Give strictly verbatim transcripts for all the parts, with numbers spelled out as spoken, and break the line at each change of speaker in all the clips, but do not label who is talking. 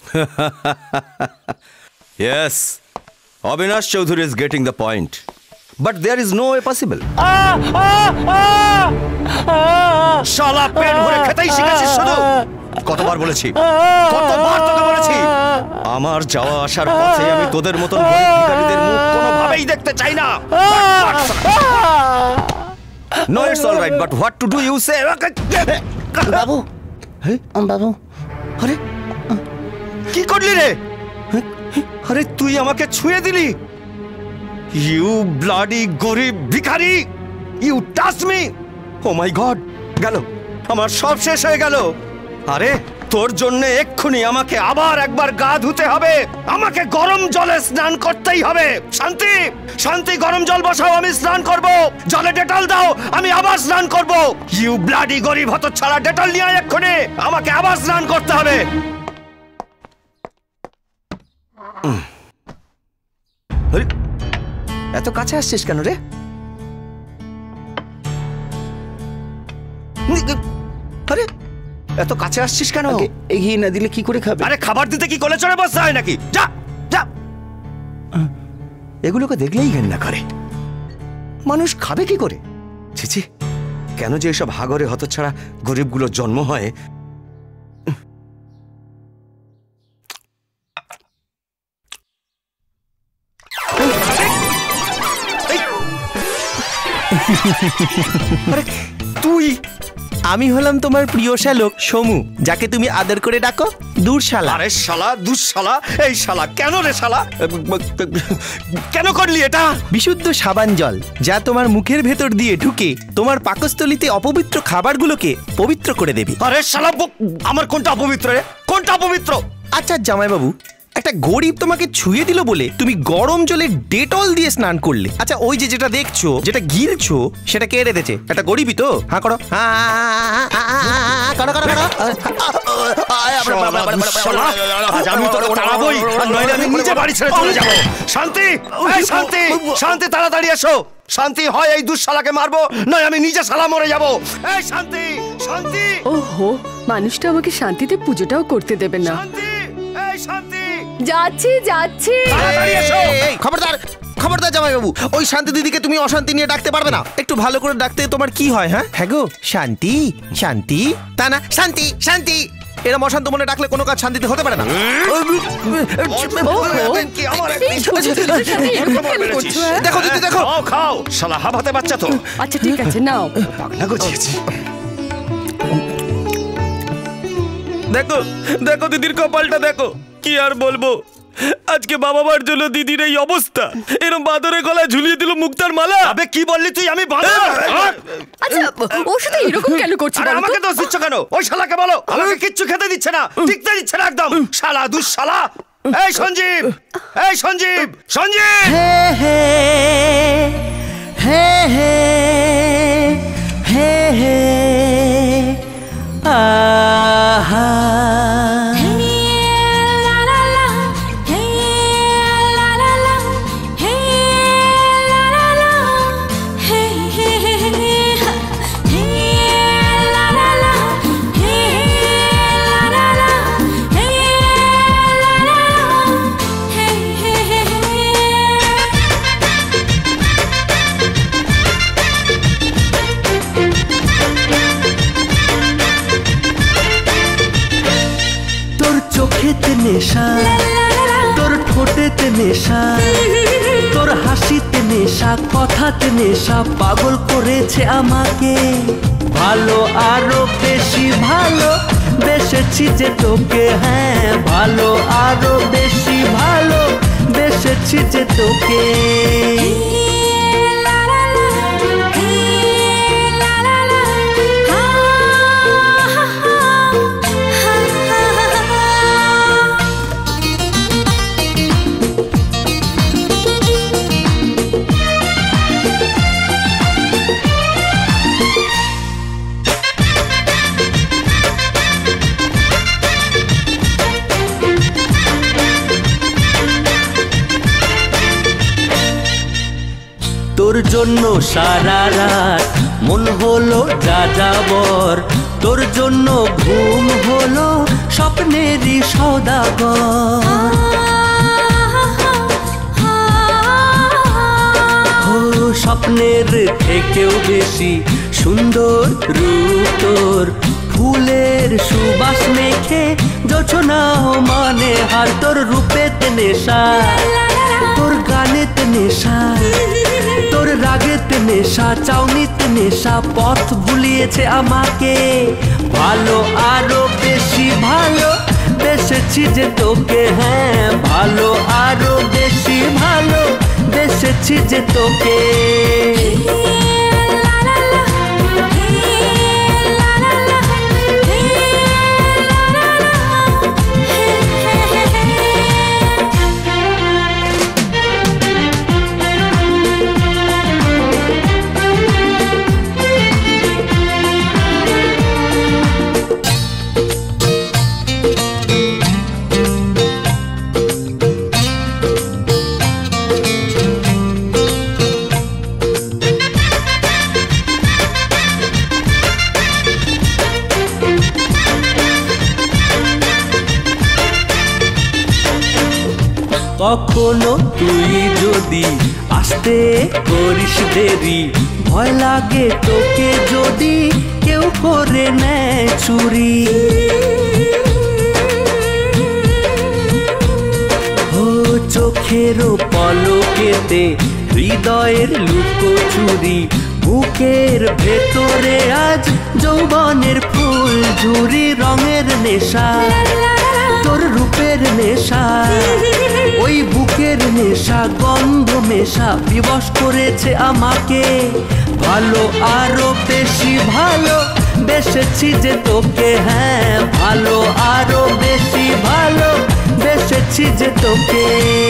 Yes, Avinash Chaudhary is getting the point. But there is no way possible. শালা পেট ভরে খেতেই শিখেছিস শুধু। কতবার বলেছি, কতবার তোকে বলেছি, আমার যাওয়া আসার পথে আমি তোদের মতন গরিব ভিখারিদের মুখ কোনোভাবেই দেখতে চাই না। No, it's all right, but what to do you say?
বাবু, বাবু,
আরে কি করলি রে? আরে তুই আমাকে ছুঁয়ে দিলি। You bloody গরিব ভিখারি! You touched me! Oh my God! গেল, আমার সব শেষ হয়ে গেল। আরে তোর জন্য এক্ষুনি আমাকে আবার একবার গা ধুতে হবে, আমাকে গরম জলে স্নান করতেই হবে। শান্তি, শান্তি, গরম জল বসাও, আমি স্নান করব। জলে ডেটল দাও, আমি আবার স্নান করব। ইউ ব্লাডি গরিব হতচ্ছাড়া, ডেটল নিয়ে আয় এক্ষুনি, আমাকে আবার স্নান করতে হবে। এত কাছে আসছিস কেন রে? আরে এত কাছে আসছিস কেন?
এগিয়ে না দিলে কি করে খাবে?
আরে খাবার দিতে কি কোলে চড়ে বসতে হয় নাকি? যা যা। এগুলোকে দেখলেই ঘেন্না করে। মানুষ খাবে কি করে? ছি ছি, কেন যে এসব হাগরে হতচ্ছাড়া গরিবগুলোর জন্ম হয়। তুই?
আমি হলাম তোমার প্রিয় শ্যালক সমু, যাকে তুমি আদর করে ডাকো দূর শালা।
আরে শালা, দুঃশালা, এই শালা কেন রে শালা? কেন করলি এটা?
বিশুদ্ধ সাবান জল, যা তোমার মুখের ভেতর দিয়ে ঢুকে তোমার পাকস্থলীতে অপবিত্র খাবারগুলোকে পবিত্র করে দেবে।
আরে শালা, আমার কোনটা অপবিত্র রে? কোনটা অপবিত্র?
আচ্ছা জামাইবাবু, একটা গরিব তোমাকে ছুঁয়ে দিল বলে তুমি গরম জলে ডেটল দিয়ে স্নান করলে। আচ্ছা ওই যে যেটা দেখছো, যেটা গিলছো, সেটা কে রেঁধেছে? একটা গরিবই তো? হ্যাঁ করো, করো করো করো।
আমি তোকে তাড়াবই, নইলে আমি নিজে বাড়ি ছেড়ে চলে যাবো। শান্তি, এই শান্তি, শান্তি, তাড়াতাড়ি এসো। শান্তি, হয় এই দুঃশালাকে মারবো, নয় আমি নিজে শালা মরে যাবো। এই শান্তি, শান্তি।
ওহো, মানুষটা আমাকে শান্তিতে পুজোটাও করতে দেবে না।
শান্তি, এই শান্তি।
যাচ্ছি যাচ্ছি।
খবরদার, খবরদার জামাইবাবু, ওই শান্তি দিদিকে তুমি অশান্তি নিয়ে ডাকতে পারবে না। একটু ভালো করে ডাকতে তোমার কি হয়? হ্যাঁ হ্যাঁ গো, শান্তি শান্তি, তা না শান্তি শান্তি, এরম অশান্ত মনে ডাকলে কোনো কাজ শান্তিতে হতে পারে না। দেখো দিদি, দেখো।
খাও, শালা হাবাতে বাচ্চা তো।
আচ্ছা ঠিক আছে, নাও।
পাগলা গজিয়েছি।
দেখো দেখো দিদির কপালটা দেখো, কি আর বলবো। আজকে বাবা মার জন্য দিদির এই অবস্থা। এরকম বাদরের গলায় ঝুলিয়ে দিল মুক্তার মালা।
আবে কি বললি তুই? আমি বাদর?
আচ্ছা ওর সাথে এরকম কেন করছিস?
আরে আমাকে দোষ দিচ্ছ কেন? ওই শালাকে বলো, আমাকে কিচ্ছু খেতে দিচ্ছে না, টিকতে দিচ্ছে না একদম। শালা দুঃশালা। এই সঞ্জীব, এই সঞ্জীব, সঞ্জীব।
হে হে হে হে হে হে আহা। চোখেতে নেশা, তোর ঠোঁটেতে নেশা, তোর হাসিতে নেশা, কথাতে নেশা, পাগল করেছে আমাকে। ভালো আরো বেশি ভালো বেসেছি যে তোকে, হ্যাঁ ভালো আরো বেশি ভালো বেসেছি যে তোকে। তোর জন্য সারা রাত মন হলো যা যাবর, তোর জন্য ঘুম হলো স্বপ্নেরই সওদাগর। ও স্বপ্নের থেকেও বেশি সুন্দর রূপ তোর, ফুলের সুবাস মেখে জোছনাও মানে হার। তোর রূপেতে নেশা, তোর গানেতে নেশা, তোর রাগেতে নেশা, চাউনিতে নেশা, পথ ভুলিয়েছে আমাকে। ভালো আরো বেশি ভালো বেসেছি যে তোকে, হ্যাঁ ভালো আরো বেশি ভালো বেসেছি যে তোকে। কখনো তুই যদি আসতে করিস দেরি, ভয় লাগে তোকে যদি কেউ করে নেয় চুরি। ও চোখেরও পলকেতে হৃদয়ের লুকোচুরি, বুকের ভেতরে আজ যৌবনের ফুল ঝুরি। রঙের নেশা, তোর রূপের নেশা, ওই বুকের নেশা গন্ধ মেশা বিবশ করেছে আমাকে। ভালো আরো বেশি ভালো বেসেছি যে তোকে, হ্যাঁ ভালো আরো বেশি ভালো বেসেছি যে তোকে।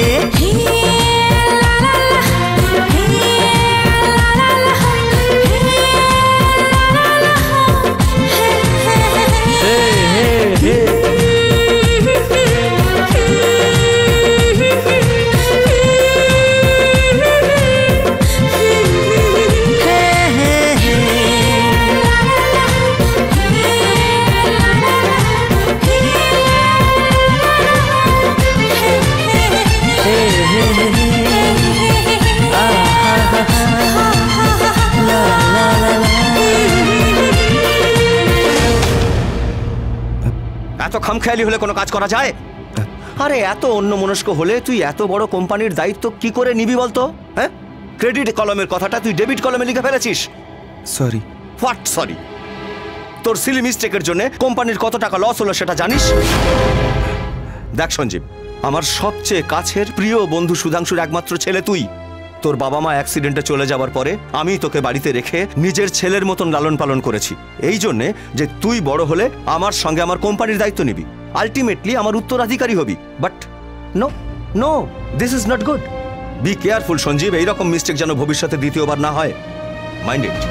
এত খামখেয়ালি হলে কোনো কাজ করা যায়? আরে এত অন্যমনস্ক হলে তুই এত বড় কোম্পানির দায়িত্ব কি করে নিবি বলতো? হ্যাঁ, ক্রেডিট কলমের কথাটা তুই ডেবিট কলমে লিখে ফেলেছিস।
সরি।
What sorry? তোর সিলি মিস্টেকের জন্য কোম্পানির কত টাকা লস হলো সেটা জানিস? দেখ সঞ্জীব, আমার সবচেয়ে কাছের প্রিয় বন্ধু সুধাংশুর একমাত্র ছেলে তুই। তোর বাবা মা অ্যাক্সিডেন্টে চলে যাওয়ার পরে আমি তোকে বাড়িতে রেখে নিজের ছেলের মতন লালন পালন করেছি, এই জন্যে যে তুই বড় হলে আমার সঙ্গে আমার কোম্পানির দায়িত্ব নিবি, আলটিমেটলি আমার উত্তরাধিকারী হবি। But no no, this is not good. Be careful Sanjeev, এইরকম মিস্টেক যেন ভবিষ্যতে দ্বিতীয়বার না হয়। Mind it.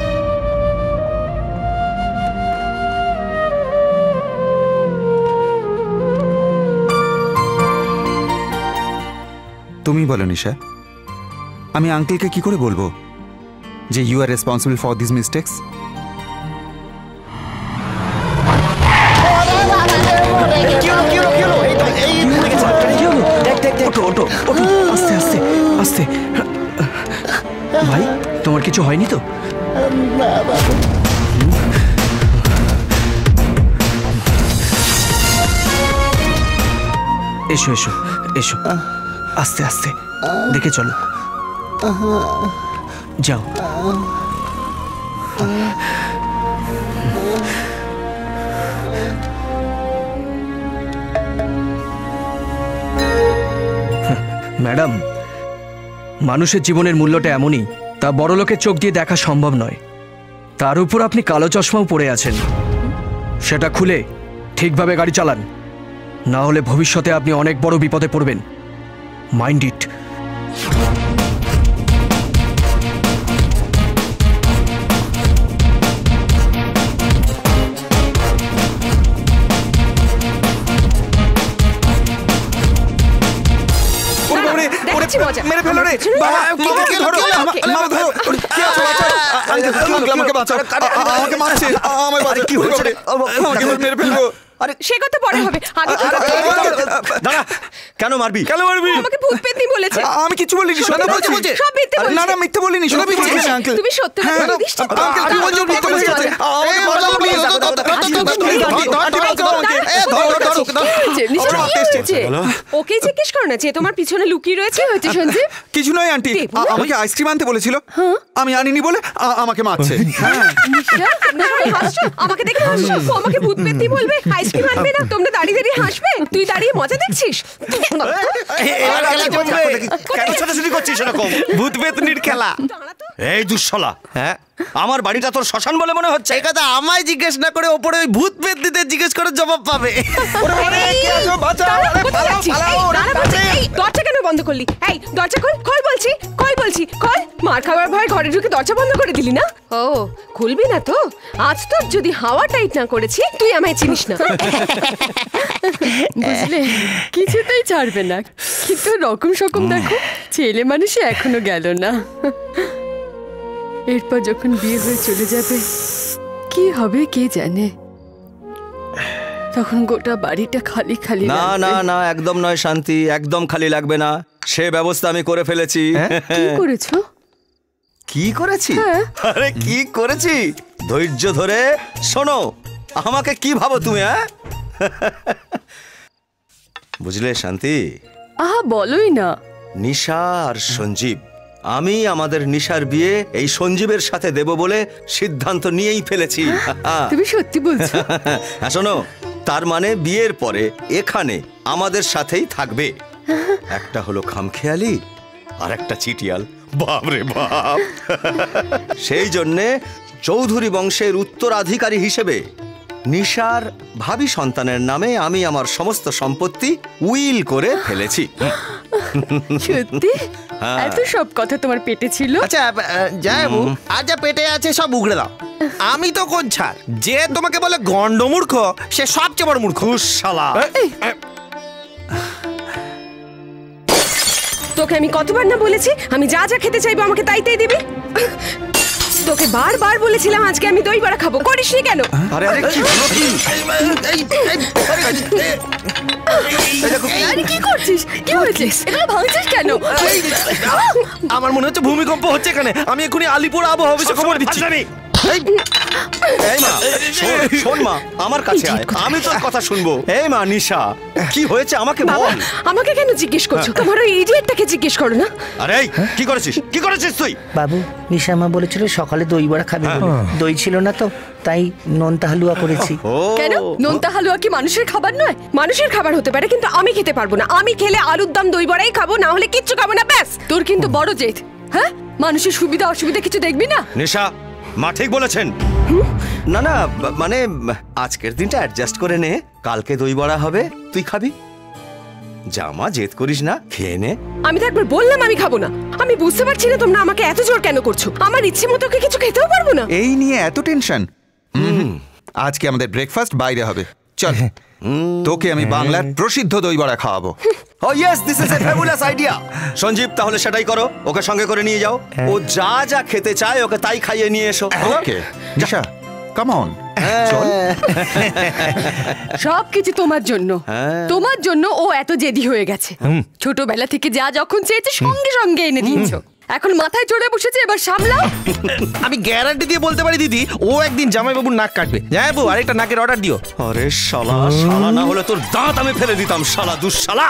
তুমি বলো নিশা, আমি আঙ্কেলকে কি করে বলবো যে you are responsible for this mistakes?
আস্তে আস্তে আস্তে। ভাই তোমার কিছু হয়নি তো? এসো এসো এসো, আস্তে আস্তে দেখে চলো, যাও।
ম্যাডাম, মানুষের জীবনের মূল্যটা এমনই, তা বড় লোকের চোখ দিয়ে দেখা সম্ভব নয়। তার উপর আপনি কালো চশমাও পরে আছেন, সেটা খুলে ঠিকভাবে গাড়ি চালান, না হলে ভবিষ্যতে আপনি অনেক বড় বিপদে পড়বেন। Mind it.
মেরে ফেলো রে বাবা, ধরো ধরো।
আঙ্কেল আমাকে বাঁচাও, আমাকে মারছে, আমায় বাঁচাও,
কি হয়েছে রে?
আমাকে মেরে ফেলবো।
আরে
সে কথা পরে হবে, আগে তো
দাঁড়া, কেন মারবি?
কেন মারবি?
আমাকে ভূত পেতনি বলেছে।
আমি কিছু বলিনি, সোনা বলছে বলছে।
সব মিথ্যে বলছে।
না না মিথ্যে বলিনি, সোনা বলছে আঙ্কেল।
তুমি সত্য
হ্যাঁ,
কথা বলিস তো?
আঙ্কেল তুমি বলছো মিথ্যে বলছে। আমাকে বাঁচাও প্লিজ।
ওকে জিজ্ঞেস করো না যে তোমার পিছনে লুকিয়ে রয়েছে হচ্ছে সঞ্জীব।
কিছু নয় আন্টি, আমাকে আইসক্রিম আনতে বলেছিল, আমি আনিনি বলে আমাকে মারছে।
আমাকে দেখে হাসছো? ও আমাকে ভূত পেতনি বলবে, আইসক্রিম আনবে না, তোমরা দাঁড়িয়ে দাঁড়িয়ে হাসবে, তুই দাঁড়িয়ে মজা দেখছিস।
এবার খেলা চলবে।
কেন ছোটাছুটি করছিস এরকম?
ভূত পেতনির খেলা।
এই দুঃশলা,
হ্যাঁ
আমার বাড়িটা তোর শ্মশান বলে মনে হচ্ছে?
এই কথা আমায় জিজ্ঞেস না করে ওপরে ওই ভূত পেতনিদের জিজ্ঞেস করে জবাব পাবে।
দরজা কেন বন্ধ করলি? এই দরজা খোল, খোল বলছি, খোল বলছি, খোল। মার খাবার ভয় ঘরে ঢুকে দরজা বন্ধ করে দিলি না? ও খুলবি না তো? আজ তোর যদি হাওয়া টাইট না করেছি তুই আমায় চিনিস না।
বুঝলে, কিছুতেই ছাড়বে না, কিন্তু রকম সকম দেখো, ছেলে মানুষে এখনো গেল না। এরপর যখন বিয়ে হয়ে চলে যাবে কি হবে কে জানে, তখন গোটা বাড়িটা খালি খালি
না
লাগবে।
না না, একদম নয় শান্তি, একদম খালি লাগবে না, সে ব্যবস্থা আমি করে ফেলেছি।
কি করেছো?
কি করেছি? আরে কি করেছি, ধৈর্য ধরে শোনো। আমাকে কি ভাবো তুমি? হ্যাঁ বুঝলে শান্তি,
আহা বলোই না।
নিশা আর সঞ্জীব, আমি আমাদের নিশার বিয়ে এই সঞ্জীবের সাথে দেব বলে সিদ্ধান্ত নিয়েই ফেলেছি।
তুমি সত্যি বলছো?
হ্যাঁ শোনো, তার মানে বিয়ের পরে এখানে আমাদের সাথেই থাকবে। একটা হলো খামখেয়ালি আর একটা চিটিয়াল। বাপরে বাপ। সেই জন্যে চৌধুরী বংশের উত্তরাধিকারী হিসেবে নিশার ভাবি সন্তানের নামে আমি আমার সমস্ত সম্পত্তি উইল করে ফেলেছি।
সত্যি? এত সব কথা তোমার পেটে ছিল?
আচ্ছা যাবো, আর যা পেটে আছে সব উগড়ে দাও। আমি তো কোন ছাড়, যে তোমাকে বলে গন্ডমূর্খ সে সবচেয়ে বড় মূর্খ।
শালা,
তোকে আমি কতবার না বলেছি আমি যা যা খেতে চাইবো আমাকে তাই তাই দিবি? তোকে বারবার বলেছিলাম আজকে আমি দই বড়া খাবো, করিসনি কেন?
আরে আরে কি হলো কি?
আরে কি করছিস? কি হয়েছিস? এগুলো ভাঙছিস কেন?
আমার মনে হচ্ছে ভূমিকম্প হচ্ছে এখানে। আমি এখনই আলিপুর আবহাওয়া অফিসে খবর দিচ্ছি।
এই মা, শোন, শোন মা, আমার কাছে আয়, আমি তোর কথা শুনবো। এই মা নিশা, কি হয়েছে আমাকে বল।
আমাকে কেন জিজ্ঞেস করছো? তোমার ওই ইডিয়েটটাকে জিজ্ঞেস করো না।
আরে কি করেছিস, কি করেছিস তুই?
বাবু, নিশা মা বলেছিল সকালে দই বড়া খাবে বলে। দই ছিল না তো, তাই নোনতা হালুয়া করেছি।
কেন? নোনতা হালুয়া কি মানুষের খাবার নয়?
মানুষের খাবার হতে পারে, কিন্তু আমি খেতে পারবো না। আমি খেলে আলুর দম দই বড়াই খাবো, না হলে কিচ্ছু খাবো না, ব্যাস।
তোর কিন্তু বড় জেদ। হ্যাঁ, মানুষের সুবিধা অসুবিধা কিছু দেখবি না?
নিশা, মা ঠিক বলেছেন। না না, মানে আজকের দিনটা অ্যাডজাস্ট করে নে, কালকে দই বড়া হবে, তুই খাবি। জামা জেদ করিস না, খেয়ে নে।
আমি তো একবার বললাম আমি খাবো না। আমি বুঝতে পারছি না তোমরা আমাকে এত জোর কেন করছো। আমার ইচ্ছে মতো কিছু খেতেও পারবো না।
এই নিয়ে এত টেনশন? আজকে আমাদের ব্রেকফাস্ট বাইরে হবে, চল। তোকে আমি বাংলার প্রসিদ্ধ দই বড়া খাওয়াবো।
Oh yes, this is a fabulous idea. Sanjeev, তাহলে সেটাই করো, ওকে সঙ্গে করে নিয়ে যাও। ও যা যা খেতে চায় ওকে তাই খাইয়ে নিয়ে এসো।
ওকে নিশা, কাম অন, চল।
সবকিছু তোমার জন্য, তোমার জন্য ও এত জেদি হয়ে গেছে। ছোটবেলা থেকে যা যখন চেয়েছে সঙ্গে সঙ্গে এনে দিয়েছো, এখন মাথায় চড়ে বসেছে, এবার সামলাও।
আমি গ্যারান্টি দিয়ে বলতে পারি দিদি, ও একদিন জামাইবাবুর নাক কাটবে। জামাইবাবু আরেকটা নাকের অর্ডার দিও।
আরে শালা, শালা না হলে তোর দাঁত আমি ফেলে দিতাম, শালা দুঃশালা।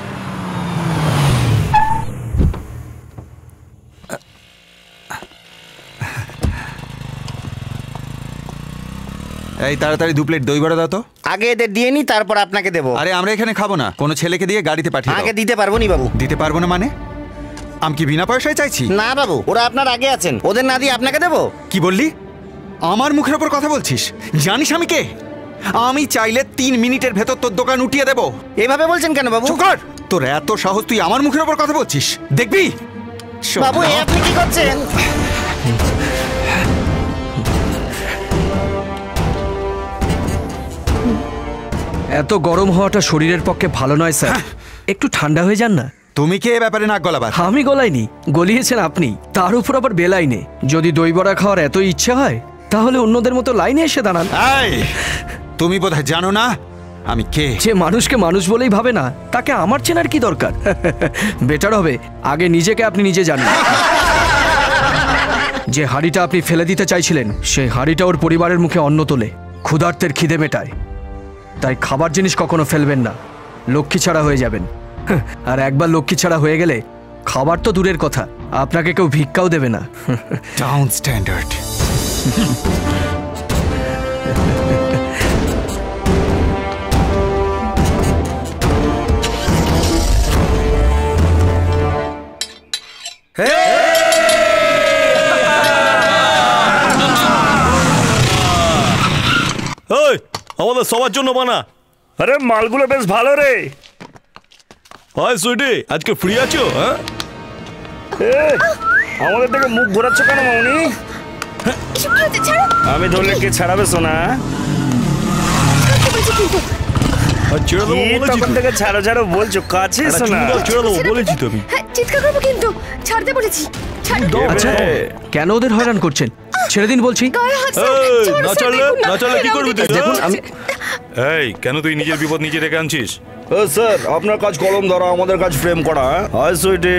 এই তাড়াতাড়ি দু প্লেট দই বড়া দাও তো।
আগে এদের দিয়ে নি, তারপর আপনাকে দেবো।
আরে আমরা এখানে খাবো না, কোনো ছেলেকে দিয়ে গাড়িতে পাঠিয়ে দাও।
আগে দিতে পারবো নি বাবু।
দিতে পারবো না মানে? আমি কি বিনা পয়সায় চাইছি?
না বাবু, ওরা আপনার আগে আছেন, ওদের না দিয়ে আপনাকে দেবো।
কি বললি? আমার মুখের ওপর কথা বলছিস? জানিস আমি কে? আমি চাইলে তিন মিনিটের ভেতর তোর দোকান উঠিয়ে দেবো।
এভাবে বলছেন কেন বাবু?
চুপ কর, তোর এত সাহস, তুই আমার মুখের ওপর কথা বলছিস? দেখবি।
বাবু এ আপনি কি করছেন?
এত গরম হওয়াটা শরীরের পক্ষে ভালো নয় স্যার, একটু ঠান্ডা হয়ে যান না।
তুমি কি এ ব্যাপারে নাক গলাবার?
আমি গলাইনি, গলিয়েছেন আপনি, তার উপর আবার বেলাইনে। যদি দই বড়া খাওয়ার এত ইচ্ছে হয় তাহলে অন্যদের মতো লাইনে এসে দাঁড়ান।
তুমি বোধহয় জানো না আমি কে।
যে মানুষকে মানুষ বলেই ভাবে না তাকে আমার চেনার কি দরকার? বেটার হবে আগে নিজেকে আপনি নিজে জানেন। যে হাঁড়িটা আপনি ফেলে দিতে চাইছিলেন সেই হাঁড়িটা ওর পরিবারের মুখে অন্ন তোলে, ক্ষুধার্তের খিদে মেটায়। তাই খাবার জিনিস কখনো ফেলবেন না, লক্ষ্মী ছাড়া হয়ে যাবেন। আর একবার লক্ষ্মী ছাড়া হয়ে গেলে খাবার তো দূরের কথা, আপনাকে কেউ ভিক্ষাও দেবে না।
Down standard.
আমাদের সবার জন্য বানা।
আরে মালগুলো বেশ ভালো রে।
হয় সুইটি, আজকে ফ্রি আছো? হ্যাঁ,
আমাদের থেকে মুখ ঘোরাচ্ছ কেন মামনি? আমি ধরলে কে ছাড়াবে সোনা? তখন থেকে ছাড়ো ছাড়ো বলছো, কাছে সোনা
ছেড়ে দেবো বলেছি তো আমি।
চিৎকার করবো কিন্তু, ছাড়তে বলেছি।
আচ্ছা কেন ওদের হয়রান করছেন? ছেড়ে দিন বলছি।
না চললে না চললে কি করবি তুই?
দেখুন আমি
এই কেন তুই নিজের বিপদ নিজে রেখে আনছিস?
স্যার আপনার কাজ কলম ধরা, আমাদের কাজ ফ্রেম করা। হাই সুইটি,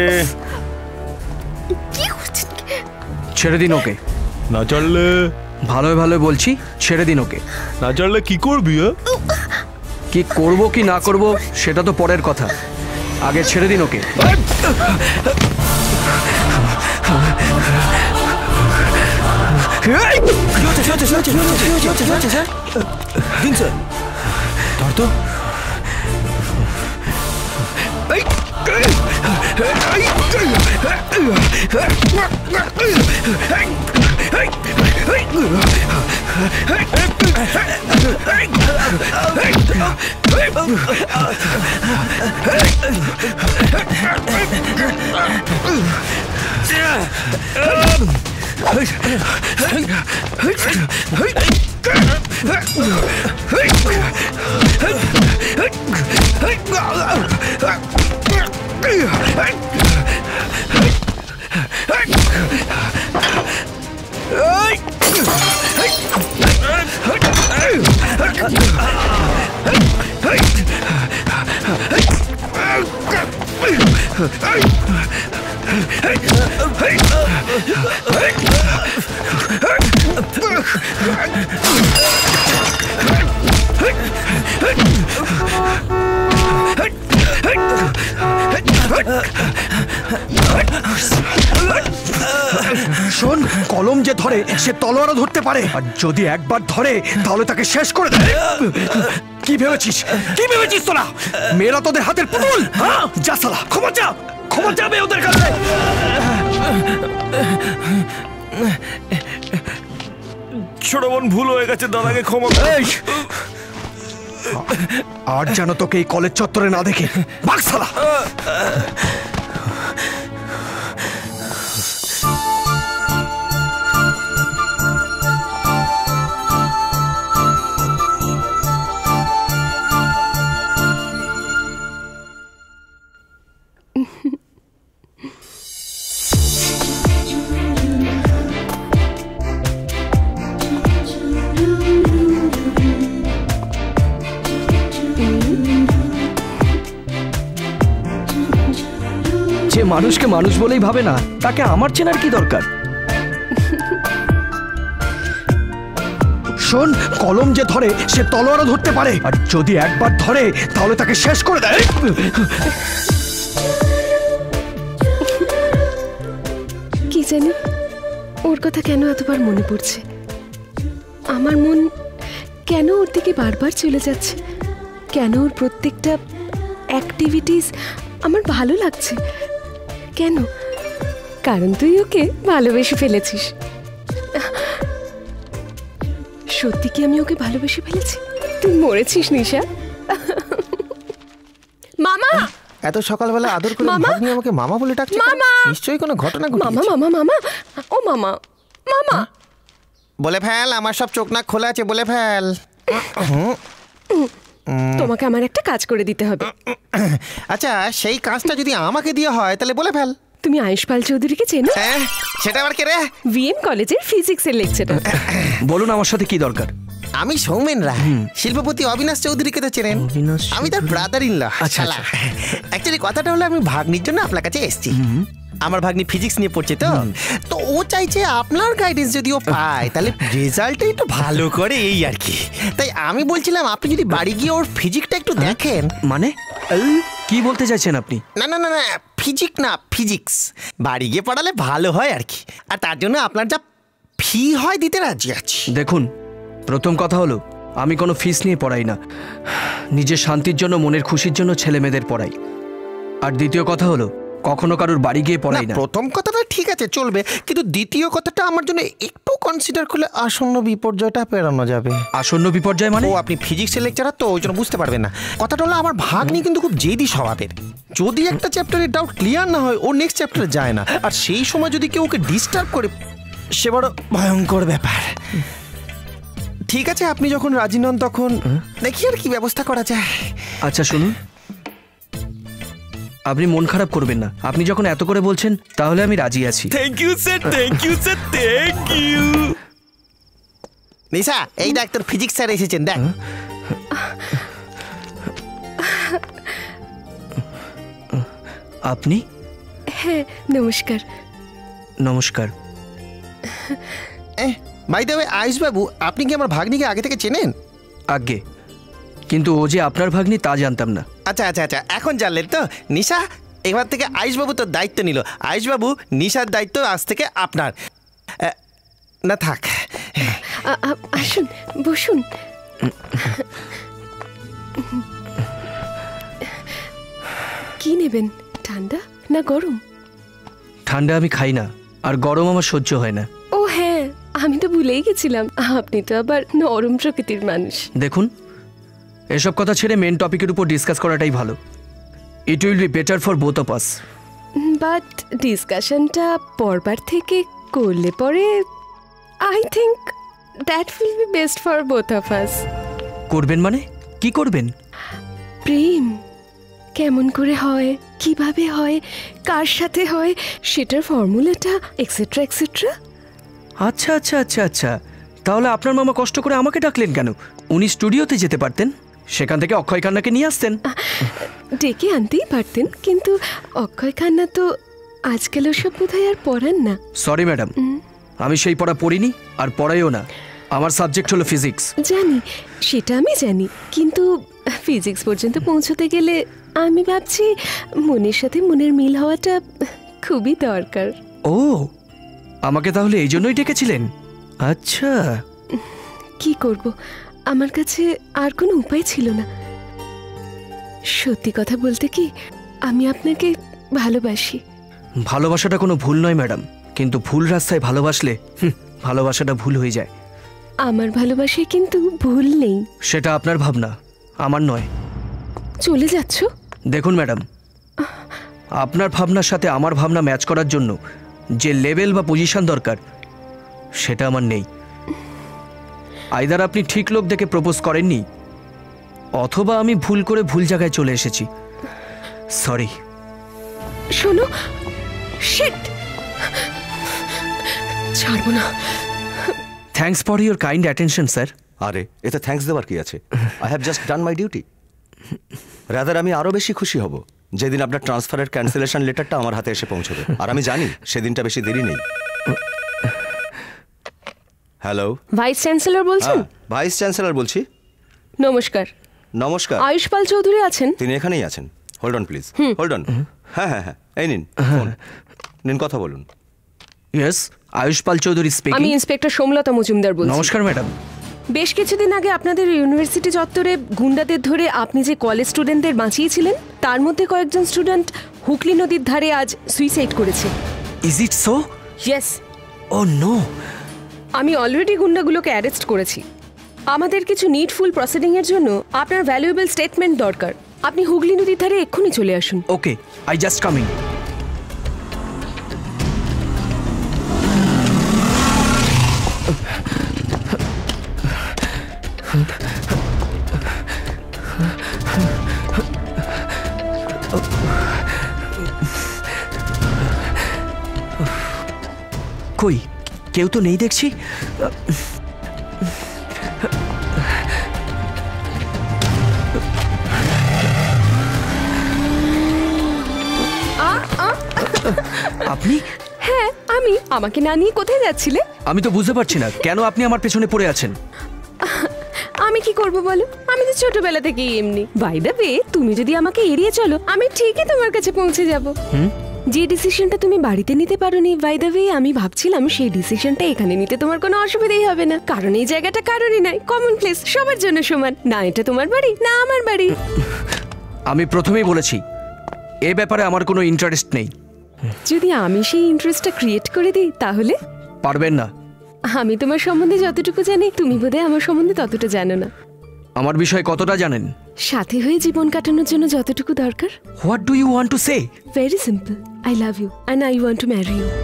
ছেড়ে দিন ওকে।
না চললে?
ভালোই ভালো বলছি, ছেড়ে দিন ওকে।
না চললে কি করবি?
কি করব কি না করব সেটা তো পরের কথা, আগে ছেড়ে দিন ওকে। শোন, কলম যে ধরে সে তলোয়ারও ধরতে পারে, আর যদি একবার ধরে তাহলে তাকে শেষ করে দেয়। কি ভেবেছিস কি ভেবেছিস তোরা? মেয়েরা তোদের হাতের পুতুল? যা সালা, ক্ষমা যা, ক্ষমা যাবে ওদের কাছে।
ছোট বোন ভুল হয়ে গেছে, দাদাকে ক্ষমা।
আর যেন তোকে এই কলেজ চত্বরে না দেখে, ভাগ সালা। যে মানুষকে মানুষ বলেই ভাবে না তাকে আমার চেনার কি দরকার? শোন, কলম যে ধরে সে তলোয়ারও ধরতে পারে, আর যদি একবার ধরে তাহলে তাকে শেষ করে দেয়।
কি জানি ওর কথা কেন এতবার মনে পড়ছে। আমার মন কেন ওর দিকে বারবার চলে যাচ্ছে, কেন ওর প্রত্যেকটা অ্যাক্টিভিটিস আমার ভালো লাগছে। কেন? কারণ তুই ওকে ভালোবেসে ফেলেছিস। সত্যি কি আমি ওকে ভালোবেসে ফেলেছি? তুই মরেছিস নিশা। মামা,
এত সকালবেলা আদর করে ভাগ্নি আমাকে মামা বলে ডাকছে।
মামা,
নিশ্চয়ই কোনো ঘটনা ঘটেছে।
মামা মামা মামা ও মামা মামা
বলে ফেল, আমার সব চোখ নাক খোলা আছে, বলে ফেল।
তোমাকে আমার একটা কাজ করে দিতে হবে।
আচ্ছা, সেই কাজটা যদি আমাকে দিয়ে হয় তাহলে বলে ফেল।
তুমি আয়ুষ পাল চৌধুরীকে চেনো?
হ্যাঁ, সেটা আবার কে রে?
ভিএম কলেজের ফিজিক্সের লেকচারার।
বলুন আমার সাথে কি দরকার?
আমি সৌমেন রায়, শিল্পপতি অবিনাশ চৌধুরীকে তো চেনেন। আমি তার ব্রাদার ইন ল।
আচ্ছা,
অ্যাকচুয়ালি কথাটা হলো আমি ভাগ্নির জন্য আপনার কাছে এসেছি। আমার ভাগ্নি ফিজিক্স নিয়ে পড়ছে তো তো ও চাইছে আপনার গাইডেন্স যদি ও পায় তাহলে রেজাল্টটা একটু ভালো করে, এই আর কি। তাই আমি বলছিলাম আপনি যদি বাড়ি গিয়ে ওর ফিজিক্সটা একটু দেখেন।
মানে কি বলতে চাইছেন আপনি?
না না না না ফিজিক্স না, ফিজিক্স বাড়ি গিয়ে পড়ালে ভালো হয় আর কি। আর তার জন্য আপনার যা ফি হয় দিতে রাজি আছি।
দেখুন, প্রথম কথা হলো আমি কোনো ফিস নিয়ে পড়াই না, নিজের শান্তির জন্য, মনের খুশির জন্য ছেলে মেয়েদের পড়াই। আর দ্বিতীয় কথা হলো কখনো কারোর বাড়ি গিয়ে পড়াই না।
প্রথম কথাটা ঠিক আছে, চলবে, কিন্তু দ্বিতীয় কথাটা আমার জন্য একটু কনসিডার করলে আসন্ন বিপর্যয়টা পেরানো যাবে।
আসন্ন বিপর্যয় মানে?
ও আপনি ফিজিক্সের লেকচারার তো ওই জন্য বুঝতে পারবেন না। কথাটা হলো আমার ভাগ্নি কিন্তু খুব জেদি স্বভাবের। যদি একটা চ্যাপ্টারের ডাউট ক্লিয়ার না হয় ও নেক্সট চ্যাপ্টারে যায় না। আর সেই সময় যদি কেউ ওকে ডিস্টার্ব করে সে বড় ভয়ঙ্কর ব্যাপার। ঠিক আছে, আপনি যখন রাজি নন তখন দেখি আর কি ব্যবস্থা করা যায়।
আচ্ছা শুনুন, আপনি মন খারাপ করবেন না। আপনি যখন এত করে বলছেন তাহলে আমি রাজি আছি।
Thank you sir, thank you sir, thank you.
Nisha, এই দেখ তোর ফিজিক্স স্যার এসেছেন, দেখ।
আপনি?
হ্যাঁ, নমস্কার।
নমস্কার।
বাই দ্য ওয়ে আয়ুষ বাবু, আপনি কি আমার ভাগ্নিকে আগে থেকে চেনেন?
আগে, কিন্তু ও যে আপনার ভাগ্নি তা জানতাম না।
আচ্ছা আচ্ছা আচ্ছা, এখন জানলেন তো। নিশা, এবার থেকে আয়ুষ বাবু তোর দায়িত্ব নিল। আয়ুষ বাবু, নিশার দায়িত্ব আজ থেকে আপনার। না থাক,
আসুন বসুন। কি নেবেন, ঠান্ডা না গরম?
ঠান্ডা আমি খাই না, আর গরম আমার সহ্য হয় না।
ও হ্যাঁ, আমি তো ভুলেই গেছিলাম, আপনি তো আবার নরম প্রকৃতির মানুষ।
দেখুন, এসব কথা ছেড়ে মেন টপিকের উপর ডিসকাস করাটাই ভালো। It will be better for both of us.
But ডিসকাশনটা পরবার থেকে করলে পরে I think that will be best for both of us.
করবেন মানে কি করবেন?
প্রেম কেমন করে হয়, কিভাবে হয়, কার সাথে হয়, সেটার ফর্মুলাটা এক্সেট্রা এক্সেট্রা।
আচ্ছা আচ্ছা আচ্ছা আচ্ছা, তাহলে আপনার মামা কষ্ট করে আমাকে ডাকলেন কেন? উনি স্টুডিওতে যেতে পারতেন, সেখান থেকে অক্ষয় খান্নাকে নিয়ে আসতেন।
ডেকে আনতেই পারতেন, কিন্তু অক্ষয় খান্না তো আজকাল ওসব বোধহয় আর পড়ান না।
সরি ম্যাডাম, আমি সেই পড়া পড়িনি আর পড়াইও না। আমার সাবজেক্ট হলো ফিজিক্স।
জানি, সেটা আমি জানি, কিন্তু ফিজিক্স পর্যন্ত পৌঁছতে গেলে আমি ভাবছি মনের সাথে মনের মিল হওয়াটা খুবই দরকার।
ও, আমাকে তাহলে এই জন্যই ডেকেছিলেন? আচ্ছা।
কি করব, আমার কাছে আর কোনো উপায় ছিল না। সত্যি কথা বলতে কি, আমি আপনাকে ভালোবাসি।
ভালোবাসাটা কোনো ভুল নয় ম্যাডাম, কিন্তু ভুল রাস্তায় ভালোবাসলে ভালোবাসাটা ভুল হয়ে যায়।
আমার ভালোবাসায় কিন্তু ভুল নেই।
সেটা আপনার ভাবনা, আমার নয়।
চলে যাচ্ছ?
দেখুন ম্যাডাম, আপনার ভাবনার সাথে আমার ভাবনা ম্যাচ করার জন্য যে লেভেল বা পজিশন দরকার সেটা আমার নেই। আইদার আপনি ঠিক লোক দেখে প্রপোজ করেননি, অথবা আমি ভুল করে ভুল জায়গায় চলে এসেছি। সরি।
শোনো, শিট, ছাড়বো না।
Thanks for your kind attention sir.
আরে এতে থ্যাঙ্কস দেওয়ার কি আছে? I have just done my duty. Rather আমি আরো বেশি খুশি হব যেদিন আপনার ট্রান্সফারের ক্যান্সেলেশন লেটারটা আমার হাতে এসে পৌঁছবে। আর আমি জানি সেদিনটা বেশি দেরি নেই। হ্যালো,
ভাইস চ্যান্সেলর বলছেন?
ভাইস চ্যান্সেলর বলছি।
নমস্কার।
নমস্কার।
আয়ুষ পাল চৌধুরী আছেন?
তিনি এখানেই আছেন। Hold on please, hold on. হ্যাঁ হ্যাঁ হ্যাঁ, এই নিন ফোন, নিন কথা বলুন।
Yes, Ayush Pal Chowdhury speaking.
আমি ইন্সপেক্টর সোমলতা মজুমদার বলছি।
নমস্কার ম্যাডাম।
বেশ কিছুদিন আগে আপনাদের ইউনিভার্সিটি চত্বরে গুন্ডাদের ধরে আপনি যে কলেজ স্টুডেন্টদের বাঁচিয়েছিলেন, তার মধ্যে কয়েকজন স্টুডেন্ট হুগলি নদীর ধারে আজ সুইসাইড করেছে।
Is it so?
Yes.
Oh no.
আমি অলরেডি গুন্ডাগুলোকে অ্যারেস্ট করেছি। আমাদের কিছু নিডফুল প্রসিডিং এর জন্য আপনার ভ্যালুয়েবল স্টেটমেন্ট দরকার। আপনি হুগলি নদীর ধারে এক্ষুনি চলে আসুন।
Okay, I just coming. কই কেউ তো নেই দেখছি। আপনি?
হ্যাঁ আমি। আমাকে না নিয়ে কোথায় যাচ্ছিলে?
আমি তো বুঝতে পারছি না কেন আপনি আমার পেছনে পড়ে আছেন।
আমি কি করব বলো, আমি তো ছোটবেলা থেকেই এমনি। বাই দ্য ওয়ে, তুমি যদি আমাকে এড়িয়ে চলো আমি ঠিকই তোমার কাছে পৌঁছে যাব। যে ডিসিশনটা তুমি বাড়িতে নিতে পারোনি, বাই দ্য ওয়ে আমি ভাবছিলাম সেই ডিসিশনটা এখানে নিতে তোমার কোনো অসুবিধাই হবে না, কারণ এই জায়গাটা কারোরই নাই, কমন প্লেস, সবার জন্য সমান। না এটা তোমার বাড়ি না আমার বাড়ি।
আমি প্রথমেই বলেছি এ ব্যাপারে আমার কোনো ইন্টারেস্ট নেই।
যদি আমি সেই ইন্টারেস্টটা ক্রিয়েট করে দিই তাহলে?
পারবেন না।
আমি তোমার সম্বন্ধে যতটুকু জানি তুমি বোধহয় আমার সম্বন্ধে ততটা জানো না।
আমার বিষয়ে কতটা জানেন?
সাথী হয়ে জীবন কাটানোর জন্য যতটুকু দরকার।
What do you want to say?
Very simple, I love you and I want to marry you.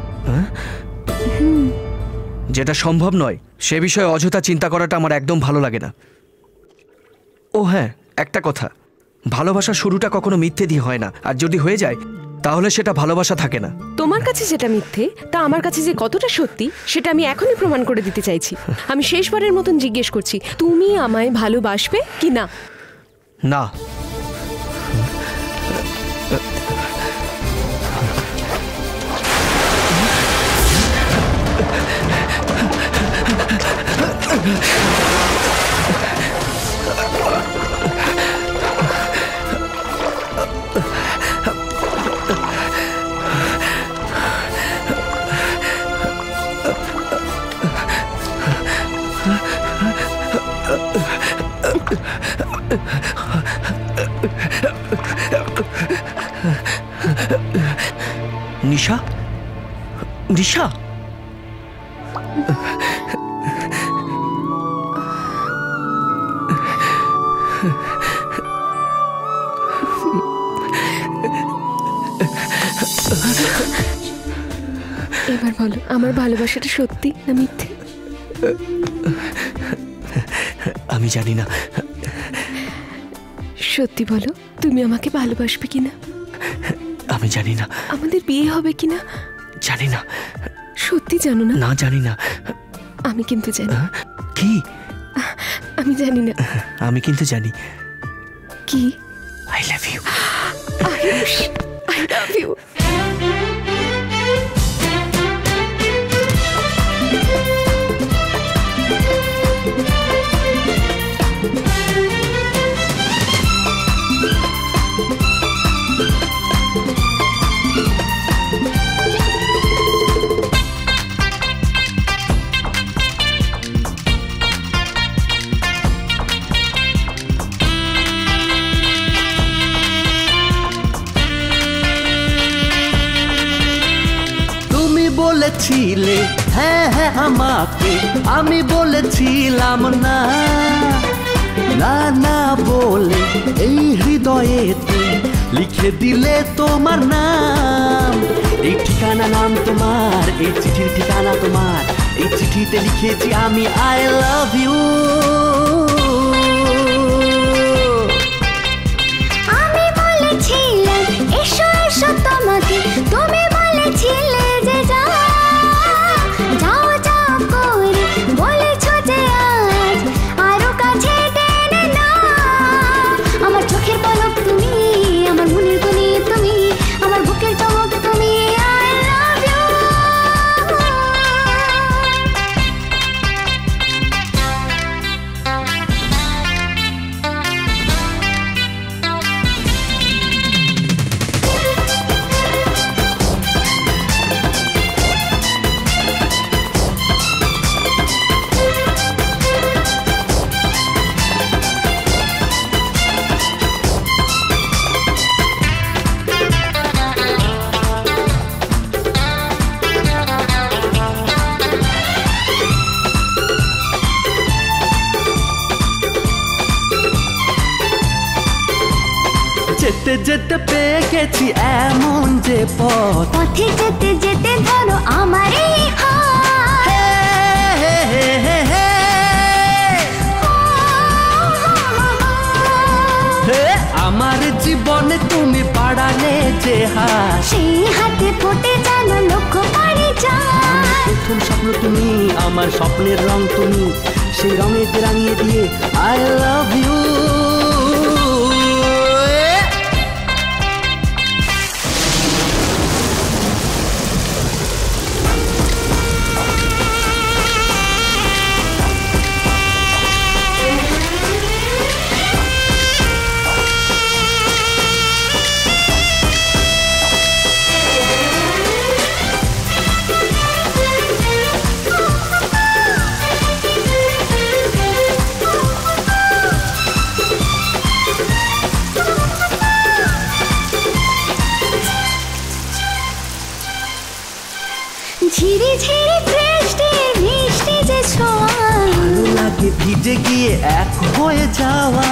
যেটা সম্ভব নয় সে বিষয়ে অযথা চিন্তা করাটা আমার একদম ভালো লাগে না। ও হ্যাঁ, একটা কথা, ভালোবাসার শুরুটা কখনো মিথ্যে দিয়ে হয় না, আর যদি হয়ে যায় তাহলে সেটা ভালোবাসা থাকে না।
তোমার কাছে যেটা মিথ্যে তা আমার কাছে যে কতটা সত্যি সেটা আমি এখনই প্রমাণ করে দিতে চাইছি। আমি শেষবারের মতন জিজ্ঞেস করছি, তুমি আমায় ভালোবাসবে কি না?
না। নিশা, নিশা,
এবার বলো আমার ভালোবাসাটা সত্যি না মিথ্যে?
আমি জানি না।
সত্যি বলো, তুমি আমাকে ভালোবাসবে কিনা?
আমি জানি না।
আমাদের বিয়ে হবে কিনা?
জানি না।
সত্যি জানো না?
না, জানি না।
আমি কিন্তু জানি।
কি?
আমি জানি না।
আমি কিন্তু জানি।
কি?
I love you.
Ayush, I love you.
বলেছিলে হ্যাঁ হ্যাঁ আমাকে, আমি বলেছিলাম না না না বলে এই হৃদয়েতে লিখে দিলে তোমার নাম। এই ঠিকানা নাম তোমার, এই চিঠির ঠিকানা তোমার, এই চিঠিতে লিখেছি আমি আই লাভ ইউ।
আমি বলেছিলাম এসো এসো তোমাকে, তুমি বলেছিলে যে যাও যাও যাও করে, বলেছো যে আজ আরো কাছে টেনে না। আমার চোখের পলক তুমি, আমার মনের কোণে তুমি, আমার বুকের চমক তুমি, আই লাভ ইউ।
যেতে যেতে পেয়ে গেছি এমন যে পথ,
পথে যেতে যেতে ধরো আমার এই হাত।
আমার জীবনে তুমি বাড়ালে যে হাত,
সেই হাতে ফোটে যেন লক্ষ্য পারি যায়।
প্রথম স্বপ্ন তুমি, আমার স্বপ্নের রং তুমি, সেই রঙে রাঙিয়ে দিয়ে আই লাভ ইউ।
ঝিরি ঝিরি বৃষ্টি মিষ্টি যে ছোঁয়া,
ভালো লাগে ভিজে গিয়ে এক হয়ে যাওয়া,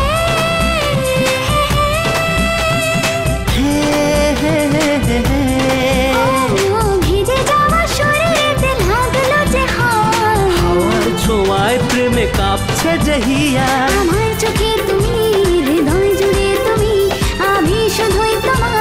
ভিজে যাওয়া শরীরেতে লাগলো যে
হাওয়ার ছোঁয়ায় প্রেমে কাঁপছে যে হিয়া,
আমার চোখে তুমি, হৃদয় জুড়ে তুমি, আমি শুধুই তোমার।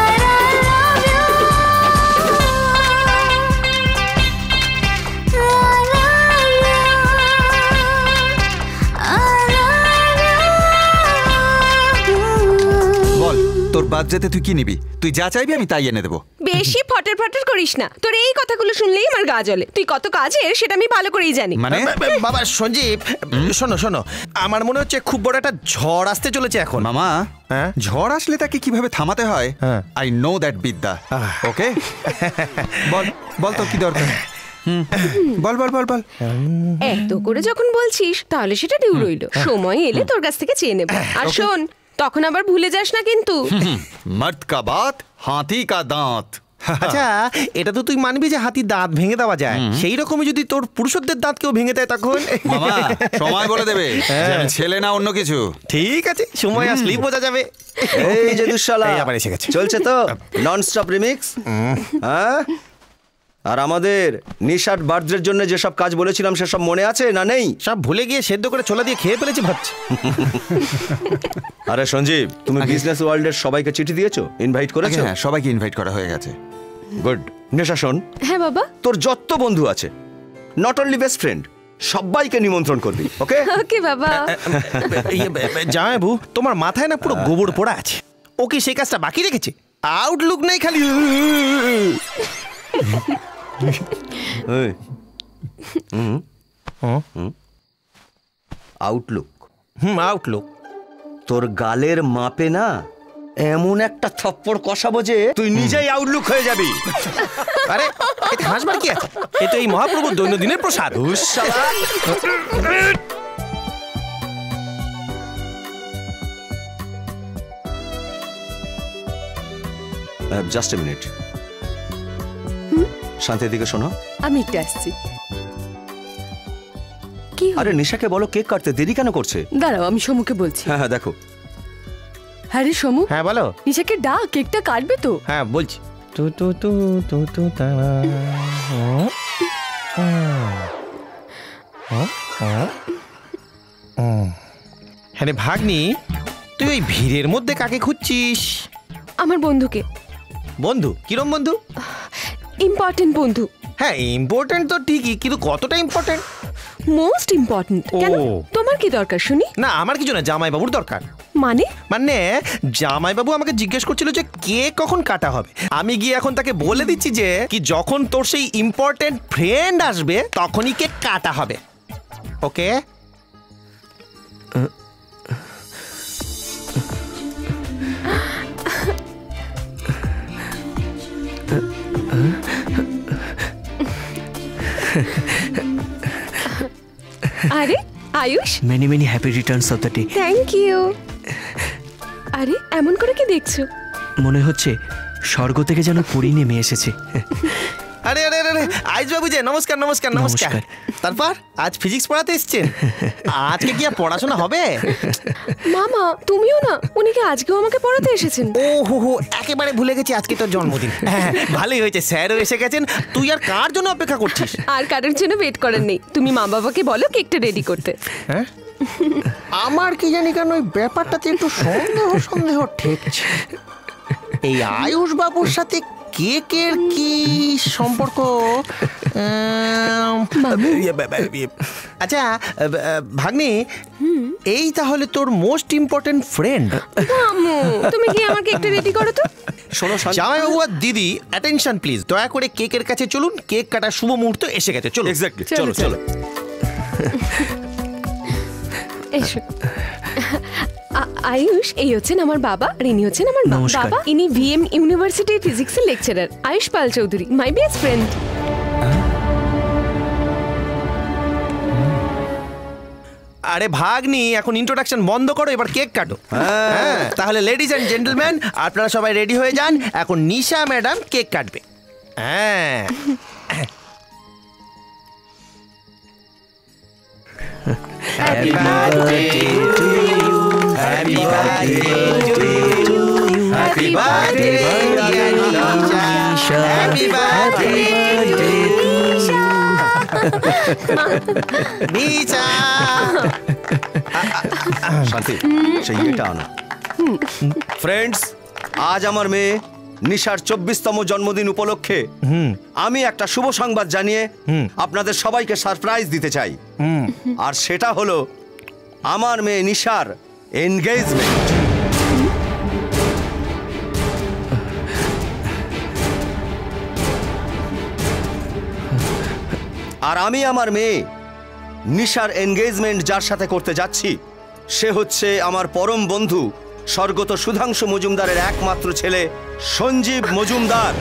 তোর বাচ্চাতে তুই কি নিবি? তুই যা চাইবি আমি তাই এনে দেবো।
বেশি ফটার ফটার করিস না, তোর এই কথাগুলো শুনলেই আমার গা জ্বলে। তুই কত কাজের সেটা আমি ভালো করেই জানি।
মানে
বাবা সঞ্জীব, শোনো শোনো, আমার মনে হচ্ছে খুব বড় একটা ঝড় আসতে চলেছে এখন।
মামা, হ্যাঁ ঝড় আসলে তাকে কিভাবে থামাতে হয় আই নো দ্যাট বিদ্যা। ওকে বল বল তো কি দরকার। বল বল বল বল।
এত করে যখন বলছিস তাহলে সেটা ডিউ রইল, সময় এলে তোর কাছ থেকে চেয়ে নেব। আর শোন, তখন আবার ভুলে যাস না কিন্তু।
মর্দ কা বাত হাতি কা দাঁত।
আচ্ছা, এটা তো তুই মানবি যে হাতির দাঁত ভেঙে দেওয়া যায়, সেই রকমই যদি তোর পুরুষত্বের দাঁত কেউ ভেঙে দেয় তখন
মামা সময় বলে দেবে ছেলে না অন্য কিছু।
ঠিক আছে, সময় আসলেই বোঝা যাবে।
এই যে দুঃশালা
আবার এসে গেছে।
চলছে তো নন স্টপ রিমিক্স। হ্যাঁ, আর আমাদের নিশাট বার্থডের জন্য যেসব কাজ বলেছিলাম সেসব মনে আছে না নেই?
সব ভুলে গিয়ে সেদ্ধ করে ছোলা দিয়ে খেয়ে ফেলেছি ভাবছি।
আরে সঞ্জীব, তুমি বিজনেস ওয়ার্ল্ডের সবাইকে চিঠি দিয়েছো, ইনভাইট করেছো?
হ্যাঁ, সবাইকে ইনভাইট করা হয়ে গেছে।
গুড। নেশা শোন।
হ্যাঁ বাবা।
তোর যত বন্ধু আছে, নট অনলি বেস্ট ফ্রেন্ড, সবাইকে নিমন্ত্রণ করবি। ওকে
ওকে বাবা।
জামাইবু, তোমার মাথায় না পুরো গোবর পোড়া আছে। ও কি সেই কাজটা বাকি রেখেছে? আউটলুক নেই খালি।
আউটলুক?
Hmm, outlook.
তোর গালের মাপে না এমন একটা থপ্পড় কষাবো যে তুই নিজেই আউটলুক হয়ে যাবি।
আরে এতে হাসবার কি আছে? এ তো এই মহাপ্রভুর দৈনন্দিনের প্রসাদ।
Just a minute. শান্তির দিকে শোনো।
আমি একটু আসছি। কি?
আরে নিশাকে বলো কেক কাটতে, দেরি কেন করছে?
দাঁড়াও, আমি সমুকে বলছি।
হ্যাঁ হ্যাঁ দেখো।
হ্যাঁ রে সমু।
হ্যাঁ বলো।
নিশাকে ডাক, কেকটা কাটবে তো।
হ্যাঁ বলছি। তু তু তু তু তু তা। হ্যাঁ রে ভাগ্নি, তুই ওই ভিড়ের মধ্যে কাকে খুঁজছিস?
আমার বন্ধুকে।
বন্ধু? কিরম বন্ধু?
ইম্পর্টেন্ট বন্ধু।
হ্যাঁ ইম্পর্টেন্ট তো ঠিকই, কিন্তু কতটা ইম্পর্টেন্ট?
Most important. কেন, তোমার কি দরকার শুনি?
না আমার কিছু না, জামাইবাবুর দরকার।
মানে?
মানে জামাইবাবু আমাকে জিজ্ঞেস করছিল যে কে কখন কাটা হবে। আমি গিয়ে এখন তাকে বলে দিচ্ছি যে কি যখন তোর সেই ইম্পর্টেন্ট ফ্রেন্ড আসবে তখনই কেক কাটা হবে। ওকে?
আরে Ayush,
many many happy returns of the day.
Thank you. আরে এমন করে কি দেখছো?
মনে হচ্ছে স্বর্গ থেকে যেন পরি নেমে এসেছে।
আরে আরে আরে আইজ বাবু যে নমস্কার নমস্কার নমস্কার। তারপর আজ ফিজিক্স পড়াতে এসেছেন? আজকে কি আর পড়াশোনা হবে?
মামা তুমিও না, উনি কি আজকেও আমাকে পড়াতে এসেছেন?
ও হো হো, একেবারে ভুলে গেছি আজকে তোর জন্মদিন। হ্যাঁ ভালোই হয়েছে, স্যারও এসে গেছেন। তুই আর কার জন্য অপেক্ষা করছিস?
আর কারোর জন্য ওয়েট করার নেই। তুমি মা বাবাকে বলো কেকটা রেডি করতে।
হ্যাঁ আমার কি জানি কেন ওই ব্যাপারটাতে একটু সন্দেহ সন্দেহ ঠেকছে। এই আয়ুষ বাবুর সাথে কেকের কি সম্পর্ক? আচ্ছা ভাগ্নি, এই তাহলে তোর মোস্ট ইম্পর্টেন্ট ফ্রেন্ড।
তুমি কি আমাকে একটু রেডি করো তো?
শোনো জামাইবাবু আর দিদি, অ্যাটেনশন প্লিজ, দয়া করে কেকের কাছে চলুন, কেক কাটার শুভ মুহূর্ত এসে গেছে। চলো
এক্স্যাক্টলি, চলো চলো।
এসো। আয়ুষ, এই হচ্ছেন আমার বাবা, আর ইনি হচ্ছেন আমার বাবা। ইনি ভিএম ইউনিভার্সিটি ফিজিক্সের lecturer Ayush Pal Chowdhury, my best friend.
আরে ভাগ্নি, এখন ইন্ট্রোডাকশন বন্ধ করো, এবার কেক কাটো। হ্যাঁ, তাহলে লেডিজ এন্ড জেন্টলম্যান, আপনারা সবাই রেডি হয়ে যান, এখন নিশা ম্যাডাম কেক কাটবে। হ্যাঁ, happy birthday to you, happy birthday to you, happy birthday dear Nisha, happy birthday to Nisha.
Shanti, সেই এটা আনো। ফ্রেন্ডস, আজ আমার মেয়ে নিশার চব্বিশতম জন্মদিন উপলক্ষে আমি একটা শুভ সংবাদ জানিয়ে আপনাদের সবাইকে সারপ্রাইজ দিতে চাই। আর সেটা হলো আমার মেয়ে নিশার এনগেজমেন্ট। আর আমি আমার মেয়ে নিশার এনগেজমেন্ট যার সাথে করতে যাচ্ছি সে হচ্ছে আমার পরম বন্ধু স্বর্গত সুধাংশু মজুমদারের একমাত্র ছেলে সঞ্জীব মজুমদার।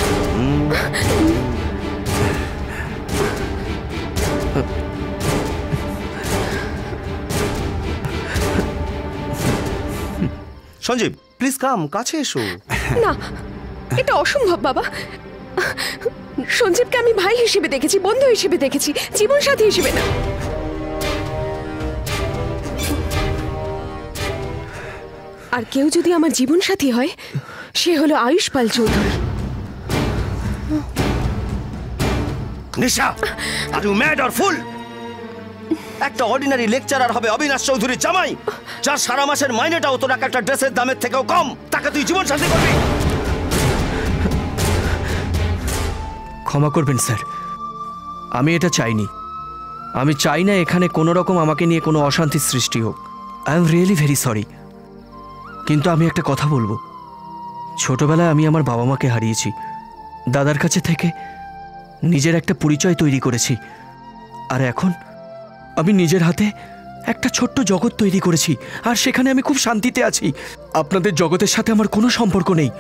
সঞ্জীব, প্লিজ কাম, কাছে এসো।
না, এটা অসম্ভব বাবা। সঞ্জীবকে আমি ভাই হিসেবে দেখেছি, বন্ধু হিসেবে দেখেছি, জীবন সাথী হিসেবে না। আর কেউ যদি আমার জীবন সাথী হয় সে হলো Ayush Pal Chowdhury.
Nisha, are you mad or fool? একটা অর্ডিনারি লেকচারার হবে অবিনাশ চৌধুরীর জামাই, যার সারা মাসের মাইনেটাও তোর একটা ড্রেসের দামের থেকেও কম, তাকে তুই জীবন সাথী করবি?
ক্ষমা করবেন স্যার, আমি এটা চাইনি। আমি চাই না এখানে কোনো রকম আমাকে নিয়ে কোনো অশান্তির সৃষ্টি হোক। I am really very sorry. কিন্তু আমি একটা কথা বলবো, ছোটবেলায় আমি আমার বাবা মাকে হারিয়েছি, দাদার কাছে থেকে নিজের একটা পরিচয় তৈরি করেছি, আর এখন আমি নিজের হাতে একটা ছোট্ট জগৎ তৈরি করেছি, আর সেখানে আমি খুব শান্তিতে আছি। আপনাদের জগতের সাথে আমার কোনো সম্পর্ক নেই।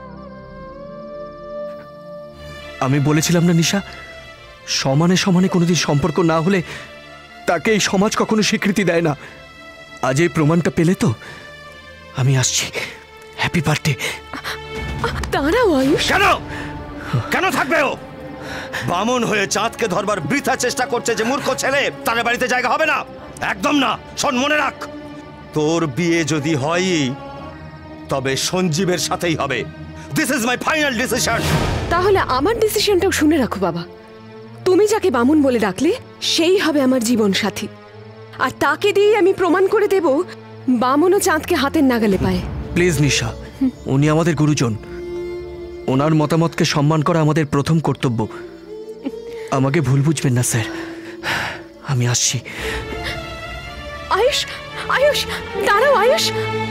আমি বলেছিলাম না নিশা, সমানে সমানে কোনোদিন সম্পর্ক না হলে তাকে এই সমাজ কখনো স্বীকৃতি দেয় না। আজ এই প্রমাণটা পেলে তো আমি আসছি। Happy birthday.
দাঁড়াও আয়ুষ।
কেন কেন থাকবে ও? বামন হয়ে চাঁদকে ধরবার বৃথা চেষ্টা করছে যে মূর্খ ছেলে, তার বাড়িতে জায়গা হবে না, একদম না। শোন, মনে রাখ, তোর বিয়ে যদি হয় তবে সঞ্জীবের সাথেই হবে। This is my final decision.
তাহলে আমার ডিসিশনটাও শুনে রাখো বাবা। তুমি যাকে বামুন বলে ডাকলে সেই হবে আমার জীবন সাথী, আর তাকে দিয়ে আমি প্রমাণ করে দেব বামুনও চাঁদকে হাতের নাগালে পায়।
প্লিজ নিশা, উনি আমাদের গুরুজন, ওনার মতামতকে সম্মান করা আমাদের প্রথম কর্তব্য। আমাকে ভুল বুঝবেন না স্যার, আমি আসছি।
আয়ুষ, আয়ুষ, দাঁড়াও আয়ুষ।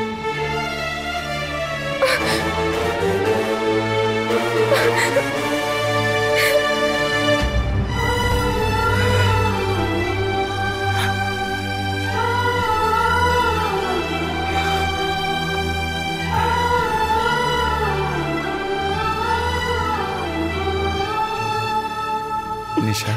নিশা,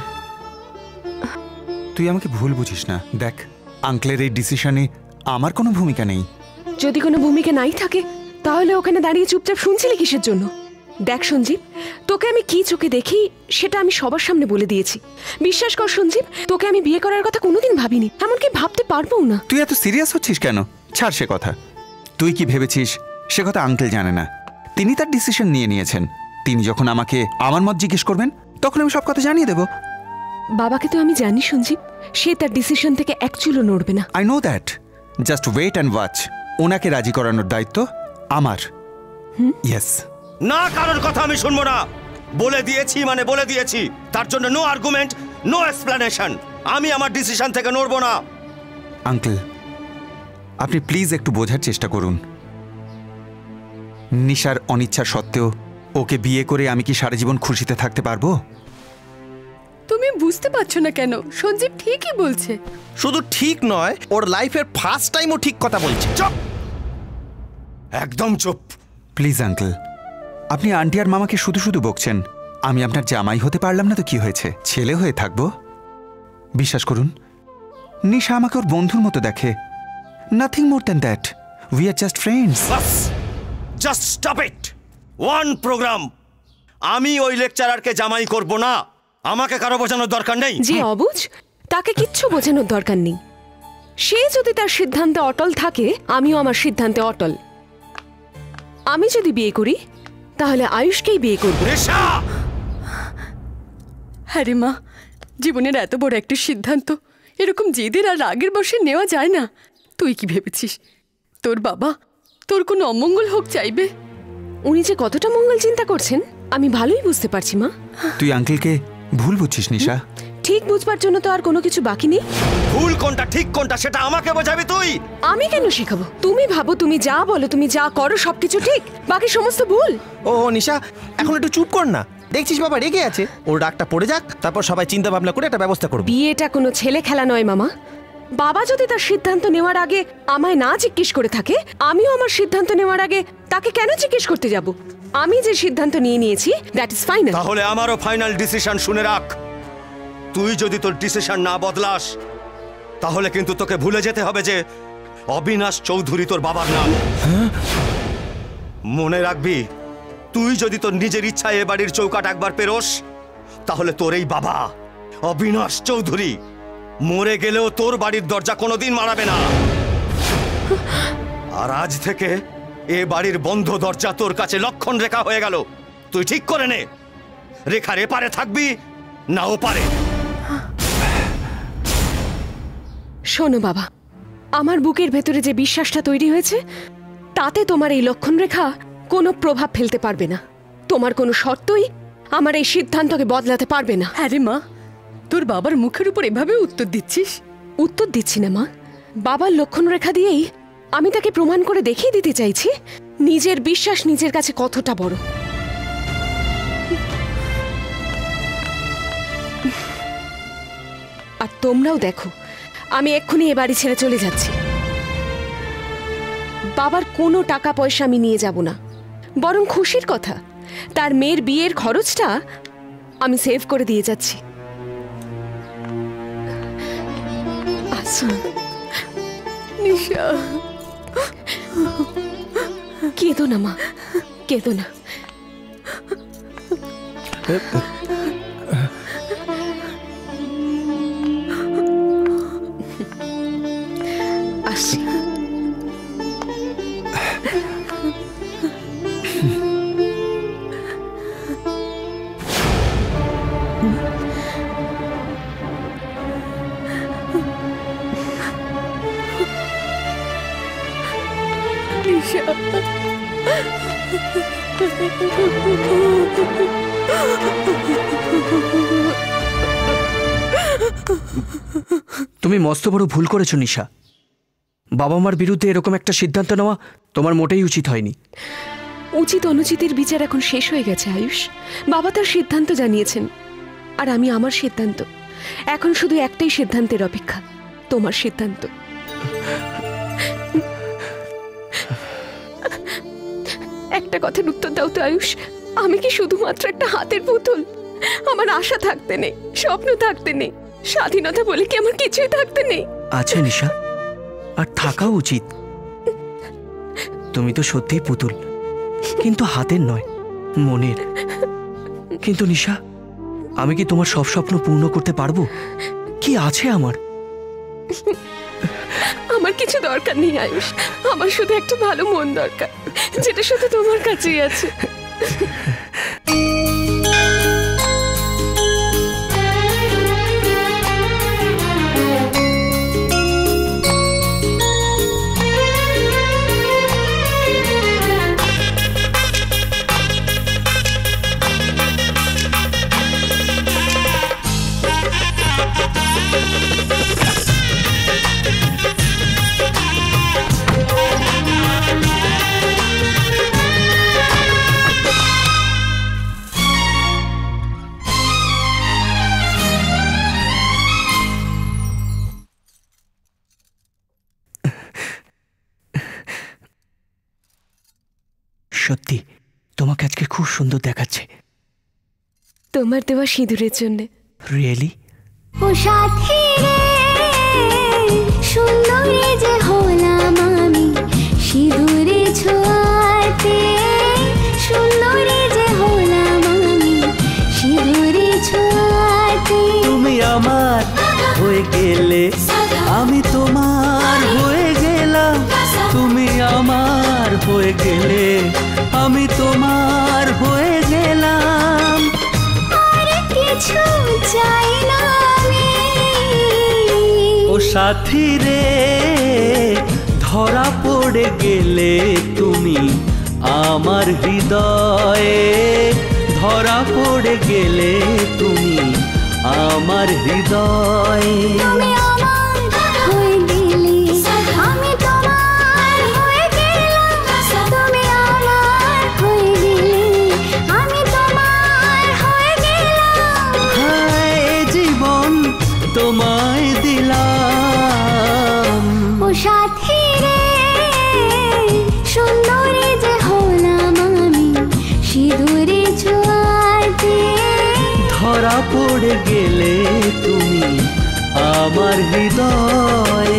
তুই আমাকে ভুল বুঝিস না। দেখ, আঙ্কেলের এই ডিসিশনে আমার কোনো ভূমিকা নেই।
যদি কোনো ভূমিকা নাই থাকে তাহলে ওখানে দাঁড়িয়ে চুপচাপ শুনছিলি কিসের জন্য? দেখ সঞ্জীব, তোকে আমি কি চোখে দেখি সেটা আমি সবার সামনে বলে দিয়েছি। বিশ্বাস কর সঞ্জীব, তোকে আমি বিয়ে করার কথা কোনোদিন ভাবিনি, এমনকি ভাবতে পারবো না।
তুই এত সিরিয়াস হচ্ছিস কেন? ছাড় সে কথা। তুই কি ভেবেছিস সে কথা আঙ্কেল জানে না। তিনি তার ডিসিশন নিয়ে নিয়েছেন। তিনি যখন আমাকে আমার মত জিজ্ঞেস করবেন তখন আমি সব কথা জানিয়ে দেব।
বাবাকে তো আমি জানি সঞ্জীব, সে তার ডিসিশন থেকে এক চুলও নড়বে না।
I know that. Just wait and watch. ওনাকে রাজি করানোর দায়িত্ব আমার। ইয়েস।
না, কারোর কথা আমি শুনবো না। বলে দিয়েছি মানে বলে দিয়েছি, তার জন্য নো আর্গুমেন্ট, নো এক্সপ্লেনেশন। আমি আমার ডিসিশন থেকে নড়বো না।
আঙ্কেল, আপনি প্লিজ একটু বোঝার চেষ্টা করুন। নিশার অনিচ্ছা সত্ত্বেও ওকে বিয়ে করে আমি কি সারা জীবন খুশিতে থাকতে পারবো?
তুমি বুঝতে পারছো না কেন? সঞ্জীব ঠিকই বলছে।
শুধু ঠিক নয়, ওর লাইফের ফার্স্ট টাইম ও ঠিক কথা বলছে।
চুপ, একদম চুপ।
প্লিজ আঙ্কেল, আপনি আন্টি আর মামাকে শুধু শুধু বকছেন। আমি আপনার জামাই হতে পারলাম না তো কি হয়েছে, ছেলে হয়ে থাকবো। বিশ্বাস করুন, নিশা আমাকে ওর বন্ধুর মতো দেখে। Nothing more than that. We are just friends.
বাস, just stop it. One programme. আমি ওই লেকচারারকে জামাই করব না। আমাকে কারো বোঝানোর দরকার নেই।
যে অবুঝ, তাকে কিচ্ছু বোঝানোর দরকার নেই। সে যদি তার সিদ্ধান্তে অটল থাকে, আমিও আমার সিদ্ধান্তে অটল। আমি যদি বিয়ে করি, তাহলে আয়ুষকেই বিয়ে করব।
আরে মা, জীবনের এত বড় একটা সিদ্ধান্ত এরকম জেদের আর রাগের বশে নেওয়া যায় না। তুই কি ভেবেছিস তোর বাবা তোর কোনো অমঙ্গল হোক চাইবে?
উনি যে কতটা মঙ্গল চিন্তা করছেন আমি ভালোই বুঝতে পারছি মা।
তুই আঙ্কেলকে ভুল বুঝছিস নিশা।
ঠিক বুঝবার জন্য তো আর কোনো কিছু বাকি নেই।
ভুল কোনটা ঠিক কোনটা সেটা আমাকে বোঝাবি তুই।
আমি কেন শেখাবো? তুমি ভাবো তুমি যা বলো, তুমি যা করো সবকিছু ঠিক, বাকি সমস্ত ভুল।
ও নিশা, এখন একটু চুপ কর না। দেখছিস বাবা রেগে আছে, ওর ডাকটা পড়ে যাক, তারপর সবাই চিন্তা ভাবনা করে একটা ব্যবস্থা করব।
বিয়েটা কোনো ছেলে খেলা নয় মামা। বাবা যদি তার সিদ্ধান্ত নেওয়ার আগে আমায় না জিজ্ঞেস করে থাকে, আমিও আমার সিদ্ধান্ত নেওয়ার আগে তাকে কেন জিজ্ঞেস করতে যাব? আমি যে সিদ্ধান্ত নিয়ে নিয়েছি দ্যাট ইজ ফাইনাল।
তাহলে আমারও ফাইনাল ডিসিশন শুনে রাখ। তুই যদি তোর ডিসিশন না বদলাস, তাহলে কিন্তু তোকে ভুলে যেতে হবে যে অবিনাশ চৌধুরী তোর বাবার নাম। মনে রাখবি, তুই যদি তোর নিজের ইচ্ছায় এ বাড়ির চৌকাট একবার পেরোস, তাহলে তোর এই বাবা অবিনাশ চৌধুরী মরে গেলেও তোর বাড়ির দরজা কোনোদিন মারাবে না। আর আজ থেকে এ বাড়ির বন্ধ দরজা তোর কাছে লক্ষণ রেখা হয়ে গেল। তুই ঠিক করে নে, রেখার এপারে থাকবি না ওপারে।
শোনো বাবা, আমার বুকের ভেতরে যে বিশ্বাসটা তৈরি হয়েছে, তাতে তোমার এই লক্ষণ রেখা কোনো প্রভাব ফেলতে পারবে না। তোমার কোনো শর্তই আমার এই সিদ্ধান্তকে বদলাতে পারবে না।
আরে মা, তোর বাবার মুখের উপর এভাবে উত্তর দিচ্ছিস?
উত্তর দিচ্ছি না মা, বাবার লক্ষণ রেখা দিয়েই আমি তাকে প্রমাণ করে দেখিয়ে দিতে চাইছি নিজের বিশ্বাস নিজের কাছে কতটা বড়। আর তোমরাও দেখো, আমি এক্ষুনি এ বাড়ি ছেড়ে চলে যাচ্ছি। বাবার কোনো টাকা পয়সা আমি নিয়ে যাব না, বরং খুশির কথা তার মেয়ের বিয়ের খরচটা আমি সেভ করে দিয়ে যাচ্ছি।
নিশা,
কেঁদো না মা, কেঁদো না। আসি।
তুমি মস্ত বড় ভুল করেছো নিশা। বাবা মার বিরুদ্ধে এরকম একটা সিদ্ধান্ত নেওয়া তোমার মোটেই উচিত হয়নি।
উচিত অনুচিতের বিচার এখন শেষ হয়ে গেছে আয়ুষ। বাবা তার সিদ্ধান্ত জানিয়েছেন, আর আমি আমার সিদ্ধান্ত। এখন শুধু একটাই সিদ্ধান্তের অপেক্ষা, তোমার সিদ্ধান্ত। একটা কথার উত্তর দাও তো আয়ুষ, আমি কি শুধুমাত্র একটা হাতের পুতুল? আমার আশা থাকতে নেই, স্বপ্ন থাকতে নেই, স্বাধীনতা বলে কি আমার কিছুই থাকতে নেই?
আছে নিশা, আর থাকা উচিত। তুমি তো সত্যিই পুতুল, কিন্তু হাতের নয়, মনের। কিন্তু নিশা, আমি কি তোমার সব স্বপ্ন পূর্ণ করতে পারবো? কি আছে আমার?
আমার কিছু দরকার নেই আয়ুষ, আমার শুধু একটা ভালো মন দরকার, যেটা শুধু তোমার কাছেই আছে।
সত্যি তোমাকে আজকে খুব সুন্দর দেখাচ্ছে।
তোমার দেওয়া সিঁদুরের জন্য।
রিয়েলি?
ও সাথী রে, সুন্দরী যে হলাম আমি সিঁদুরে ছোঁয়াতে, সুন্দরী যে হলাম আমি সিঁদুরে ছোঁয়াতে।
তুমি আমার হয়ে গেলে আমি তোমার হয়ে গেলাম, তুমি আমার হয়ে গেলে আমি তোমার হয়ে গেলাম।
আর কিছু চাই না আমি।
ও সাথী রে, ধরা পড়ে গেলে তুমি আমার হৃদয়ে, ধরা পড়ে গেলে তুমি আমার হৃদয়ে।
তুমি আমার হয়ে গেলে আমি তোমার হয়ে গেলাম, তুমি আমার হয়ে গেলে আমি তোমার হয়ে গেলাম।
হায় জীবন তোমায় দিলাম।
ও সাথী রে, সুন্দরী যে হলাম আমি সিঁদুরে ছোঁয়াতে।
ধরা পড়ে গেলে তুমি আমার হৃদয়ে।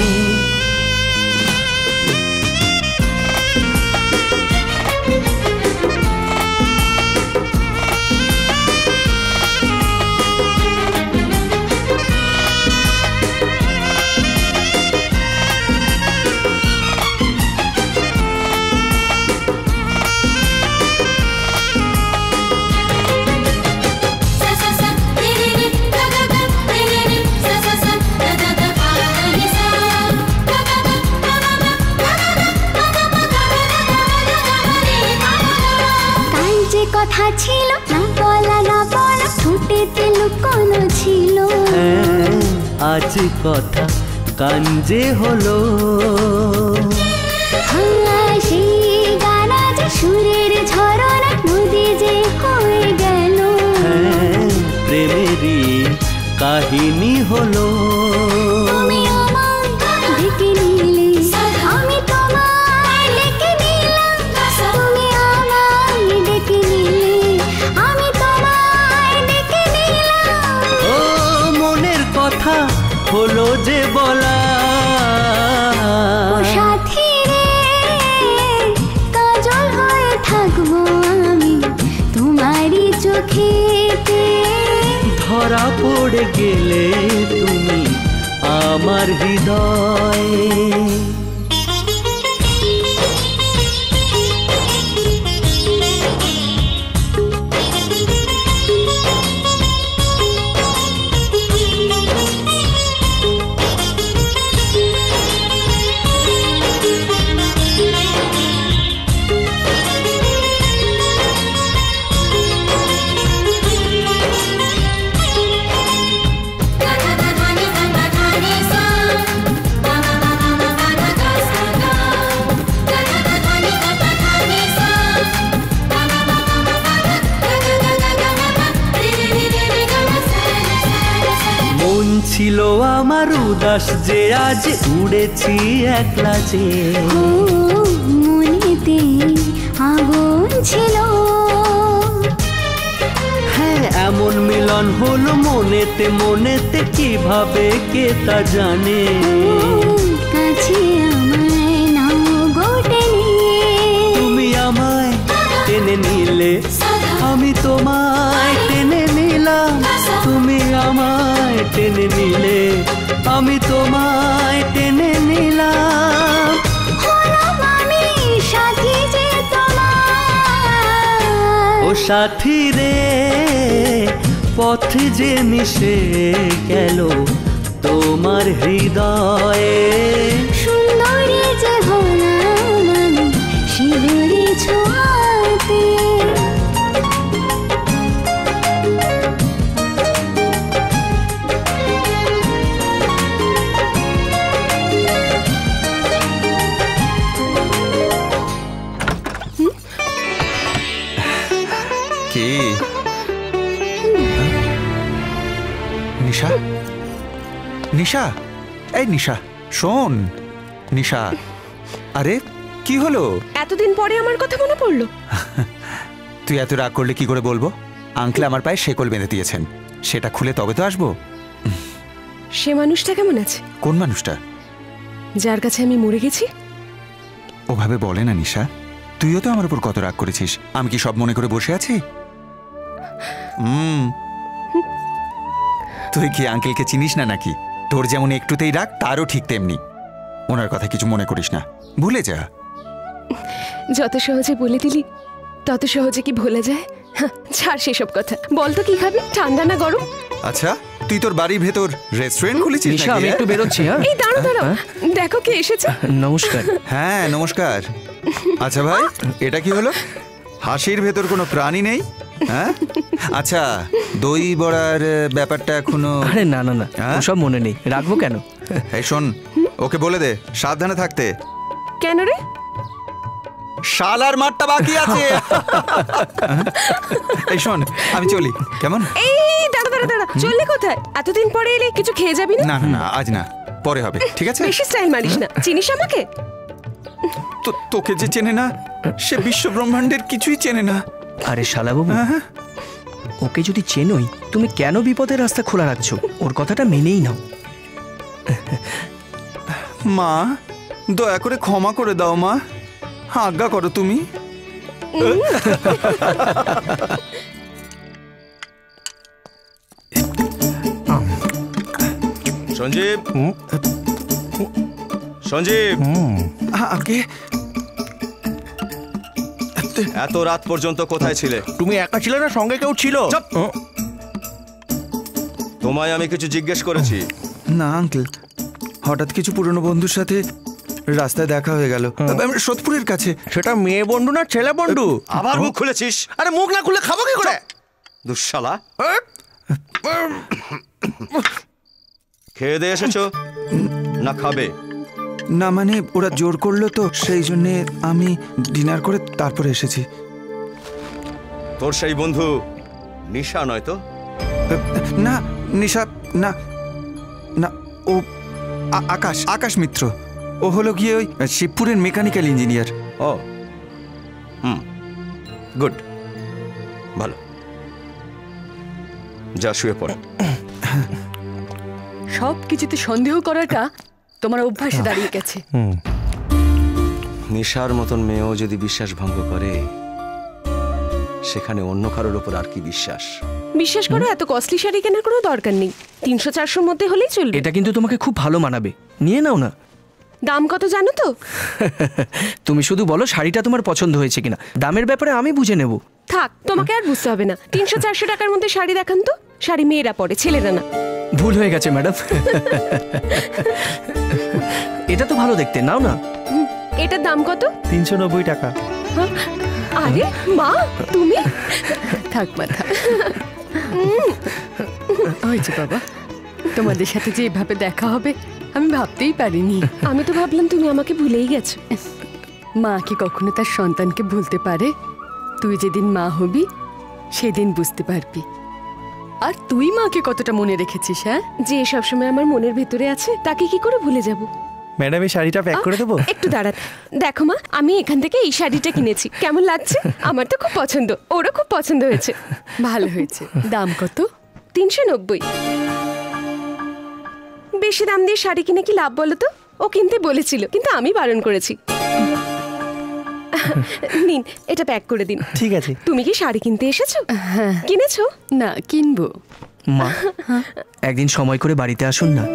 কথা ছিল না বলা না বলা, ঠোঁটেতে লুকোনো ছিল।
আজ কথা কাঞ্জে হলো,
সেই গানা যে সুরের ঝরনা নদী যে হয়ে গেল।
প্রেমেরই কাহিনী হলো।
তুমি আমায় ডেকে নিলে আমি তোমায় ডেকে নিলাম, তুমি আমায় ডেকে নিলে আমি তোমায় ডেকে নিলাম।
ও মনের কথা হলো যে বলা।
ও সাথী রে, কাজল হয়ে থাকবো আমি তোমারই চোখেতে।
ধরা পড়ে গেলে তুমি আমার হৃদয়ে। ছিল আমার উদাস যে আজ উড়েছি একলা যে।
ও মনেতে আগুন ছিল,
হ্যাঁ এমন মিলন হলো মনেতে মনেতে, কিভাবে কে তা জানে।
কাছে আমায় নাও গো টেনে,
তুমি আমায় টেনে নিলে আমি তোমায় টেনে নিলাম, তুমি আমায় টেনে নিলে আমি তোমায় টেনে নিলাম।
হলাম আমি সাথী যে তোমার।
ও সাথী রে, পথ যে মিশে গেল তোমার হৃদয়ে।
সুন্দরী যে হলাম আমি সিঁদুরে ছোঁয়াতে।
কি নিশা? নিশা, এই নিশা শোন। নিশা, আরে কি হলো?
এতদিন পরে আমার কথা মনে পড়লো।
তুই এত রাগ করলে কি করে বলবো? আঙ্কেল আমার পায়ে শেকল বেঁধে দিয়েছেন, সেটা খুলে তবে তো আসবো।
সে মানুষটা কেমন আছে?
কোন মানুষটা?
যার কাছে আমি মরে গেছি।
ওভাবে বলে না নিশা, তুইও তো আমার উপর কত রাগ করেছিস। আমি কি সব মনে করে বসে আছি? হুম, তুই কি আঙ্কেলকে চিনিস না নাকি? তোর যেমন একটুতেই রাগ, তারও ঠিক তেমনি। ওনার কথা কিছু মনে করিস না, ভুলে যা।
যত সহজে বলে দিলি তত সহজে কি ভোলা যায়? হ্যাঁ, ছাড় সেসব কথা। বল তো কি খাবি, ঠান্ডা না গরম?
আচ্ছা, তুই তোর বাড়ির ভেতর রেস্টুরেন্ট খুলেছিস
নিশা,
নাকি?
আমি একটু বেরোচ্ছি। হ্যাঁ,
এই দাঁড়াও দাঁড়াও, দেখো কে এসেছে।
নমস্কার।
হ্যাঁ নমস্কার। আচ্ছা ভাই, এটা কি হলো? হাসির ভেতর কোনো প্রাণী নেই? হ্যাঁ, আচ্ছা, দই বড়ার ব্যাপারটা এখনো?
আরে না না না, সব মনে নেই, রাখবো কেন?
এই শোন, ওকে বলে দে সাবধানে থাকতে।
কেন রে?
শালার মাঠটা বাকি আছে। এই শোন, আমি চলি, কেমন?
এই দাঁড়া দাঁড়া দাঁড়া, চললি কোথায়? এতদিন পরে এলে, কিছু খেয়ে যাবি না?
না না না, আজ না, পরে হবে, ঠিক আছে?
বেশি স্টাইল মারিস না। চিনিস আমাকে?
তো তোকে যে চেনে না, সে বিশ্ব ব্রহ্মাণ্ডের কিছুই চেনে না।
আরে শালাবাবু, ওকে যদি চেনোই, তুমি কেন বিপদের রাস্তা খোলা রাখছো? ওর কথাটা মেনেই নাও।
মা, দয়া করে ক্ষমা করে দাও মা, আজ্ঞা করো তুমি।
সঞ্জীব, সঞ্জীব,
আগে
এত রাত পর্যন্ত কোথায় ছিলে?
তুমি একা ছিলে না, সঙ্গে কেউ ছিল?
তোমায় আমি কিছু জিজ্ঞেস করেছি।
না আঙ্কেল, হঠাৎ কিছু পুরনো বন্ধুর সাথে রাস্তায় দেখা হয়ে গেল, সোদপুরের কাছে।
সেটা মেয়ে বন্ধু না ছেলে বন্ধু?
আবার মুখ খুলেছিস?
আরে মুখ না খুলে খাবো কি করে?
দুঃশালা, খেয়ে দিয়ে এসেছো না খাবে?
না মানে ওরা জোর করলো তো, সেই জন্যে আমি ডিনার করে তারপরে এসেছি।
তোর সেই বন্ধু নিশা নয় তো?
না নিশা না, না ও আকাশ, আকাশ মিত্র। ও হলো গিয়ে ওই শিবপুরের মেকানিক্যাল ইঞ্জিনিয়ার।
ও হুম, গুড, ভালো। যা শুয়ে পড়।
সব কিছুতে সন্দেহ করাটা তোমার অভ্যাসে দাঁড়িয়ে গেছে।
নিশার মতন মেয়েও যদি বিশ্বাস ভঙ্গ করে, সেখানে অন্য কারোর উপর আর কি বিশ্বাস?
বিশ্বাস করো, এত কস্টলি শাড়ি কেনার কোনো দরকার নেই। তিনশো চারশোর মধ্যে হলেই চলবে।
এটা কিন্তু তোমাকে খুব ভালো মানাবে, নিয়ে নাও না।
দাম কত জানো তো?
তুমি শুধু বলো শাড়িটা তোমার পছন্দ হয়েছে কিনা, দামের ব্যাপারে আমি বুঝে নেব।
থাক, তোমাকে আর বুঝতে হবে না। তিনশো চারশো টাকার মধ্যে শাড়ি দেখান তো। শাড়ি মেয়েরা পরে, ছেলেরা না।
ভুল হয়ে গেছে ম্যাডাম। এটা তো ভালো দেখতে, নাও না।
এটার দাম কত?
তিনশো নব্বই টাকা।
আরে মা, তুমি?
থাক মাথা। হয়েছে বাবা, তোমাদের সাথে যে এভাবে দেখা হবে আমি ভাবতেই পারিনি।
আমি তো ভাবলাম তুমি আমাকে ভুলেই গেছো।
মা কি কখনো তার সন্তানকে ভুলতে পারে? তুই যেদিন মা হবি সেদিন বুঝতে পারবি। আর তুই মাকে কতটা মনে রেখেছিস? হ্যাঁ,
যে সবসময় আমার মনের ভেতরে আছে, তাকে কি করে ভুলে যাব?
ম্যাডাম, এই শাড়িটা প্যাক করে দেবো?
একটু দাঁড়ান। দেখো মা, আমি এখান থেকে এই শাড়িটা কিনেছি। কেমন লাগছে? আমার তো খুব পছন্দ, ওরও খুব পছন্দ হয়েছে।
ভালো হয়েছে। দাম কত?
তিনশো নব্বই। বেশি দাম দিয়ে শাড়ি কিনে কি লাভ বলো তো? ও কিনতে বলেছিল, কিন্তু আমি বারণ করেছি। নিন, এটা প্যাক করে দিন।
ঠিক আছে।
তুমি কি শাড়ি কিনতে এসেছো?
হ্যাঁ।
কিনেছো?
না, কিনবো।
মা, একদিন সময় করে বাড়িতে আসুন না।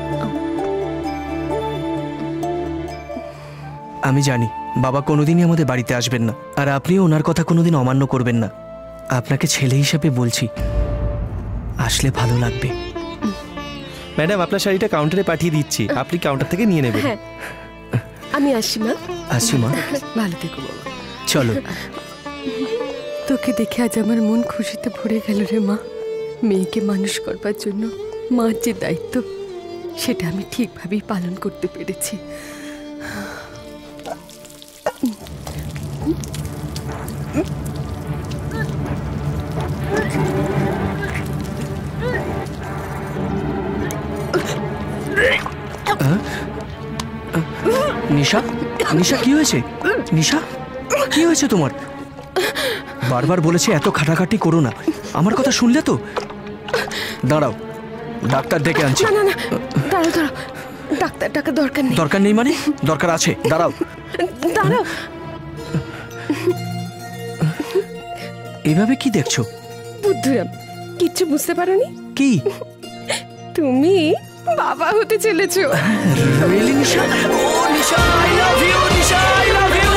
আমি জানি বাবা কোনোদিনই আমাদের বাড়িতে আসবেন না, আর আপনিও ওনার কথা কোনোদিন অমান্য করবেন না। আপনাকে ছেলে হিসাবে বলছি, আসলে ভালো লাগবে।
ম্যাডাম, আপনার শাড়িটা কাউন্টারে পাঠিয়ে দিচ্ছি, আপনি কাউন্টার থেকে নিয়ে নেবেন।
হ্যাঁ, আমি আসি মা।
আসি মা।
ভালো থেকো বাবা।
চলো।
তোকে দেখে আজ আমার মন খুশিতে ভরে গেল রে মা। মেয়েকে মানুষ করবার জন্য মার যে দায়িত্ব, সেটা আমি ঠিকভাবেই পালন করতে পেরেছি।
নিশা, নিশা কি হয়েছে? নিশা কি হয়েছে তোমার? বারবার বলেছি এত খাটাখাটি করো না, আমার কথা শুনলে তো? দাঁড়াও, ডাক্তার ডেকে আনছি।
না না না, দাঁড়াও দাঁড়াও, ডাক্তার ডাকার দরকার নেই।
দরকার নেই মানে? দরকার আছে, দাঁড়াও
দাঁড়াও।
এভাবে কি দেখছো?
বুদ্ধুরাম, কিচ্ছু বুঝতে পারোনি?
কি?
তুমি বাবা হতে চলেছো।
রিয়েলি নিশা? ও Nisha, I love you Nisha, I love you.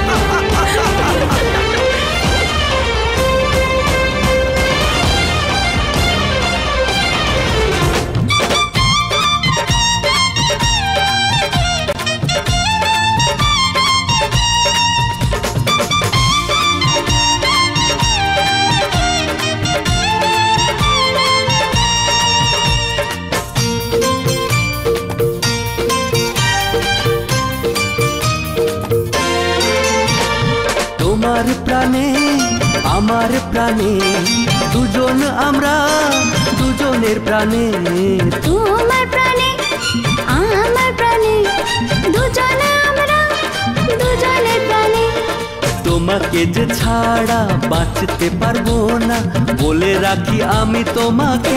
তোমার প্রাণে আমার প্রাণে দুজন আমরা, দুজনের প্রাণে।
তোমার প্রাণে আমার প্রাণে দুজনে আমরা, দুজনের প্রাণে।
তোমাকে যে ছাড়া বাঁচতে পারবো না, বলে রাখি আমি তোমাকে।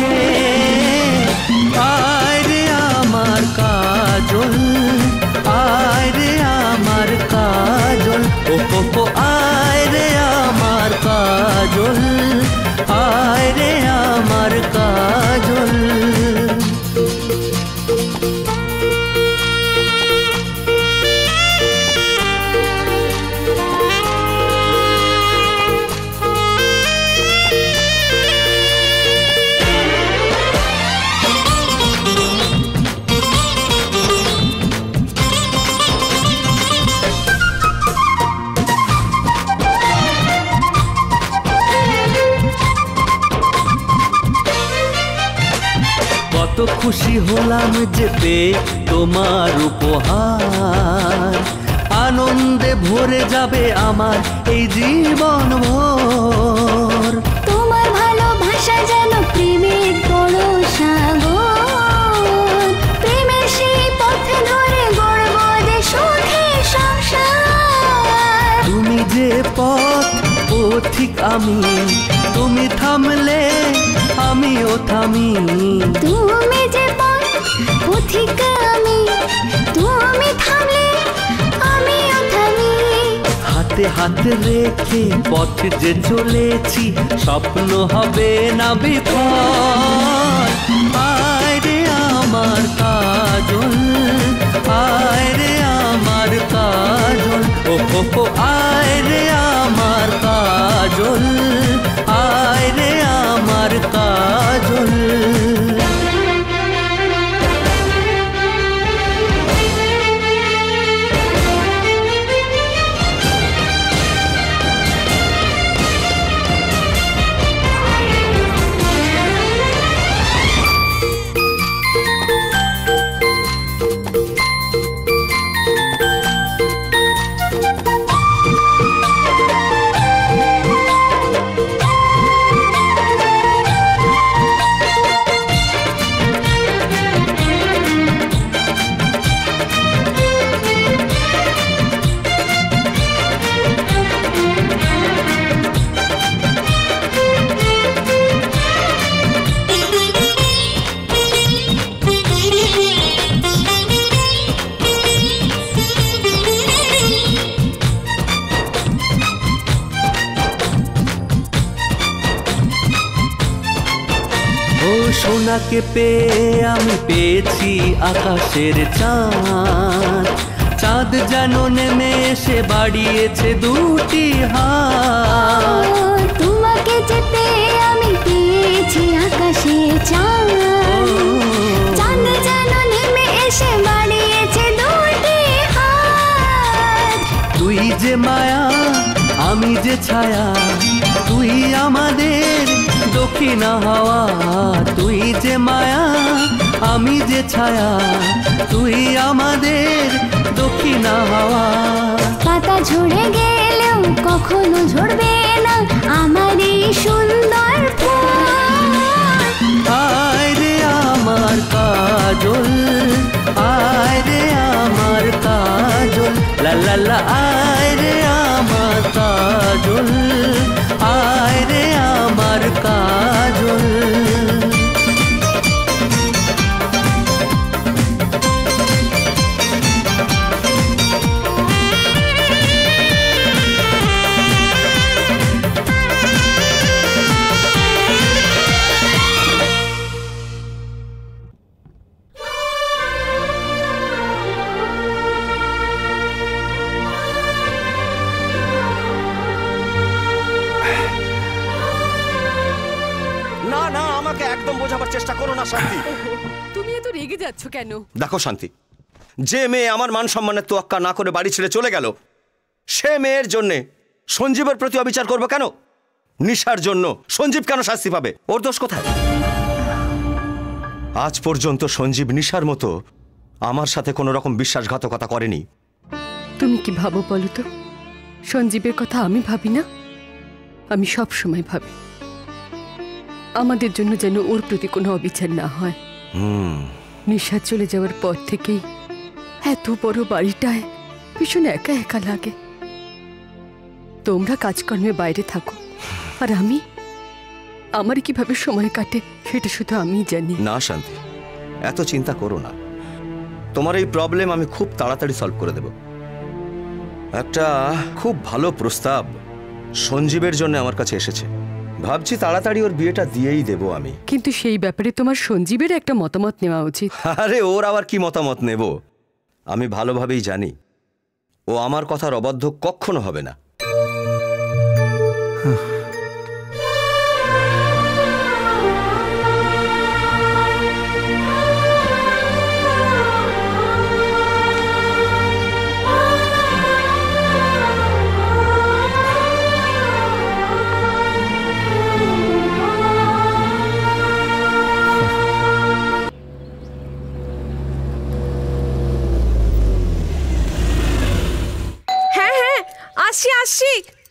আয় রে আমার কাজল, আয় রে আমার কাজল, ও হো হো আয় রে আমার কাজল, আয় রে আমার কাজল। কত খুশি হলাম যে পেয়ে তোমার উপহার, আনন্দে ভরে যাবে আমার এই জীবন ভর।
তোমার ভালোবাসা যেন প্রেমের বড় সাগর, প্রেমের সেই পথে ধরে গড়ব যে সুখের সংসার।
তুমি যে পথ পথিক আমি, তুমি থামলে আমিও থামি।
তুমি যে পথ পথিক আমি, তুমি থামলে আমিও থামি।
হাতে হাতে রেখে পথ যে চলেছি, স্বপ্ন হবে না বিফল। আয় রে আমার কাজল, আয় রে আমার কাজল, ও হো হো আয় রে আমার কাজল, আয় রে আমার কাজল। সোনাকে পেয়ে আমি পেয়েছি আকাশের চাঁদ, চাঁদ যেন নেমে এসে বাড়িয়েছে দুটি হাত।
তোমাকে যে পেয়ে আমি পেয়েছি আকাশের চাঁদ, চাঁদ যেন নেমে এসে বাড়িয়েছে দুটি হাত।
তুই যে মায়া আমি যে ছায়া, তুই আমাদের দক্ষিণা হাওয়া। তুই যে মায়া আমি যে ছায়া, তুই আমাদের দক্ষিণা হাওয়া।
পাতা ঝরে গেলেও কখনো ঝরবে না আমার এই সুন্দর ফুল।
আয় রে আমার কাজল, আয় রে আমার কাজল, ও লা লা লা আয় রে আমার কাজল, আয় রে আমার কাজল।
একদম বোঝাবার চেষ্টা করো না শান্তি।
তুমি এত রেগে যাচ্ছ কেন?
দেখো শান্তি, যে মেয়ে আমার মান সম্মানের তোয়াক্কা না করে বাড়ি ছেড়ে চলে গেল, সে মেয়ের জন্যে সঞ্জীবের প্রতি অবিচার করবো কেন? নিশার জন্য সঞ্জীব কেন শাস্তি পাবে? ওর দোষ কোথায়? আজ পর্যন্ত সঞ্জীব নিশার মতো আমার সাথে কোনো রকম বিশ্বাসঘাতকতা করেনি।
তুমি কি ভাবো বলো তো? সঞ্জীবের কথা আমি ভাবি না? আমি সব সময় ভাবি আমাদের জন্য যেন ওর প্রতি কোনো অবিচার না হয়। নিশা চলে যাওয়ার পর থেকেই এত বড় বাড়িটায় ভীষণ একা একা লাগে। তোমরা কাজকর্মে বাইরে থাকো, আর আমি আমার কিভাবে সময় কাটে সেটা শুধু আমিই জানি।
না শান্তি, এত চিন্তা করো না। তোমার এই প্রবলেম আমি খুব তাড়াতাড়ি সলভ করে দেব। একটা খুব ভালো প্রস্তাব সঞ্জীবের জন্য আমার কাছে এসেছে। ভাবছি তাড়াতাড়ি ওর বিয়েটা দিয়েই দেব আমি।
কিন্তু সেই ব্যাপারে তোমার সঞ্জীবের একটা মতামত নেওয়া উচিত।
আরে ওর আবার কি মতামত নেব? আমি ভালোভাবেই জানি ও আমার কথার অবাধ্য কখনো হবে না।
আসি আসি।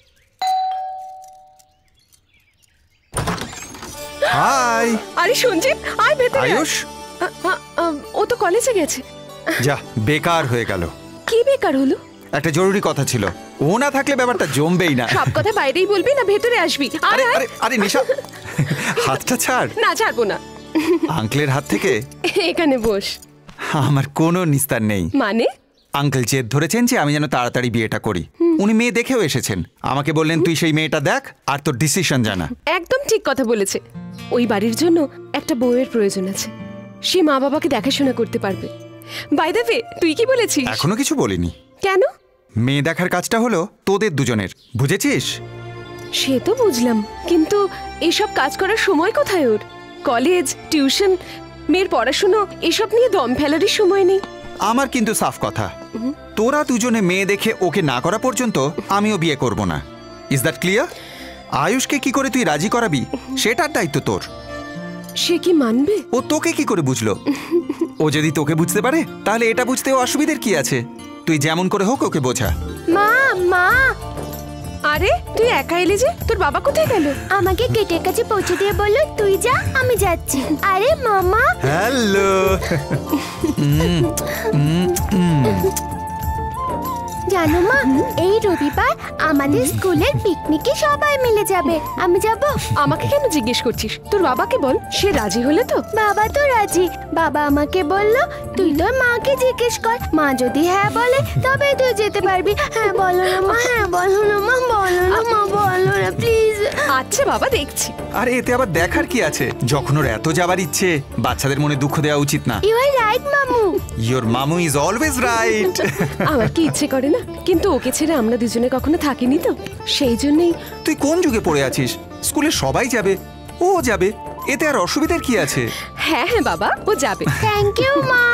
হাই।
আরে সঞ্জীব, আয় ভেতরে।
আয়ুষ?
ও তো কলেজে গেছে।
যা, বেকার হয়ে গেল।
কি বেকার হলো?
একটা জরুরি কথা ছিল, ও না থাকলে ব্যাপারটা জমবেই না।
সব কথা বাইরেই বলবি না ভেতরে আসবি?
আরে আরে আরে নিশা, হাতটা ছাড়।
না ছাড়বো না।
আঙ্কেলের হাত থেকে।
এখানে বস।
আমার কোনো নিস্তার নেই।
মানে?
আঙ্কেল জেদ ধরেছেন যে আমি যেন তাড়াতাড়ি বিয়েটা করি। উনি মেয়ে দেখেও এসেছেন, আমাকে বললেন তুই সেই মেয়েটা দেখ আর তোর ডিসিশন জানা।
একদম ঠিক কথা বলেছে। ওই বাড়ির জন্য একটা বউয়ের প্রয়োজন আছে, সে মা বাবাকে দেখাশোনা করতে পারবে। বাই দ্য ওয়ে, তুই কি বলেছিস?
এখনো কিছু বলিনি।
কেন?
মেয়ে দেখার কাজটা হলো তোদের দুজনের, বুঝেছিস?
সে তো বুঝলাম, কিন্তু এইসব কাজ করার সময় কোথায় ওর? কলেজ, টিউশন, মেয়ের পড়াশুনো এসব নিয়ে দম ফেলারই সময় নেই।
আমার কিন্তু সাফ কথা, তোরা দুজনে মেয়ে দেখে ওকে না করা পর্যন্ত আমিও বিয়ে করব না। Is that clear? আয়ুষকে কি করে তুই রাজি করাবি সেটার দায়িত্ব তোর।
সে কি মানবে?
ও তোকে কি করে বুঝলো? ও যদি তোকে বুঝতে পারে তাহলে এটা বুঝতেও অসুবিধার কি আছে? তুই যেমন করে হোক ওকে বোঝা।
মা মা, আরে তুই একা এলে যে, তোর বাবা কোথায় গেল?
আমাকে গেটের কাছে পৌঁছে দিয়ে বললো তুই যা, আমি যাচ্ছি। আরে মামা।
হ্যালো।
জানো মা, এই রবিবার আমাদের স্কুলের পিকনিকে সবাই মিলে যাবে। আমি যাব।
আমাকে কেন জিজ্ঞেস করছিস? তোর বাবাকে বল, সে রাজি হলে তো।
বাবা তো রাজি। বাবা আমাকে বলল তুই তোর মাকে জিজ্ঞেস কর, মা যদি হ্যাঁ বলে তবে তুই যেতে পারবি। হ্যাঁ বলো না মা, হ্যাঁ বলো না মা, বলো না মা, বলো না প্লিজ।
আচ্ছা বাবা, দেখছি।
আরে এতে আবার দেখার কি আছে? যখন ওর এত যাবার ইচ্ছে, বাচ্চাদের মনে দুঃখ দেওয়া উচিত না।
ইউ আর রাইট মামু।
ইওর মামু ইজ অলওয়েজ রাইট।
আমার কি ইচ্ছে করে না, কিন্তু ওকে ছেড়ে আমরা দুজনে কখনো থাকিনি তো, সেই জন্যই।
তুই কোন যুগে পড়ে আছিস? স্কুলে সবাই যাবে, ও যাবে, এতে আর অসুবিধার কি আছে?
হ্যাঁ হ্যাঁ বাবা, ও যাবে।
থ্যাংক ইউ মা।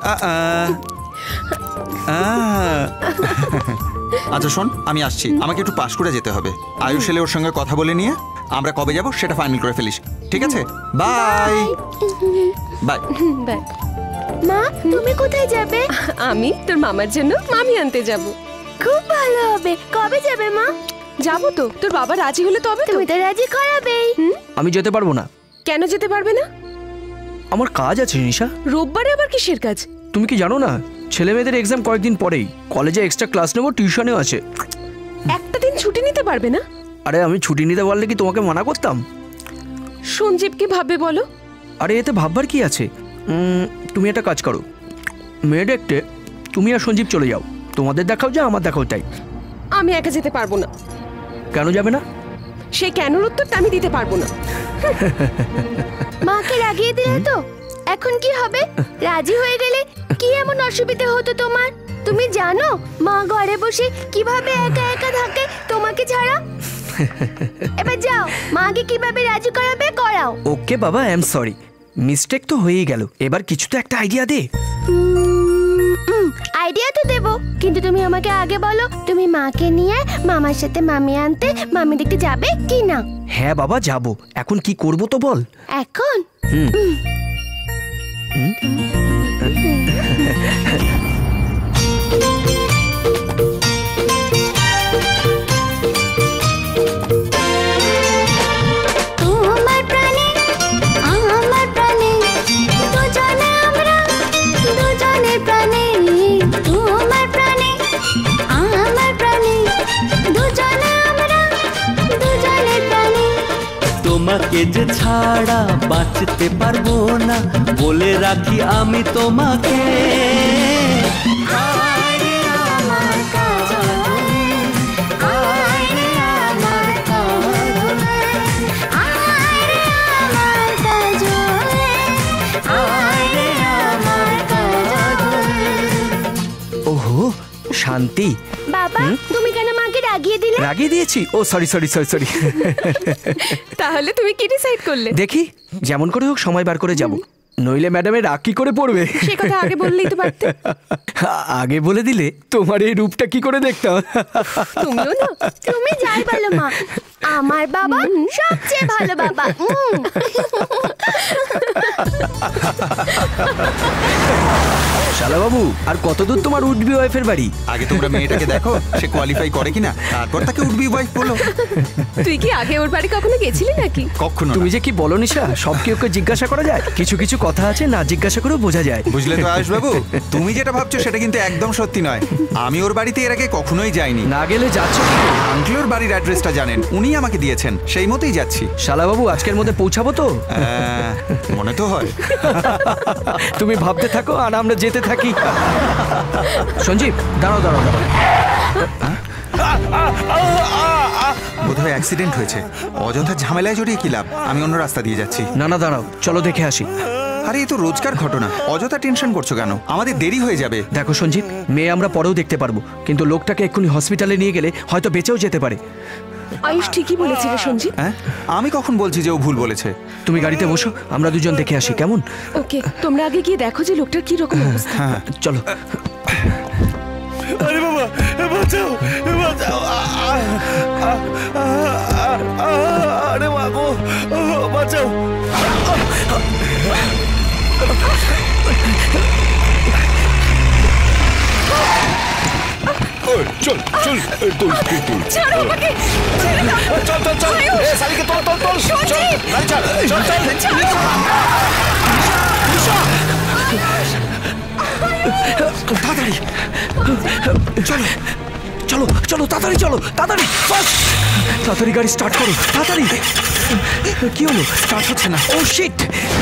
আচ্ছা শোন, আমি আসছি, আমাকে একটু পাশ করে যেতে হবে। আয়ুষ এলে ওর সঙ্গে কথা বলে নিয়ে আমরা কবে যাব সেটা ফাইনাল করে ফেলিস, ঠিক আছে? Bye bye
bye.
মা তুমি কোথায় যাবে?
আমি তোর মামার জন্য মামি আনতে যাব।
খুব ভালো হবে। কবে যাবে মা?
যাবো তো, তোর বাবা রাজি হলে তবে তো।
তুমি তো রাজি করাবেই।
আমি যেতে পারবো না।
কেন যেতে পারবে না?
আমার কাজ আছে নিশা।
রোববারে আবার কিসের কাজ?
তুমি কি জানো না ছেলে মেয়েদের এক্সাম কয়েকদিন পরেই, কলেজে এক্সট্রা ক্লাস নেবো, টিউশনেও আছে।
একটা দিন ছুটি নিতে পারবে না?
আরে আমি ছুটি নিতে পারলে কি তোমাকে মানা করতাম?
সঞ্জীব কি ভাববে বলো?
আরে এতে ভাববার কি আছে? উম, তুমি একটা কাজ করো, মেয়ে দেখতে তুমি আর সঞ্জীব চলে যাও, তোমাদের দেখাও যা আমার দেখাও তাই।
আমি একা যেতে পারবো না।
কেন যাবে না?
সেই কেনর উত্তরটা আমি দিতে পারবো না।
মাকে রাগিয়ে দিলে তো, এখন কি হবে? রাজি হয়ে গেলে কি এমন অসুবিধা হতো তোমার? তুমি জানো মা ঘরে বসে কিভাবে একা একা থাকে তোমাকে ছাড়া? এবার যাও, মাকে কিভাবে রাজি করাবে করাও।
ওকে বাবা, আই এম সরি, মিস্টেক তো হয়েই গেল, এবার কিছু তো একটা আইডিয়া দে।
আইডিয়া তো দেবো, কিন্তু তুমি আমাকে আগে বলো তুমি মাকে নিয়ে মামার সাথে মামি আনতে মামি দেখতে যাবে কি না?
হ্যাঁ বাবা যাব, এখন কি করব তো বল।
এখন
হুম
তোমার প্রাণে আমার প্রাণে দুজনে আমরা দুজনের প্রাণে, তোমার প্রাণে আমার প্রাণে দুজনে আমরা দুজনের প্রাণে।
তোমাকে যে ছাড়া বাঁচতে পারবো না বলে রাখি আমি তোমাকে।
ওহো শান্তি,
বাবা তুমি কেন মাকে রাগিয়ে দিলে?
রাগিয়ে দিয়েছি? ও সরি সরি সরি সরি।
তাহলে তুমি কি ডিসাইড করলে?
দেখি যেমন করে হোক সময় বার করে যাব, নইলে ম্যাডামের রাগ কি করে পড়বে।
সে কথা আগে বললেই তো পারতে।
আগে বলে দিলে তোমার এই রূপটা কি করে দেখতাম।
তুমিও না,
তুমি যাই বলো মা, আমার বাবা সবচেয়ে ভালো বাবা। উম।
শালা বাবু, আর কতদূর তোমার উঠবি ওয়াইফের বাড়ি?
আগে তোমরা মেয়েটাকে দেখো সে কোয়ালিফাই করে কিনা, তারপর তাকে উঠবি ওয়াইফ বলো।
তুই কি আগে ওর বাড়ি কখনো গেছিলি নাকি?
কখনো
তুমি যে কি বলো নিশা, সব কি ওকে জিজ্ঞাসা করা যায়? কিছু কিছু কথা আছে না জিজ্ঞাসা করেও বোঝা যায়।
বুঝলে তো আয়ুষ বাবু, তুমি যেটা ভাবছো সেটা কিন্তু একদম সত্যি নয়। আমি ওর বাড়িতে এর আগে কখনোই যাইনি।
না গেলে যাচ্ছ কি?
আঙ্কেল ওর বাড়ির অ্যাড্রেসটা জানেন, উনি আমাকে দিয়েছেন, সেই মতোই যাচ্ছি।
শালা বাবু আজকের মধ্যে পৌঁছাবো তো?
আহ, মনে তো হয়।
তুমি ভাবতে থাকো আর আমরা যেতে থাকি। সঞ্জীব দাঁড়াও দাঁড়াও দাঁড়াও।
বোধহয় অ্যাক্সিডেন্ট হয়েছে, অযথা ঝামেলায় জড়িয়ে কি লাভ? আমি অন্য রাস্তা দিয়ে যাচ্ছি।
না না দাঁড়াও, চলো দেখে আসি।
আরে এ তো রোজকার ঘটনা, অযথা টেনশন করছো কেন? আমাদের দেরি হয়ে যাবে।
দেখো সঞ্জীব, মেয়ে আমরা পরেও দেখতে পারবো, কিন্তু লোকটাকে এক্ষুনি হসপিটালে নিয়ে গেলে হয়তো বেঁচেও যেতে পারে।
আয়ুষ ঠিকই বলেছিল সঞ্জীব।
হ্যাঁ, আমি কখন বলছি যে ও ভুল বলেছে?
তুমি গাড়িতে বসো, আমরা দুজন দেখে আসি, কেমন?
ওকে, তোমরা আগে গিয়ে দেখো যে লোকটার কি রকম অবস্থা।
হ্যাঁ
চলো।
আরে বাবা, বাঁচাও বাঁচাও, আরে মা গো, বাঁচাও। চল চল, তোল তোল,
ছাড়ো আমাকে, ছেড়ে দাও।
চল চল চল, এ শালিকে তোল তোল তোল, চল গাড়ি চল চল চল।
তাড়াতাড়ি চলো চলো চলো, তাড়াতাড়ি চলো, তাড়াতাড়ি তাড়াতাড়ি গাড়ি স্টার্ট করো, তাড়াতাড়ি। কি হলো?
স্টার্ট হচ্ছে না।
ও শিট!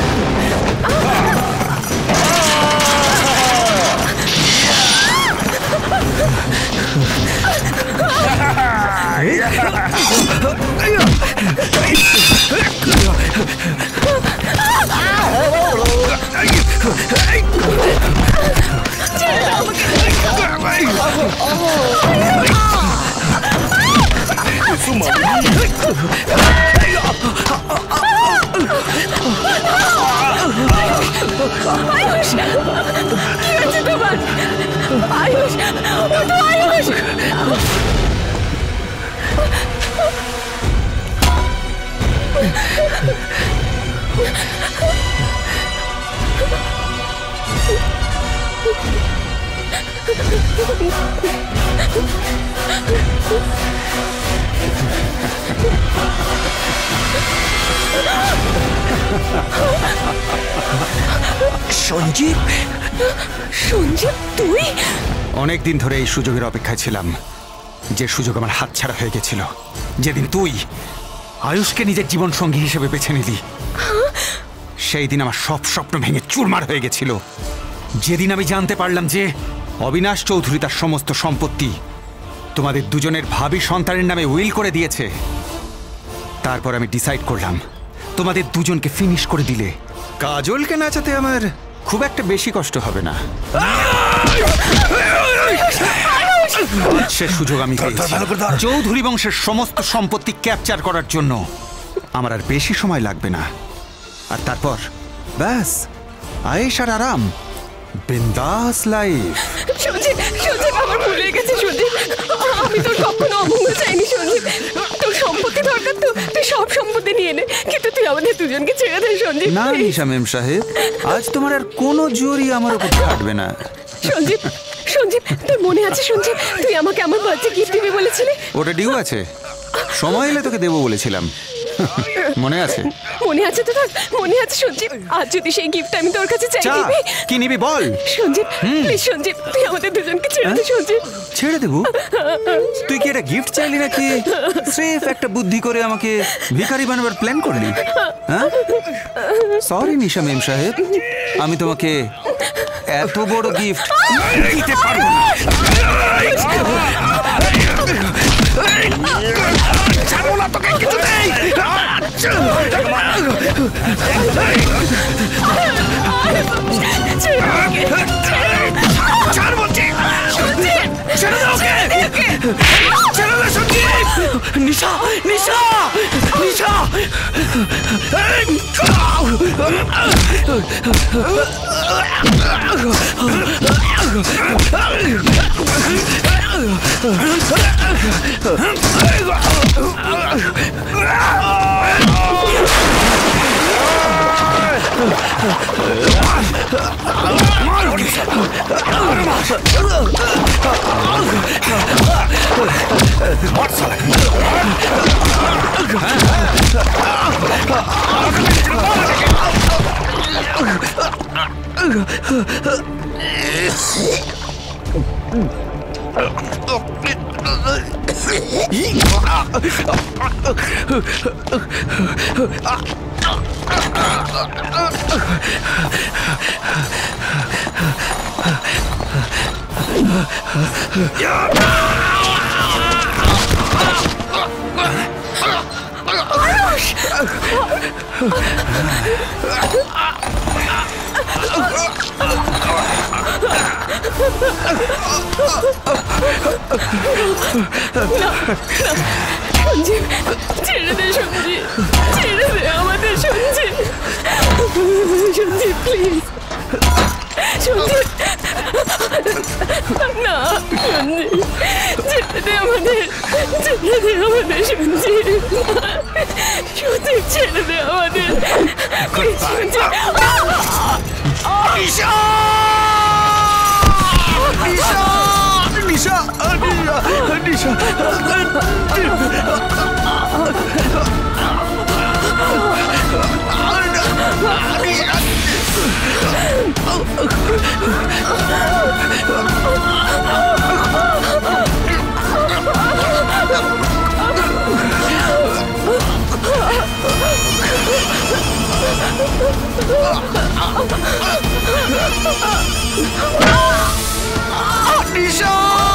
আয়ুষ, কি হয়েছে তোমার? আয়ুষ, ও তো আয়ুষ।
সঞ্জীব,
সঞ্জীব তুই?
অনেক দিন ধরে এই সুযোগের অপেক্ষায় ছিলাম, যে সুযোগ আমার হাতছাড়া হয়ে গেছিল যেদিন তুই আয়ুষকে নিজের জীবন সঙ্গী হিসেবে বেছে নিলি। সেই দিন আমার সব স্বপ্ন ভেঙে চুরমার হয়ে গেছিল। যেদিন আমি জানতে পারলাম যে অবিনাশ চৌধুরী তার সমস্ত সম্পত্তি তোমাদের দুজনের ভাবি সন্তানের নামে উইল করে দিয়েছে, তারপর আমি ডিসাইড করলাম তোমাদের দুজনকে ফিনিশ করে দিলে কাজলকে নাচাতে আমার খুব একটা বেশি কষ্ট হবে না। সে সুযোগ আমি পেয়েছি চৌধুরী বংশের সমস্ত সম্পত্তি ক্যাপচার করার জন্য। আমার আর বেশি সময় লাগবে না, আর তারপর ব্যাস আয়েশ আর আরাম, বিন্দাস লাইফ।
সঞ্জীব সঞ্জীব আমার ভুল হয়ে গেছে সঞ্জীব, আমি তোর কখনো অমঙ্গল চাইনি সঞ্জীব। তোর সম্পত্তি দরকার তো তুই সব সম্পত্তি নিয়ে নে, কিন্তু তুই আমাদের দুজনকে ছেড়ে দে সঞ্জীব।
না নিশা মেম সাহেব, আজ তোমার আর কোনো জোরই আমার উপর খাটবে না।
সঞ্জীব সঞ্জীব তোর মনে আছে সঞ্জীব, তুই আমাকে আমার বার্থডে গিফট দিবি বলেছিলি?
ওটা ডিউ আছে, সময় এলে তোকে দেবো বলেছিলাম, মনে আছে?
মনে আছে তো তোর? মনে আছে সঞ্জীব, আজ যদি সেই গিফট আমি তোর কাছে চাই দিবি?
কি নিবি বল
সঞ্জীব, প্লিজ সঞ্জীব তুই আমাদের দুজনকে ছেড়ে দে সঞ্জীব।
ছেড়ে দেবো? তুই কি এটা গিফট চাইলি নাকি স্রেফ একটা বুদ্ধি করে আমাকে ভিখারি বানাবার প্ল্যান করলি? হ্যাঁ সরি নিশা মেম সাহেব, আমি তোমাকে এত বড় গিফট দিতে পারবো না। ছাড়বো না তোকে কিছুতেই। ছাড় বলছি, ছেড়ে দাও ওকে, ছেড়ে দাও সঞ্জীব। নিশা নিশা নিশা
সঞ্জীব ছেড়ে দে সঞ্জীব, ছেড়ে দে আমাদের সঞ্জীব, সঞ্জীব প্লিজ সঞ্জীব, না সঞ্জীব ছেড়ে দে আমাদের, ছেড়ে দে আমাদের সঞ্জীব, সঞ্জীব ছেড়ে দে আমাদের সঞ্জীব।
নিশা নিশা নিশা নিশা নিশা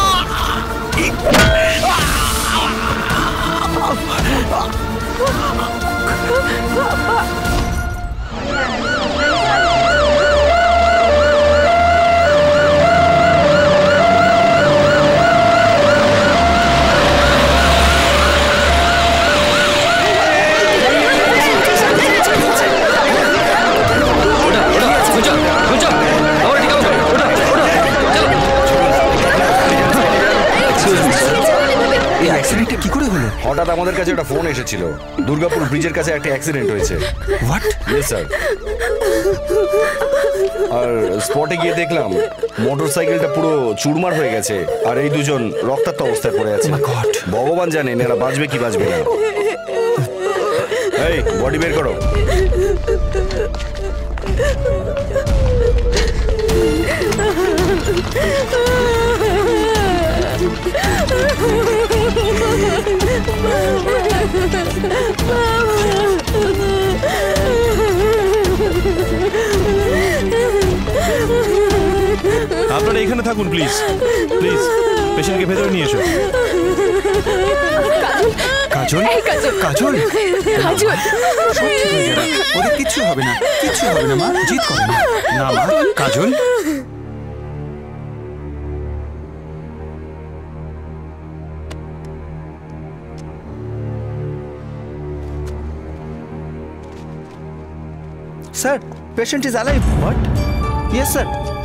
কি করে হলো? হঠাৎ আমাদের কাছে একটা ফোন এসেছিল, দুর্গাপুর ব্রিজের কাছে একটা অ্যাক্সিডেন্ট হয়েছে।
হোয়াট?
Yes sir. আর স্পটে গিয়ে দেখলাম মোটরসাইকেলটা পুরো চুরমার হয়ে গেছে, আর এই দুজন রক্তাক্ত অবস্থায় পড়ে আছে। ভগবান জানেন এরা বাঁচবে কি বাঁচবে না। এই বডি বের করো।
এখানে থাকুন প্লিজ প্লিজ পেশেন্টকে ভেতরে নিয়ে এসো।
কাজল কাজল
কাজল
সব ঠিক হয়ে যাবে, ওদের কিচ্ছু হবে না, কিচ্ছু হবে না মা, জিদ করো না। না মা, কাজল
Sir, patient is alive. What? Yes, sir.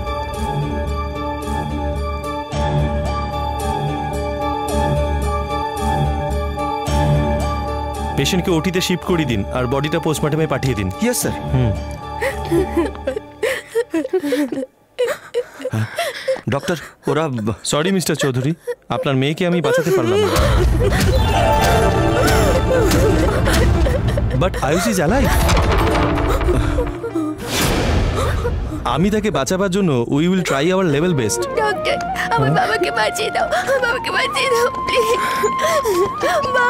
পেশেন্টকে ওটিতে শিফট করে দিন আর বডিটা পোস্টমর্টমে পাঠিয়ে দিন।
Yes, sir.
হুম।
ডক্টর, ওরা
সরি মিস্টার চৌধুরী, আপনার মেয়েকে আমি বাঁচাতে পারলাম না। But Ayush is alive. আমি তাকে বাঁচাবার জন্য we will try our level best.
Doctor, আমার বাবাকে বাঁচিয়ে দাও, আমার বাবাকে বাঁচিয়ে দাও প্লিজ। বাবা,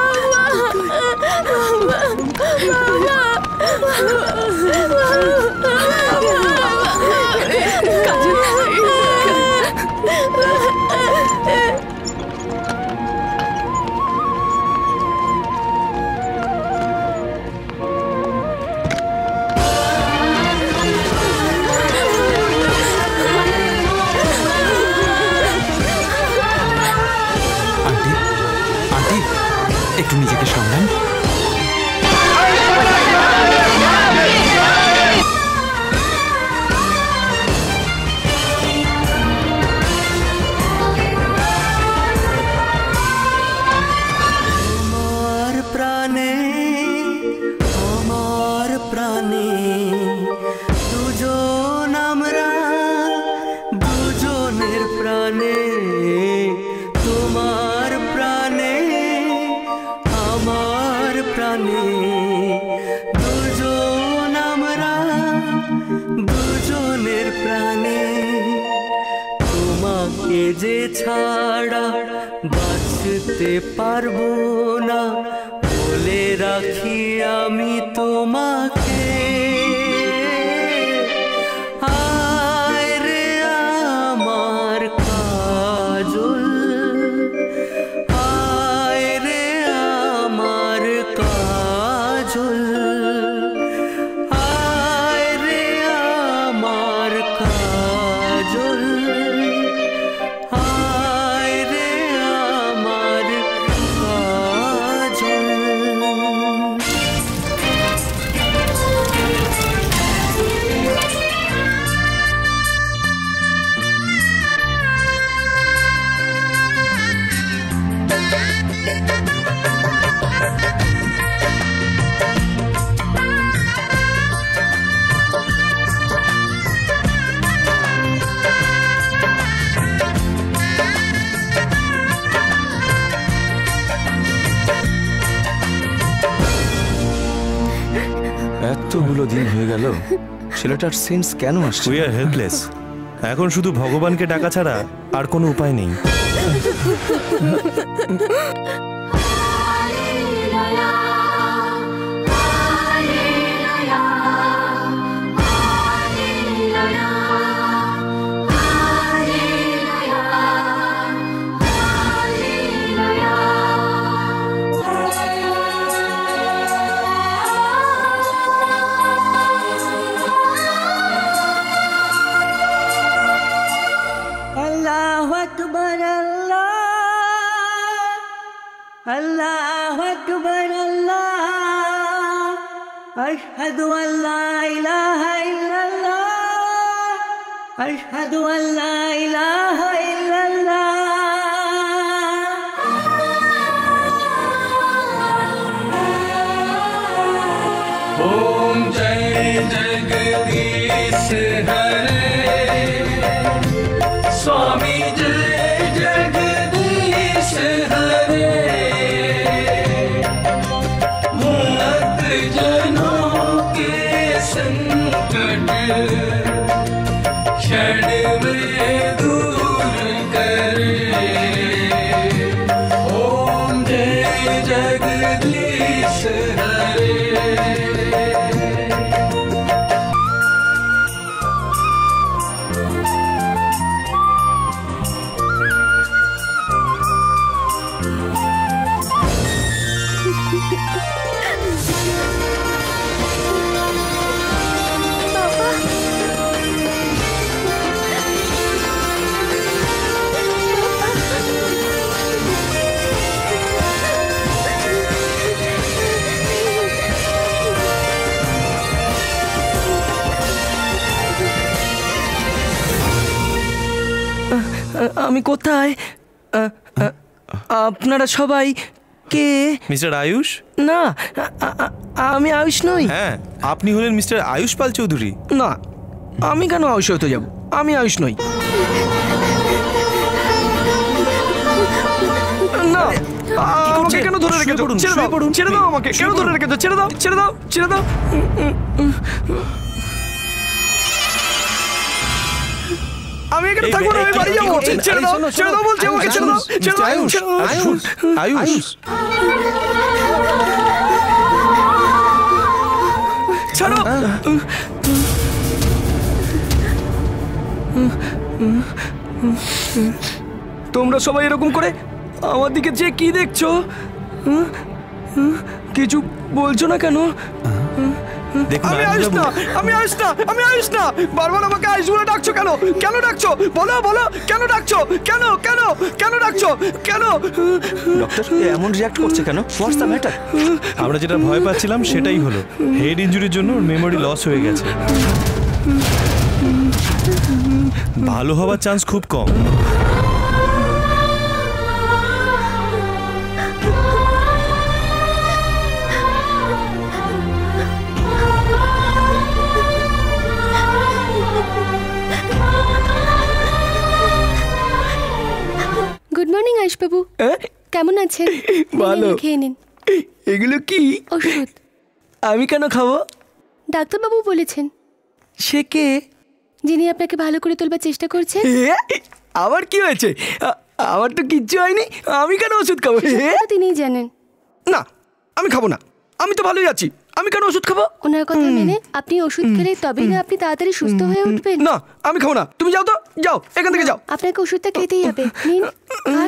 একটু নিজেকে সামলান।
আমার প্রাণে আমার প্রাণে দুজন আমরা, দুজনের প্রাণে তোমার প্রাণে আমার প্রাণে, দুজন আমরা দুজনের প্রাণে, তোমাকে যে ছাড়া বাঁচতে পারবো না বলে রাখি আমি তোমাকে। আয় রে আমার কাজল, আয় রে আমার কাজল, আয় রে আমার কাজল, আয় রে আমার কাজল।
এতগুলো দিন হয়ে গেল, ছেলেটার সেন্স কেন আসছে? We are helpless. এখন শুধু ভগবানকে ডাকা ছাড়া আর কোনো উপায় নেই।
अल्लाह अकबर अल्लाह, अल्लाह अकबर अल्लाह, अशहदु अल्ला इलाहा इल्लल्लाह, अशहदु अल्ला इलाहा इल्लल्लाह।
ओम जय जगदीश हरे, स्वामी जय जगदीश हरे, भक्त जनों के संकट क्षण में दूर करे। ओम जय जगदीश हरे।
আমি কোথায়? আ, আ, আপনারা সবাই কে?
মিস্টার আয়ুষ?
না, আ- আ- আমি আয়ুষ নই।
হ্যাঁ, আপনি হলেন মিস্টার আয়ুষ পাল চৌধুরী।
না, আমি কেন আয়ুষ হতে যাব? আমি আয়ুষ নই। না, আমাকে কেন ধরে রেখেছো? ছেড়ে দাও, ছেড়ে দাও আমাকে। কেন ধরে রেখেছো? ছেড়ে দাও, ছেড়ে দাও, ছেড়ে দাও। আমি এখানে থাকবো না, আমি বাড়ি যাবো। ছেড়ে দাও, ছেড়ে দাও বলছি আমাকে, ছেড়ে দাও, ছেড়ে দাও।
আয়ুষ, আয়ুষ, আয়ুষ।
ছাড়ো। তোমরা সবাই এরকম করে আমার দিকে যে কি দেখছো? কিছু বলছো না কেন? আমি আয়ুষ না, আমি আয়ুষ না, আমি আয়ুষ না। বারবার আমাকে আয়ুষ বলে ডাকছো কেন? কেন ডাকছো? বলো, বলো, কেন ডাকছো? কেন, কেন, কেন ডাকছো? কেন?
ডক্টর এমন রিঅ্যাক্ট করছে কেন? What's the matter? আমরা যেটা ভয় পাচ্ছিলাম সেটাই হলো। হেড ইনজুরির জন্য ওর মেমোরি লস হয়ে গেছে। ভালো হওয়ার চান্স খুব কম।
গুড মর্নিং আয়ুষ বাবু, কেমন আছেন?
ভালো।
খেয়ে নিন।
এগুলো কি
ওষুধ?
আমি কেন খাবো?
ডাক্তারবাবু বলেছেন।
সে কে?
যিনি আপনাকে ভালো করে তোলবার চেষ্টা করছেন।
আবার কি হয়েছে? আ- আমার তো কিচ্ছু হয়নি, আমি কেন ওষুধ খাবো?
তিনিই জানেন।
না, আমি খাবো না, আমি তো ভালোই আছি, আমি কেন ওষুধ খাবো?
ওনার কথা মেনে আপনি ওষুধ খেলে তবেই না আপনি তাড়াতাড়ি সুস্থ হয়ে উঠবেন।
না, আমি খাবো না, তুমি যাও তো, যাও এখান থেকে যাও।
আপনাকে ওষুধটা খেতেই হবে। নিন, খান।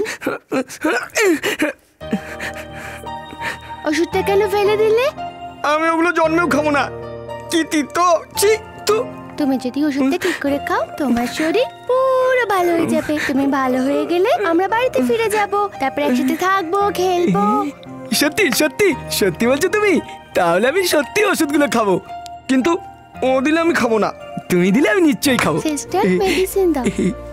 ওষুধটা কেন ফেলে দিলে?
আমি ওগুলো জন্মেও খাবো না। কি তিতো, ছি, তু।
তুমি যদি ওষুধটা ঠিক করে খাও তোমার শরীর পুরো ভালো হয়ে যাবে। তুমি ভালো হয়ে গেলে আমরা বাড়িতে ফিরে যাব, তারপর একসাথে থাকবো, খেলবো।
সত্যি সত্যি সত্যি বলছো তুমি? তাহলে আমি সত্যি ওষুধগুলো খাবো, কিন্তু ও দিলে আমি খাবো না, তুমি দিলে আমি নিশ্চয়ই খাবো।
সিস্টার, মেডিসিন দাও।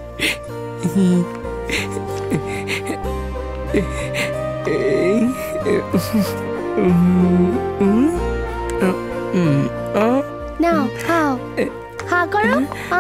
নাও খাও, হা করো।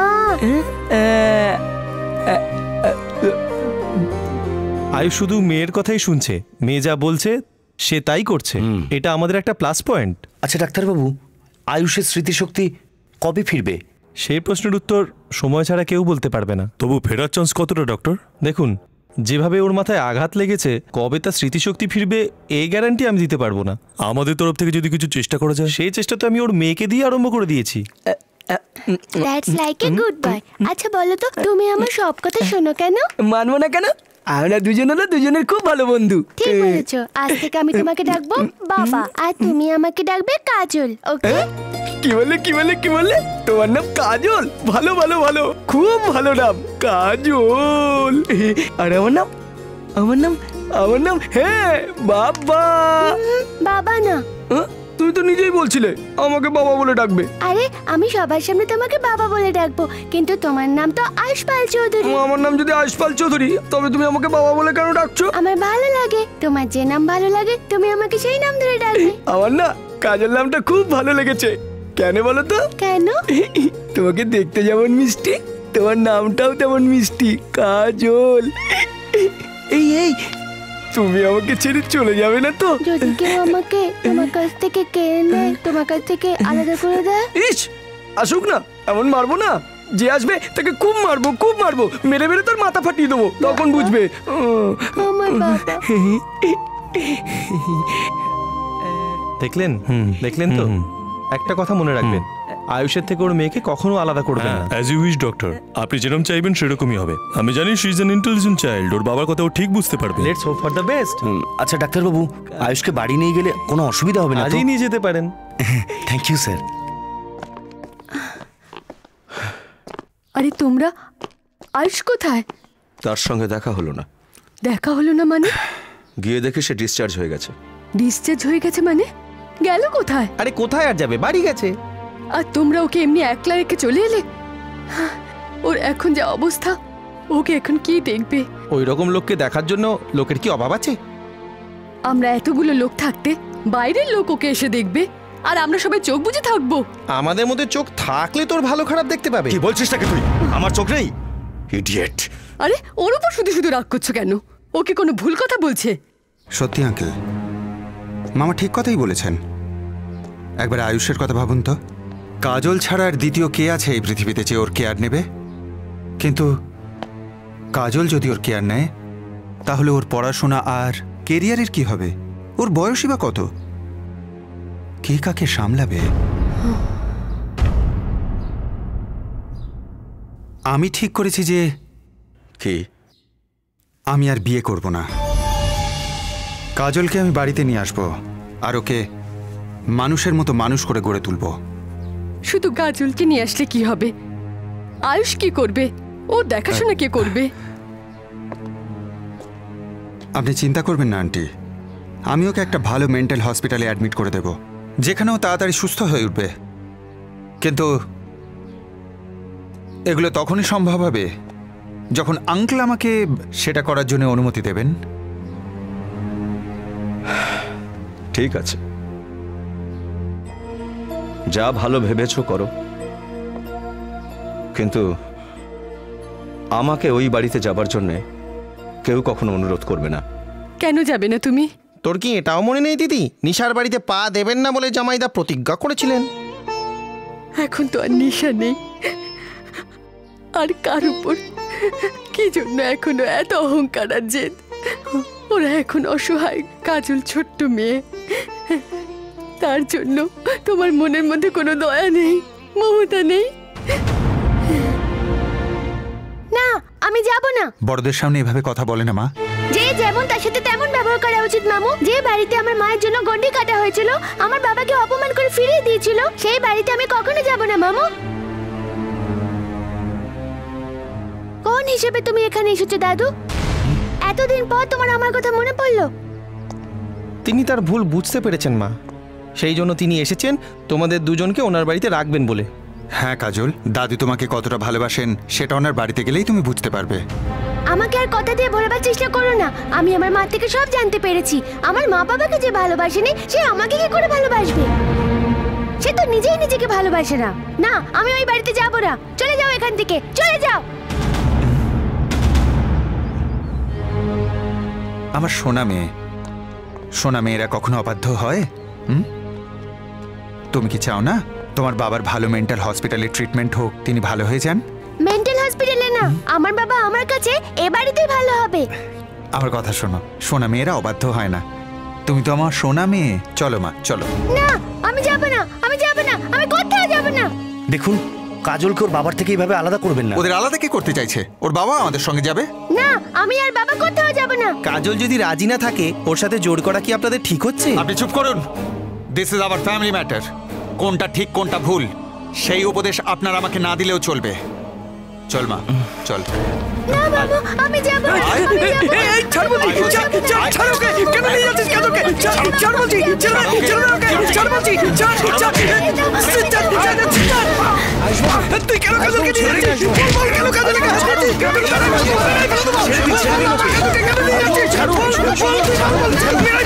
আয়ুষ শুধু মেয়ের কথাই শুনছে, মেয়ে যা বলছে সে তাই করছে। এটা আমাদের একটা প্লাস পয়েন্ট।
আচ্ছা ডাক্তারবাবু, আয়ুষের স্মৃতিশক্তি কবে ফিরবে?
সেই প্রশ্নের উত্তর সময় ছাড়া কেউ বলতে পারবে না। তবু ফেরার চান্স কতটা ডক্টর? দেখুন, যেভাবে ওর মাথায় আঘাত লেগেছে, কবে তার স্মৃতিশক্তি ফিরবে এই গ্যারান্টি আমি দিতে পারবো না। আমাদের তরফ থেকে যদি কিছু চেষ্টা করা যায়, সেই চেষ্টা তো আমি ওর মেয়েকে দিয়ে আরম্ভ করে দিয়েছি।
That's like a good boy. আচ্ছা বলো তো, তুমি আমার সব কথা শোনো কেন?
মানবো না কেন? আমরা দুজন হলো দুজনের খুব ভালো বন্ধু।
ঠিক বলেছো। আজ থেকে আমি তোমাকে ডাকবো বাবা, আর তুমি আমাকে ডাকবে কাজল। ওকে?
কি বলে কি বলে কি বলে? তোমার নাম কাজল? ভালো ভালো ভালো, খুব ভালো নাম, কাজল। আর আমার নাম, আমার নাম আমার নাম হ্যাঁ বাবা।
বাবা না,
তুমি তো নিজেই বলছিলে আমাকে বাবা বলে ডাকবে।
আরে আমি সবার সামনে তোমাকে বাবা বলে ডাকবো, কিন্তু তোমার নাম তো আয়ুষ পাল চৌধুরী।
আমার নাম যদি আয়ুষ পাল চৌধুরী, তবে তুমি আমাকে বাবা বলে কেন ডাকছো?
আমার ভালো লাগে, তোমার যে নাম ভালো লাগে তুমি আমাকে সেই নাম ধরে ডাকবে।
আমার না কাজল নামটা খুব ভালো লেগেছে। কেন বলো তো?
কেন?
তোমাকে দেখতে যেমন মিষ্টি, তোমার নামটাও তেমন মিষ্টি, কাজল। এই এই তুমি আমাকে ছেড়ে চলে যাবে না তো?
যদি কেউ আমাকে তোমার কাছ থেকে কেড়ে নেয়, তোমার কাছ থেকে আলাদা করে দেয়?
ইস, আসুক না, এমন মারবো না। যে আসবে তাকে খুব মারবো, খুব মারবো, মেরে মেরে তার মাথা ফাটিয়ে দেবো, তখন বুঝবে।
আমার বাবা।
দেখলেন? দেখলেন তো? একটা কথা মনে রাখবেন, আয়ুষের থেকে ওর মেয়েকে কখনো আলাদা করবেন না।
অ্যাজ ইউ উইশ ডক্টর, আপনি যেরকম চাইবেন সেরকমই হবে। আমি জানি she is an intelligent child, ওর বাবার কথা ও ঠিক বুঝতে পারবে।
Let's hope for the best.
আচ্ছা ডাক্তারবাবু, আয়ুষকে বাড়ি নিয়ে গেলে কোনো অসুবিধা হবে না তো?
আজই নিয়ে যেতে পারেন।
Thank you sir.
আরে তোমরা, আয়ুষ কোথায়?
তার সঙ্গে দেখা হলো না।
দেখা হলো না মানে?
গিয়ে দেখে সে ডিসচার্জ হয়ে গেছে।
ডিসচার্জ হয়ে গেছে মানে? গেল কোথায়?
আরে কোথায় আর যাবে, বাড়ি গেছে।
আর তোমরা ওকে এমনি একলা রেখে চলে এলে? ওর এখন যা অবস্থা, ওকে এখন কি দেখবে?
ওই রকম লোককে দেখার জন্য লোকের কি অভাব আছে?
আমরা এতগুলো লোক থাকতে বাইরের লোক ওকে এসে দেখবে আর আমরা সবাই চোখ বুজে থাকবো?
আমাদের মধ্যে চোখ থাকলে তোর ভালো খারাপ দেখতে পাবে।
কি বলছিস নাকি তুই? আমার চোখ নেই? ইডিয়েট!
আরে ওর উপর শুধু শুধু রাগ করছো কেন? ওকে কোনো ভুল কথা বলছে?
সত্যি আঙ্কেল, মামা ঠিক কথাই বলেছেন। একবার আয়ুষের কথা ভাবুন তো। কাজল ছাড়া আর দ্বিতীয় কে আছে এই পৃথিবীতে যে ওর কেয়ার নেবে? কিন্তু কাজল যদি ওর কেয়ার নেয় তাহলে ওর পড়াশোনা আর কেরিয়ারের কি হবে? ওর বয়সই বা কত? কে কাকে সামলাবে? আমি ঠিক করেছি যে
কি
আমি আর বিয়ে করব না। কাজলকে আমি বাড়িতে নিয়ে আসবো আর ওকে মানুষের মতো মানুষ করে গড়ে তুলব।
শুধু কাজলকে নিয়ে আসলে কি হবে? আয়ুষ কি করবে? ও দেখাশোনা কে করবে?
আপনি চিন্তা করবেন না আন্টি, আমি ওকে একটা ভালো মেন্টাল হসপিটালে অ্যাডমিট করে দেব, যেখানে ও তাড়াতাড়ি সুস্থ হয়ে উঠবে। কিন্তু এগুলো তখনই সম্ভব হবে যখন আঙ্কেল আমাকে সেটা করার জন্য অনুমতি দেবেন।
ঠিক আছে, যা ভালো ভেবেছো করো, কিন্তু আমাকে ওই বাড়িতে যাবার জন্য কেউ কখনো অনুরোধ করবে না।
কেন যাবে না তুমি?
তোর কি এটাও মনে নেই দিদি, নিশার বাড়িতে পা দেবেন না বলে জামাইদা প্রতিজ্ঞা করেছিলেন?
এখন তো আর নিশা নেই, আর কার উপর কি জন্য এখনো এত অহংকার আর জেদ? ওরা এখন অসহায়, কাজল ছোট্ট মেয়ে, তার জন্য তোমার মনের মধ্যে কোনো দয়া নেই, মমতা নেই?
না, আমি যাব না।
বড়দের সামনে এভাবে কথা বলে না মা।
যে যেমন তার সাথে তেমন ব্যবহার করা উচিত মামু। যে বাড়িতে আমার মায়ের জন্য গন্ডি কাটা হয়েছিল, আমার বাবাকে অপমান করে ফিরিয়ে দিয়েছিল, সেই বাড়িতে আমি কখনো যাব না মামু। কোন হিসেবে তুমি এখানে এসেছো দাদু? এতদিন পর তোমার আমার কথা মনে পড়লো?
তিনি তার ভুল বুঝতে পেরেছেন মা, সেই জন্য তিনি এসেছেন তোমাদের দুজনকে ওনার বাড়িতে রাখবেন বলে।
হ্যাঁ কাজল, দাদু তোমাকে কতটা ভালোবাসেন সেটা ওনার বাড়িতে গেলেই তুমি বুঝতে পারবে।
আমাকে আর কথা দিয়ে বলবার চেষ্টা করো না। আমি আমার মা থেকে সব জানতে পেরেছি। আমার মা বাবাকে যে ভালোবাসেনি, সে আমাকে কি করে ভালোবাসবে? সে তো নিজেই নিজেকে ভালোবাসে না। না, আমি ওই বাড়িতে যাব না। চলে যাও এখান থেকে, চলে যাও।
আমার সোনা মেয়ে, সোনা মেয়েরা কখনো অবাধ্য হয়? হুম, তুমি কি চাও না তোমার বাবার ভালো মেন্টাল হসপিটালে ট্রিটমেন্ট হোক, তিনি ভালো হয়ে যান?
মেন্টাল হসপিটালে না, আমার বাবা আমার কাছে এ বাড়িতেই ভালো হবে।
আমার কথা শোনো, সোনা মেয়েরা অবাধ্য হয় না। তুমি তো আমার সোনা মেয়ে, চলো মা চলো।
না, আমি যাব না, আমি যাব না, আমি কোথাও যাব না।
দেখুন, কাজলকে ওর বাবার থেকে এইভাবে আলাদা করবেন না।
ওদের আলাদা কে করতে চাইছে? ওর বাবা আমাদের সঙ্গে যাবে।
না, আমি আর বাবা কোথাও যাব না।
কাজল যদি রাজি না থাকে, ওর সাথে জোর করা কি আপনাদের ঠিক হচ্ছে?
আপনি চুপ করুন। This is our family matter. কোনটা ঠিক কোনটা ভুল সেই উপদেশ আপনার আমাকে না দিলেও চলবে। চল মা চল।
না বাবা, আমি যাব না, আমি যাব না।
এই ছাড় বলছি, ছাড় ছাড় ছাড় ওকে, কেন নিয়ে যাচ্ছিস কাজলকে? ছাড় ছাড় বলছি, ছাড় ছাড় ওকে, ছাড় বলছি, ছাড় ছাড় ছাড় ছাড়। তুই কেন কাজলকে নিয়ে যাচ্ছিস? বল বল, কেন কাজলকে নিয়ে যাচ্ছিস? কেন ছাড় বলছি, ছেড়ে দি ছেড়ে দি ওকে, কেন নিয়ে যাচ্ছিস? ছাড় বল বল বল, ছাড় বল।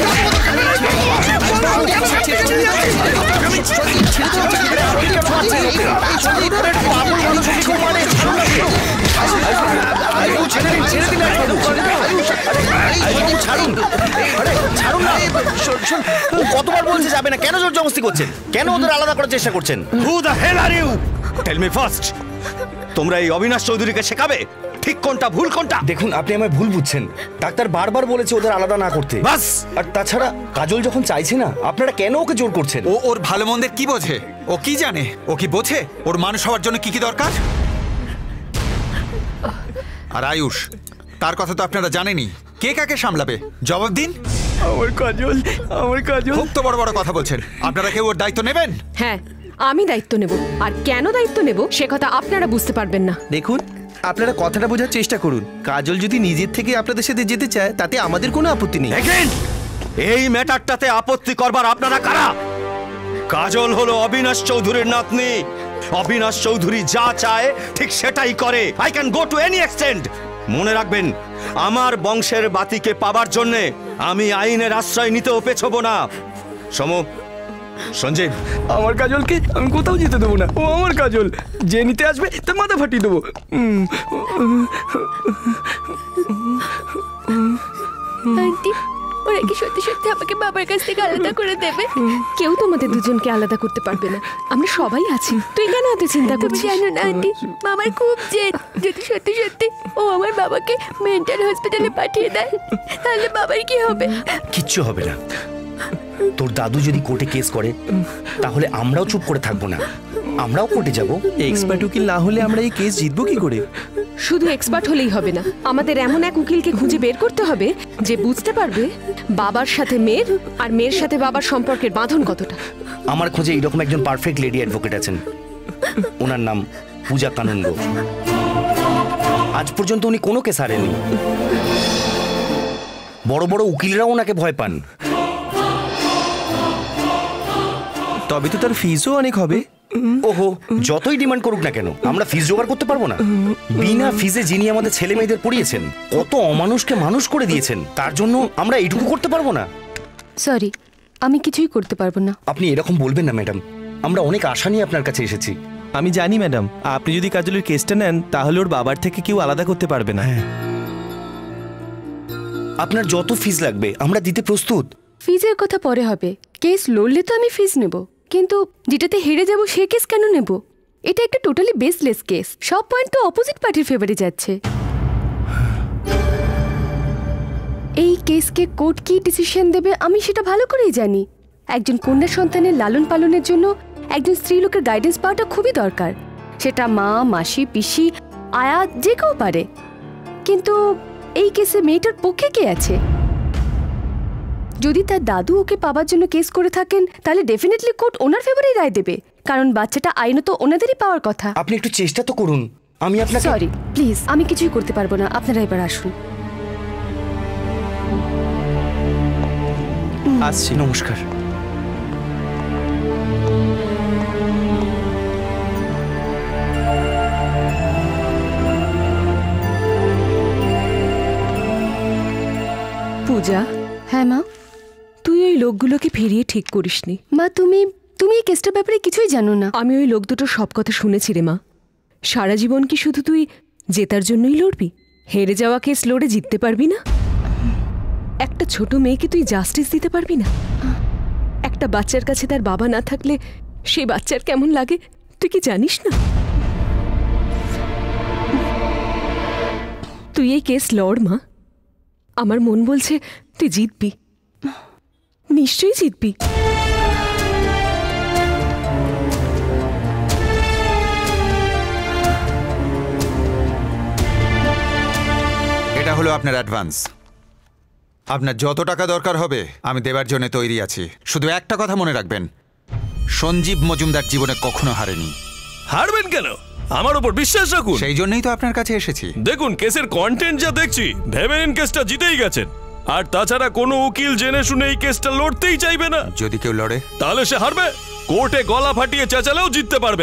কতবার বলছে যাবে না, কেন জোর জবরদস্তি করছেন? কেন ওদের আলাদা করার চেষ্টা করছেন?
Who the hell are you? Tell me first. তোমরা এই অবিনাশ চৌধুরীকে শেখাবে ঠিক কোনটা ভুল কোনটা?
দেখুন, আপনি আমায় ভুল বুঝছেন। ডাক্তার বারবার বলেছে ওদের আলাদা না করতে।
বাস।
আর তাছাড়া কাজল যখন চাইছে না, আপনারা কেন ওকে জোর করছেন?
ও ওর ভালো মন্দের কি বোঝে? ও কি জানে? ও কি বোঝে ওর মানুষ হওয়ার জন্য কি কি দরকার? আর আয়ুষ, তার কথা তো আপনারা জানেনই। কে কাকে সামলাবে? জবাব দিন।
আমার কাজল, আমার কাজল।
খুব তো বড় বড় কথা বলছেন। আপনারা কেউ ওর দায়িত্ব নেবেন?
হ্যাঁ, আমি দায়িত্ব নেব। আর কেন দায়িত্ব নেব সে কথা আপনারা বুঝতে পারবেন না।
দেখুন, আপনারা কথাটা বোঝার চেষ্টা করুন। কাজল যদি নিজের থেকে আপনাদের সাথে যেতে চায়, তাতে আমাদের কোনো আপত্তি নেই।
দেখেন, এই ম্যাটারটাতে আপত্তি করবার আপনারা কারা? কাজল হলো অবিনাশ চৌধুরীর নাতনি। অবিনাশ চৌধুরী যা চায় ঠিক সেটাই করে। I can go to any extent. মনে রাখবেন, আমার বংশের বাতিকে পাবার জন্যে আমি আইনের আশ্রয় নিতেও পেছবো না। সম, সঞ্জীব,
আমার কাজলকে আমি কোথাও যেতে দেবো না। ও আমার কাজল, যে নিতে আসবে তার মাথা ফাটিয়ে দেবো।
আন্টি, ওরা কি সত্যি সত্যি আমাকে বাবার কাছ থেকে আলাদা করে দেবে? কেউ তোমাদের দুজনকে আলাদা করতে পারবে না, আমরা সবাই আছি। তুই কেন এত চিন্তা করছিস? জানো না আন্টি, মামার খুব জেদ। যদি সত্যি সত্যি ও আমার বাবাকে মেন্টাল হসপিটালে পাঠিয়ে দেয়, তাহলে বাবার কি হবে?
কিচ্ছু হবে না। তোর দাদু যদি কোর্টে কেস করে, তাহলে আমরাও চুপ করে থাকবো না, আমরাও কোর্টে যাব।
এক্সপার্ট উকিল না হলে আমরা এই কেস জিতবো কি করে?
শুধু এক্সপার্ট হলেই হবে না, আমাদের এমন এক উকিলকে খুঁজে বের করতে হবে যে বুঝতে পারবে বাবার সাথে মেয়ের আর মেয়ের সাথে বাবার সম্পর্কের বাঁধন কতটা।
আমার খোঁজে এইরকম একজন পারফেক্ট লেডি অ্যাডভোকেট আছেন, ওনার নাম পূজা কানুনগ। আজ পর্যন্ত উনি কোনো কেস হারেননি। বড় বড় উকিলরাও ওনাকে ভয় পান।
তবে তো তার ফিজও অনেক হবে।
ওহো, যতই ডিমান্ড করুক না কেন, আমরা ফিজ জোগাড় করতে পারবো না? বিনা ফিজে যিনি আমাদের ছেলে মেয়েদের পড়িয়েছেন, কত অমানুষকে মানুষ করে দিয়েছেন, তার জন্য আমরা এইটুকু করতে পারবো না?
সরি, আমি কিছুই করতে পারবো না।
আপনি এরকম বলবেন না ম্যাডাম, আমরা অনেক আশা নিয়ে আপনার কাছে এসেছি।
আমি জানি ম্যাডাম, আপনি যদি কাজলের কেসটা নেন তাহলে ওর বাবার থেকে কেউ আলাদা করতে পারবে না।
আপনার যত ফিজ লাগবে আমরা দিতে প্রস্তুত।
ফিজের কথা পরে হবে, কেস লড়লে তো আমি ফিজ নেব, কিন্তু যেটাতে হেরে যাব সে কেস কেন নেব? এটা একটা টোটালি বেসলেস কেস, সব পয়েন্ট তো অপোজিট পার্টির ফেভারে যাচ্ছে। এই কেসকে কোর্ট কি ডিসিশন দেবে আমি সেটা ভালো করেই জানি। একজন কন্যা সন্তানের লালন পালনের জন্য একজন স্ত্রীলোকের গাইডেন্স পাওয়াটা খুবই দরকার। সেটা মা, মাসি, পিসি, আয়া যে কেউ পারে। কিন্তু এই কেসে মেয়েটার পক্ষে কে আছে? যদি তার দাদু ওকে পাবার জন্য কেস করে থাকেন, তাহলে ডেফিনেটলি কোর্ট ওনার ফেভারেই রায় দেবে, কারণ বাচ্চাটা আইনত ওনাদেরই পাওয়ার কথা।
আপনি একটু চেষ্টা তো করুন। আমি আপনাকে
সরি, প্লিজ, আমি কিছুই করতে পারবো না, আপনারা এবার আসুন।
আসছি।
নমস্কার।
পূজা।
হ্যাঁ মা।
তুই ওই লোকগুলোকে ফিরিয়ে ঠিক করিসনি।
মা, তুমি তুমি এই কেসটার ব্যাপারে কিছুই জানো না।
আমি ওই লোক দুটোর সব কথা শুনেছি রে মা। সারা জীবন কি শুধু তুই জেতার জন্যই লড়বি? হেরে যাওয়া কেস লড়ে জিততে পারবি না? একটা ছোট মেয়েকে তুই জাস্টিস দিতে পারবি না? একটা বাচ্চার কাছে তার বাবা না থাকলে সেই বাচ্চার কেমন লাগে তুই কি জানিস না? তুই এই কেস লড় মা, আমার মন বলছে তুই জিতবি, নিশ্চয়ই জিতবি।
এটা হলো আপনার অ্যাডভান্স। আপনার যত টাকা দরকার হবে আমি দেবার জন্য তৈরি আছি। শুধু একটা কথা মনে রাখবেন, সঞ্জীব মজুমদার জীবনে কখনো হারেনি।
হারবেন কেন? আমার উপর বিশ্বাস রাখুন।
সেই জন্যই তো আপনার কাছে এসেছি।
দেখুন, কেসের কন্টেন্ট যা দেখছি, ভেবে নিন কেসটা জিতেই গেছেন। আর তাছাড়া কোনো উকিল জেনে শুনে এই কেসটা লড়তেই চাইবে না।
যদি কেউ লড়ে
তাহলে সে হারবে। কোর্টে গলা ফাটিয়ে চেঁচালেও জিততে পারবে।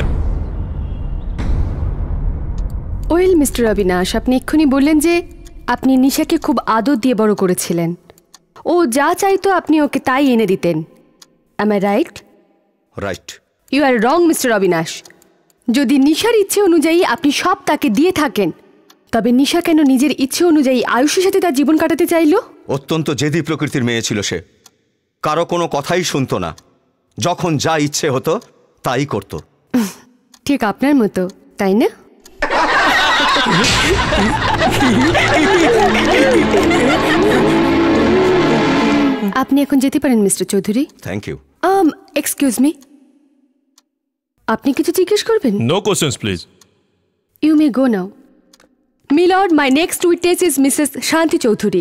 ওয়েল মিস্টার অবিনাশ, আপনি এক্ষুনি বললেন যে আপনি নিশাকে খুব আদর দিয়ে বড় করেছিলেন। ও যা চাইতো আপনি ওকে তাই এনে দিতেন। Am I right?
Right.
You are wrong mister Avinash. যদি নিশার ইচ্ছে অনুযায়ী আপনি সব তাকে দিয়ে থাকেন, তবে নিশা কেন নিজের ইচ্ছে অনুযায়ী আয়ুষের সাথে তার জীবন কাটাতে চাইল?
অত্যন্ত জেদি প্রকৃতির মেয়ে ছিল সে, কারো কোনো কথাই শুনতো না, যখন যা ইচ্ছে হতো তাই করত।
ঠিক আপনার মতো, তাই না? আপনি এখন যেতে পারেন mister Chowdhury.
Thank you.
um excuse me, আপনি কিছু জিজ্ঞেস করবেন?
No questions please.
You may go now. Milord, my next witness is Mrs Shanti Chowdhury.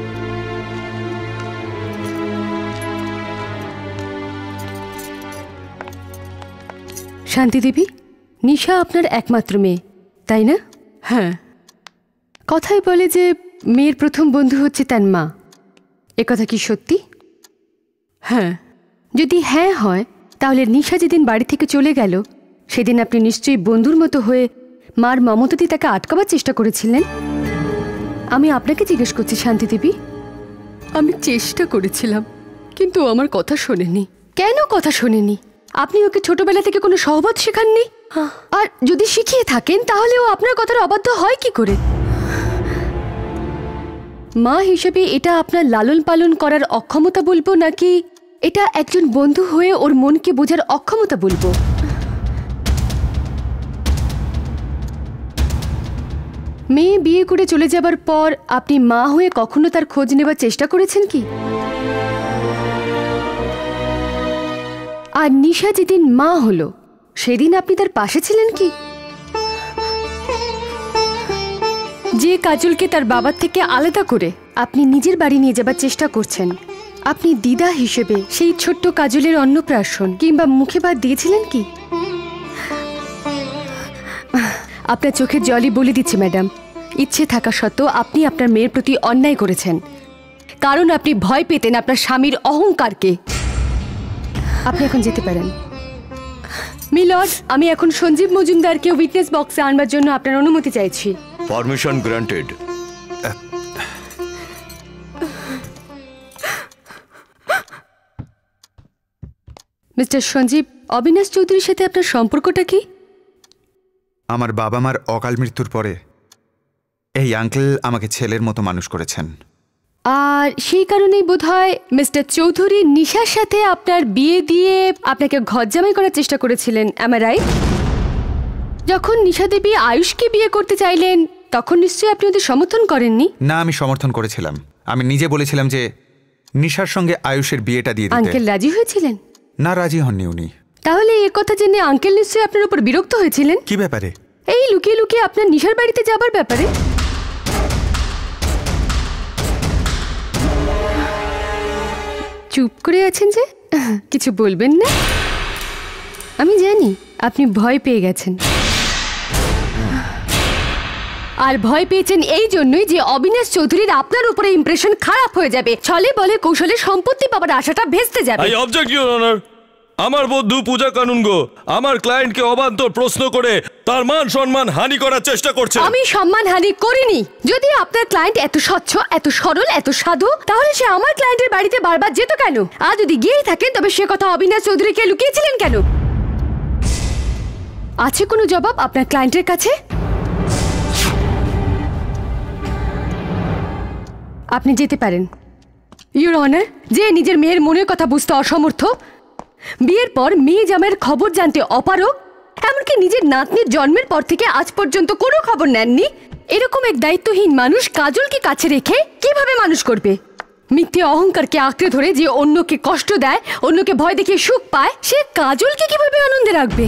শান্তি দেবী, নিশা আপনার একমাত্র মেয়ে, তাই না? হ্যাঁ। কথাই বলে যে মেয়ের প্রথম বন্ধু হচ্ছে তার মা, একথা কি সত্যি? হ্যাঁ। যদি হ্যাঁ হয়, তাহলে নিশা যেদিন বাড়ি থেকে চলে গেল সেদিন আপনি নিশ্চয়ই বন্ধুর মতো হয়ে মার মমতা দিয়ে তাকে আটকাবার চেষ্টা করেছিলেন। আমি আপনাকে জিজ্ঞেস করছি শান্তি দেবী। আমি চেষ্টা করেছিলাম কিন্তু ও আমার কথা শোনেনি। কেন কথা শোনেনি? আপনি ওকে ছোটবেলা থেকে কোনো সহবত শেখাননি, আর যদি শিখিয়ে থাকেন তাহলে ও আপনার কথার অবাধ্য হয় কি করে? মা হিসেবে এটা আপনার লালন পালন করার অক্ষমতা বলবো, নাকি এটা একজন বন্ধু হয়ে ওর মনকে বোঝার অক্ষমতা বলবো? মেয়ে বিয়ে করে চলে যাবার পর আপনি মা হয়ে কখনো তার খোঁজ নেবার চেষ্টা করেছেন কি? আর নিশা যেদিন মা হলো সেদিন আপনি তার পাশে ছিলেন কি? যে কাজলকে তার বাবার থেকে আলাদা করে আপনি নিজের বাড়ি নিয়ে যাবার চেষ্টা করছেন, আপনি দিদা হিসেবে সেই ছোট্ট কাজলের অন্নপ্রাশন কিংবা মুখে ভাত দিয়েছিলেন কি? আপনার চোখের জলই বলে দিচ্ছে ম্যাডাম, ইচ্ছে থাকা সত্ত্বেও আপনি আপনার মেয়ের প্রতি অন্যায় করেছেন, কারণ আপনি ভয় পেতেন আপনার স্বামীর অহংকারকে। আপনি এখন যেতে পারেন। মিলর্ড, আমি এখন সঞ্জীব মজুমদারকে উইটনেস বক্সে আনবার জন্য আপনার অনুমতি চাইছি।
Permission granted.
Mister Sanjeev, Avinash চৌধুরীর সাথে আপনার সম্পর্কটা কি?
আমার বাবা মার অকাল মৃত্যুর পরে এই আঙ্কেল আমাকে ছেলের মতো মানুষ করেছেন।
আর সেই কারণেই বোধহয় মিস্টার চৌধুরী নিশার সাথে আপনার বিয়ে দিয়ে আপনাকে ঘর জামাই করার চেষ্টা করেছিলেন, am I right? যখন নিশা দেবী আয়ুষকে বিয়ে করতে চাইলেন তখন নিশ্চয়ই আপনি ওদের সমর্থন করেননি?
না, আমি সমর্থন করেছিলাম। আমি নিজে বলেছিলাম যে নিশার সঙ্গে আয়ুষের বিয়েটা দিয়ে দিতে।
আঙ্কেল রাজি হয়েছিলেন?
না, রাজি হননি উনি।
তাহলে এ কথা জেনে আঙ্কেল নিশ্চয়ই আপনার উপর বিরক্ত হয়েছিলেন।
কি ব্যাপারে?
এই লুকিয়ে লুকিয়ে আপনার নিশার বাড়িতে যাবার ব্যাপারে। চুপ করে আছেন যে, কিছু বলবেন না? আমি জানি আপনি ভয় পেয়ে গেছেন, আর ভয় পেয়েছেন এই জন্যই যে অবিনাশ চৌধুরীর আপনার উপরে ইমপ্রেশন খারাপ হয়ে যাবে, ছলে বলে কৌশলে সম্পত্তি পাবার আশাটা ভেস্তে যাবে।
I object your honour. আমার বন্ধু পূজা কানুন গো আমার ক্লায়েন্টকে অবান্তর প্রশ্ন করে তার মান সম্মান হানি করার চেষ্টা করছে।
আমি সম্মান হানি করিনি। যদি আপনার ক্লায়েন্ট এত স্বচ্ছ, এত সরল, এত সাধু, তাহলে সে আমার ক্লায়েন্টের বাড়িতে বারবার যেত কেন? আর যদি গিয়েই থাকেন তবে সে কথা অবিনাশ চৌধুরীকে লুকিয়েছিলেন কেন? আছে কোনো জবাব আপনার ক্লায়েন্টের কাছে? আপনি যেতে পারেন ইওর অনার। যে নিজের মেয়ের মনের কথা বুঝতে অসমর্থ, বিয়ের পর মেয়ে জামাইয়ের খবর জানতে অপারগ, এমনকি নিজের নাতনির জন্মের পর থেকে আজ পর্যন্ত কোনো খবর নেননি, এরকম এক দায়িত্বহীন মানুষ কাজলকে কাছে রেখে কিভাবে মানুষ করবে? মিথ্যে অহংকারকে আঁকড়ে ধরে যে অন্যকে কষ্ট দেয়, অন্যকে ভয় দেখিয়ে সুখ পায়, সে কাজলকে কিভাবে আনন্দে রাখবে?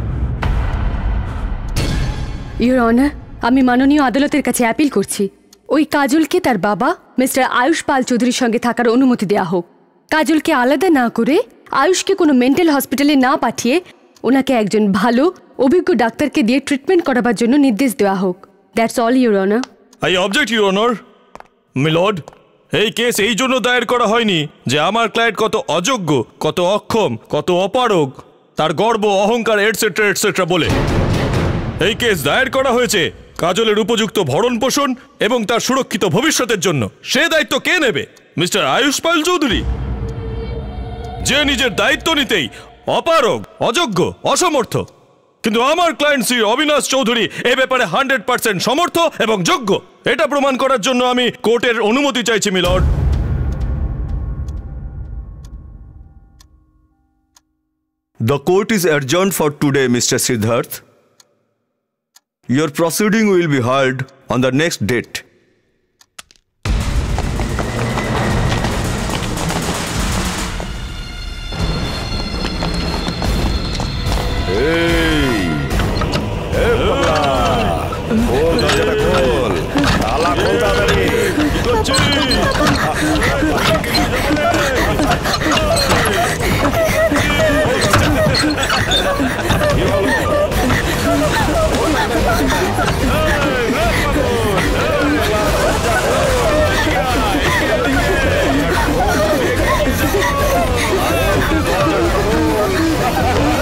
ইওর অনার, আমি মাননীয় আদালতের কাছে অ্যাপিল করছি, ওই কাজলকে তার বাবা মিস্টার আয়ুষ পাল চৌধুরীর সঙ্গে থাকার অনুমতি দেওয়া হোক। কাজলকে আলাদা না করে, আয়ুষকে কোনো মেন্টাল হসপিটালে না পাঠিয়ে ওনাকে একজন ভালো অভিজ্ঞ ডাক্তারকে দিয়ে ট্রিটমেন্ট করাবার জন্য নির্দেশ দেওয়া হোক। That's all your honour.
I object your honour. Milord, এই কেস এই জন্য দায়ের করা হয়নি যে আমার ক্লায়েন্ট কত অযোগ্য, কত অক্ষম, কত অপারগ, তার গর্ব, অহংকার এটসেট্রা এটসেট্রা বলে। এই কেস দায়ের করা হয়েছে কাজলের উপযুক্ত ভরণ পোষণ এবং তার সুরক্ষিত ভবিষ্যতের জন্য। সে দায়িত্ব কে নেবে? মিস্টার আয়ুষ পাল চৌধুরী, যে নিজের দায়িত্ব নিতেই অপারগ, অযোগ্য, অসমর্থ। কিন্তু আমার ক্লায়েন্ট শ্রী অবিনাশ চৌধুরী এ ব্যাপারে হান্ড্রেড পার্সেন্ট সমর্থ এবং যোগ্য। এটা প্রমাণ করার জন্য আমি কোর্টের অনুমতি চাইছি milord.
The court is adjourned for today, Mister Siddharth. Your proceeding will be held on the next date.
এই এ বাবা খোল দরজাটা খোল তালা খোল তাড়াতাড়ি কি করছিস কি হলো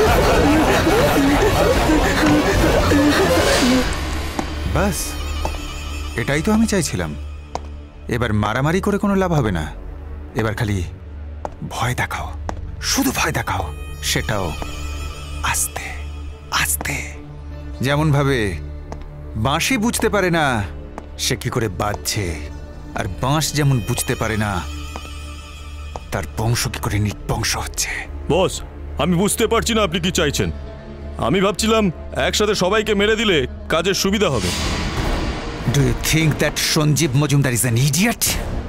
বাস এটাই তো আমি চাইছিলাম। এবার মারামারি করে কোনো লাভ হবে না, এবার খালি ভয় দেখাও, শুধু ভয় দেখাও, সেটাও আস্তে আস্তে। যেমন ভাবে বাঁশি বুঝতে পারে না সে কি করে বাজছে, আর বাঁশ যেমন বুঝতে পারে না তার বংশ কি করে নির্বংশ হচ্ছে।
বস, আমি বুঝতে পারছি না আপনি কি চাইছেন। আমি ভাবছিলাম একসাথে সবাইকে মেরে দিলে কাজের সুবিধা হবে।
Do you think that Sanjeev Majumdar is an idiot?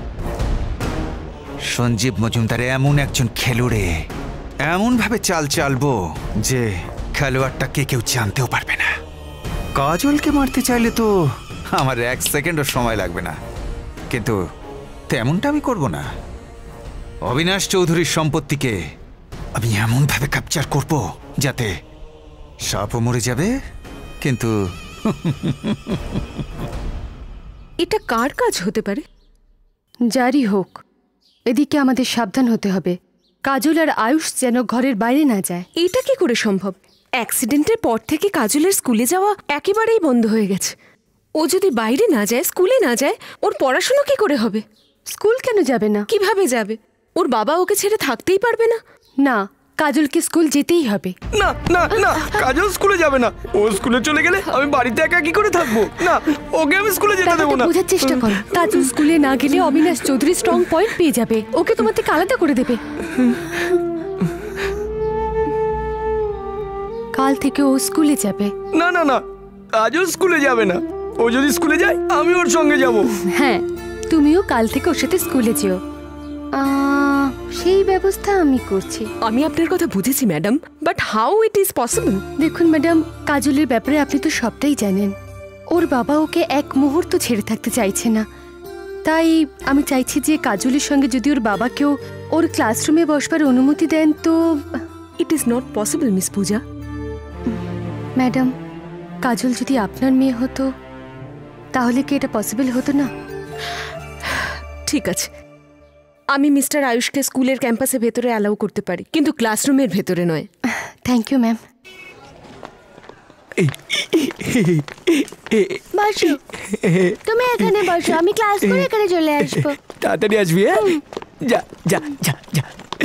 Sanjeev Majumdar এমন একজন খেলোয়াড়ে, এমন ভাবে চাল চালবো যে খেলোয়াড়টাকে কেউ জানতেও পারবে না। কাজলকে মারতে চাইলে তো আমার এক সেকেন্ডও সময় লাগবে না, কিন্তু তেমনটা আমি করব না। অবিনাশ চৌধুরীর সম্পত্তিকে আমি এমন ভাবে ক্যাপচার করব যাতে সাপও মরে যাবে, কিন্তু
এটা কার কাজ হতে পারে? যারই হোক, এদিকে আমাদের সাবধান হতে হবে, কাজল আর আয়ুষ যেন ঘরের বাইরে না যায়।
এটা কি করে সম্ভব? অ্যাক্সিডেন্টের পর থেকে কাজলের স্কুলে যাওয়া একেবারেই বন্ধ হয়ে গেছে। ও যদি বাইরে না যায়, স্কুলে না যায়, ওর পড়াশোনা কি করে হবে?
স্কুল কেন যাবে না?
কিভাবে যাবে? ওর বাবা ওকে ছেড়ে থাকতেই পারবে না।
না, কাজলকে স্কুল যেতেই হবে।
না না না, কাজল স্কুলে যাবে না। ও স্কুলে চলে গেলে আমি বাড়িতে একা কি করে থাকবো? না, ওকে আমি স্কুলে যেতে দেবো না।
বোঝার চেষ্টা করো, কাজল স্কুলে না গেলে অবিনাশ চৌধুরী স্ট্রং পয়েন্ট পেয়ে যাবে, ওকে তোমার থেকে আলাদা করে দেবে। কাল থেকে ও স্কুলে যাবে।
না না না, কাজল স্কুলে যাবে না। ও যদি স্কুলে যায় আমি ওর সঙ্গে যাব।
হ্যাঁ, তুমিও কাল থেকে ওর সাথে স্কুলে যেও। সেই ব্যবস্থা আমি করছি।
আমি আপনার কথা বুঝেছি madam, but how it is possible?
দেখুন ম্যাডাম, কাজলের ব্যাপারে আপনি তো সবটাই জানেন। ওর বাবা ওকে এক মুহূর্ত ছেড়ে থাকতে চাইছে না, তাই আমি চাইছি যে কাজলের সঙ্গে যদি ওর বাবাকেও ওর ক্লাসরুমে বসবার অনুমতি দেন তো।
It is not possible miss Puja.
Madam, Kajal যদি আপনার মেয়ে হতো তাহলে কি এটা পসিবল হতো না?
ঠিক আছে, আমি মিস্টার আয়ুষকে স্কুলের ক্যাম্পাসে ভেতরে অ্যালাউ করতে পারি, কিন্তু ক্লাসরুমের ভেতরে নয়।
Thank you ma'am.
বসো, তুমি এখানে বসো, আমি ক্লাস করে এখানে চলে আসবো।
তাড়াতাড়ি আসবি। হ্যাঁ, যা যা যা যা।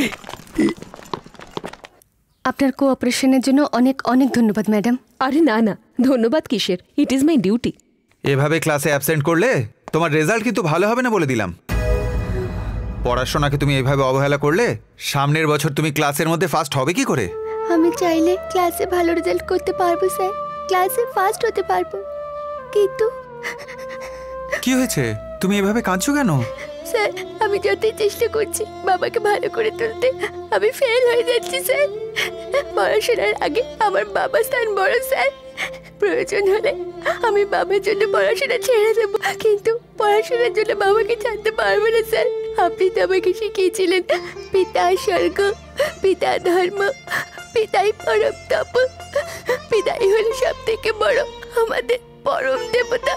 আপনার কোঅপারেশনের জন্য অনেক অনেক ধন্যবাদ ম্যাডাম।
আরে না না, ধন্যবাদ কিসের, ইট ইজ মাই ডিউটি।
এভাবে ক্লাসে অ্যাবসেন্ট করলে তোমার রেজাল্ট কিন্তু ভালো হবে না বলে দিলাম। পড়াশোনাকে তুমি এইভাবে অবহেলা করলে সামনের বছর তুমি ক্লাসের মধ্যে ফার্স্ট হবে কি করে?
আমি চাইলে ক্লাসে ভালো রেজাল্ট করতে পারবো স্যার, ক্লাসে ফার্স্ট হতে পারবো, কিন্তু
কি হয়েছে? তুমি এভাবে কাঁদছো কেন?
স্যার, আমি যতই চেষ্টা করছি বাবাকে ভালো করে তুলতে, আমি ফেল হয়ে যাচ্ছি স্যার। পড়াশোনার আগে আমার বাবা স্থান বড় স্যার। প্রয়োজন হলে আমি বাবার জন্য পড়াশোনা ছেড়ে দেবো, কিন্তু পড়াশোনার জন্য বাবাকে ছাড়তে পারবো না স্যার। আপনি তো আমাকে শিখিয়েছিলেন পিতা স্বর্গ, পিতা ধর্ম, পিতাই পরম তপ, পিতাই হলো সব থেকে বড় আমাদের পরম দেবতা।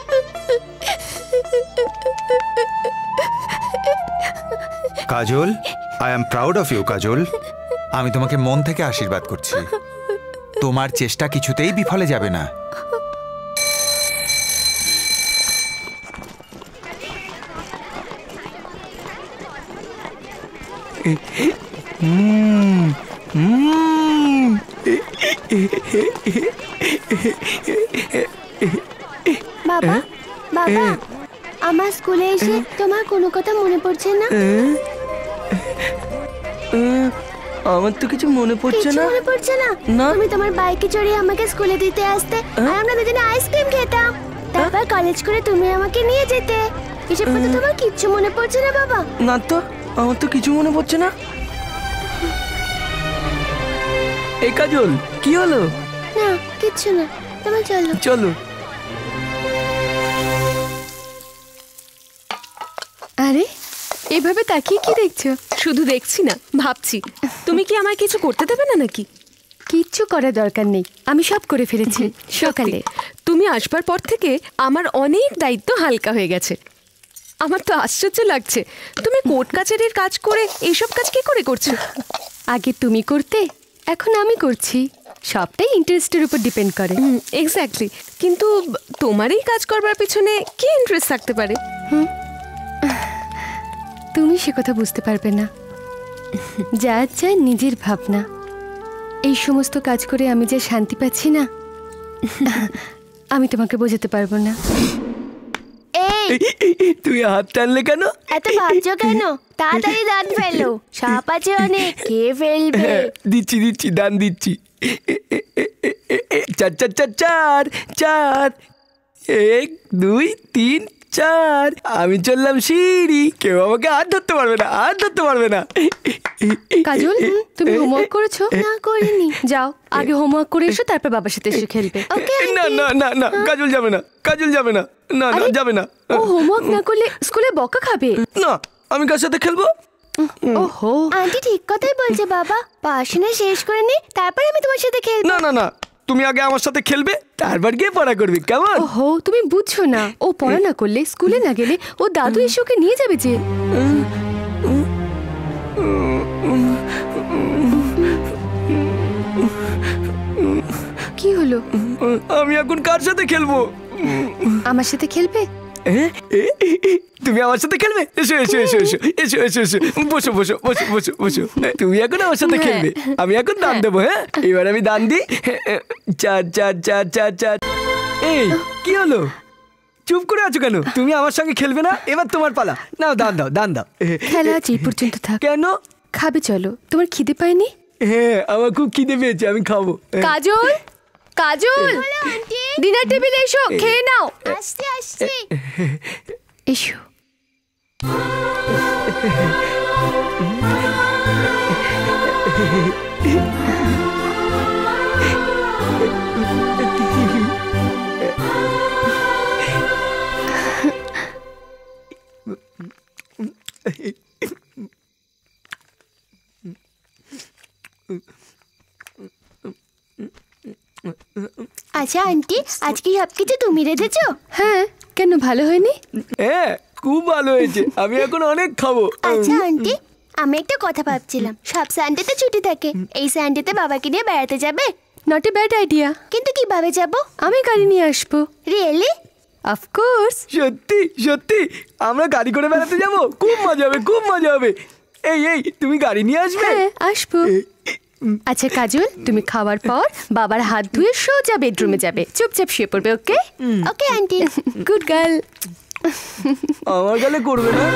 Kajal, I am proud of you Kajal. আমি তোমাকে মন থেকে আশীর্বাদ করছি, তোমার চেষ্টা কিছুতেই বিফলে যাবে না।
বাবা, বাবা, আমার স্কুলে এসে তোমার কোনো কথা মনে পড়ছে না?
আমার তো কিছু মনে পড়ছে না।
মনে পড়ছে না? তুমি তোমার বাইকে চড়িয়ে আমাকে স্কুলে দিতে আসতে, আর আমরা দুজনে আইসক্রিম খেতাম, তারপর কলেজ করে তুমি আমাকে নিয়ে যেতে। এসব কথা তোমার কিচ্ছু মনে পড়ছে না বাবা?
না তো, আমার তো কিছু মনে পড়ছে না। এই কাজল, কি হলো?
না, কিচ্ছু না, তুমি চলো
চলো।
আরে, এভাবে তাকিয়ে কি দেখছো?
শুধু দেখছি না, ভাবছি তুমি কি আমায় কিছু করতে দেবে না নাকি?
কিচ্ছু করার দরকার নেই, আমি সব করে ফেলেছি সকালে।
তুমি আসবার পর থেকে আমার অনেক দায়িত্ব হালকা হয়ে গেছে। আমার তো আশ্চর্য লাগছে, তুমি কোর্ট কাছারির কাজ করে এইসব কাজ কি করে করছো?
আগে তুমি করতে, এখন আমি করছি। সবটাই ইন্টারেস্টের উপর ডিপেন্ড করে।
এক্স্যাক্টলি, কিন্তু তোমার এই কাজ করবার পিছনে কি ইন্টারেস্ট থাকতে পারে?
তুমি সে কথা বুঝতে পারবে না। যা যা নিজের ভাবনা, এই সমস্ত কাজ করে আমি যে শান্তি পাচ্ছি না, আমি তোমাকে বোঝাতে পারবো না।
তুই হাত টানলে কেন?
এত ভাবছো কেন? তাড়াতাড়ি দাঁত ফেলো, সাপ আছে অনেক, কে ফেলবে?
দিচ্ছি দিচ্ছি দান দিচ্ছি। চার চার চার চার চার, এক দুই তিন চার। আমি চললাম সিঁড়ি, কেউ আমাকে হাত ধরতে পারবে না, হাত ধরতে পারবে না।
কাজল, তুমি হোমওয়ার্ক করেছো?
না, করিনি।
যাও আগে হোমওয়ার্ক করে এসো, তারপর বাবার সাথে এসে খেলবে।
না না না না, কাজল যাবে না, কাজল যাবে না, না না যাবে না।
ও হোমওয়ার্ক না করলে স্কুলে বকা খাবে।
না, আমি কার সাথে খেলবো?
ওহো,
আন্টি ঠিক কথাই বলছে বাবা। পড়াশোনা শেষ করে নে, তারপর আমি তোমার সাথে খেলবো।
না না না, তুমি আগে আমার সাথে খেলবে, তারপর গিয়ে পড়া করবে, কেমন?
ওহো, তুমি বুঝছো না, ও পড়া না করলে স্কুলে না গেলে ও দাদু এসে ওকে নিয়ে যাবে যে। কি হলো?
আমি এখন কার সাথে খেলবো?
আমার সাথে খেলবে?
তুমি আমার সাথে খেলবে? এসো এসো এসো এসো এসো এসো এসো, বসো বসো বসো বসো বসো। তুমি এখন আমার সাথে খেলবে, আমি এখন দান দেবো। হ্যাঁ, এবার আমি দান দিই। চার চার চার চার চার। এই কি হলো? চুপ করে আছো কেন? তুমি আমার সঙ্গে খেলবে না? এবার তোমার পালা, নাও দান দাও, দান দাও।
খেলা আজ এই পর্যন্ত থাক।
কেন?
খাবে চলো, তোমার খিদে পায়নি?
হ্যাঁ, আমার খুব খিদে পেয়েছে, আমি খাবো।
কাজল, কাজল, ডিনার টেবিলে এসো, খেয়ে নাও।
আসতে আসতে
এসো।
আচ্ছা আন্টি, আজকে সবকিছু তুমি রেঁধেছো?
হ্যাঁ, কেন ভালো হয়নি?
হ্যাঁ, খুব ভালো হয়েছে, আমি এখন অনেক খাবো।
আচ্ছা আন্টি, আমি একটা কথা ভাবছিলাম, সব সানডেতে ছুটি থাকে, এই সানডেতে বাবাকে নিয়ে বেড়াতে যাবে?
Not a bad idea.
কিন্তু কিভাবে যাব?
আমি গাড়ি নিয়ে আসবো।
রিয়েলি?
অফকোর্স।
সত্যি সত্যি আমরা গাড়ি করে বেড়াতে যাব, খুব মজা হবে, খুব মজা হবে। এই এই, তুমি গাড়ি নিয়ে আসবে?
হ্যাঁ, আসবো। আচ্ছা কাজল, তুমি খাওয়ার পর বাবার হাত ধুয়ে সোজা বেডরুমে যাবে, চুপচাপ শুয়ে পড়বে। Okay?
Okay aunty.
Good girl.
আমার গালে করবে না?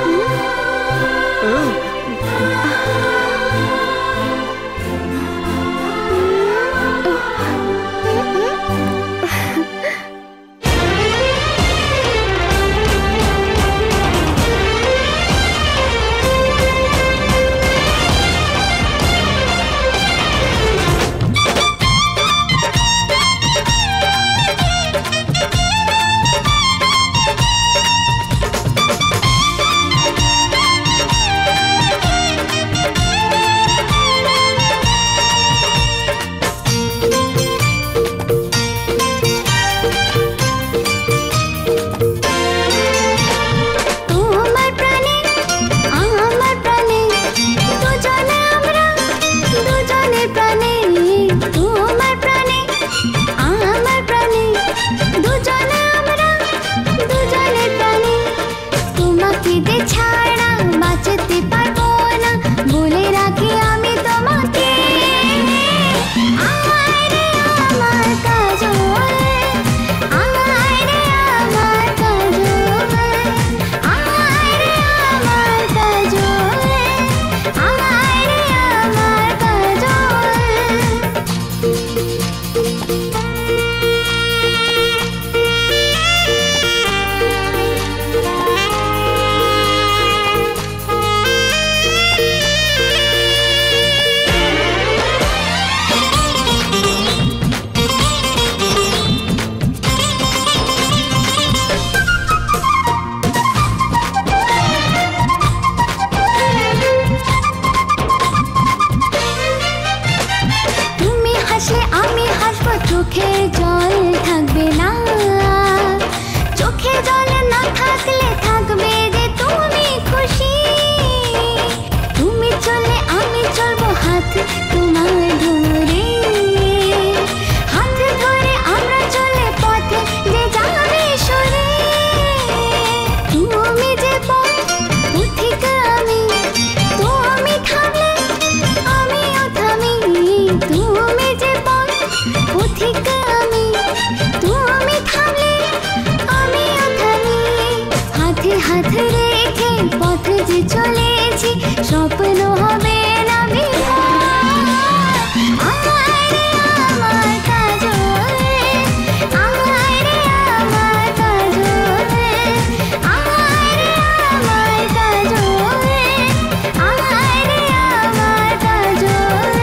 আন্টি হাত রেখে পথে যে চলেছি স্বপ্ন হবে না বিহার। আমায় রে আমার কাজল, আমায় রে আমার কাজল, আমায় রে আমার কাজল, আমায় রে আমার কাজল।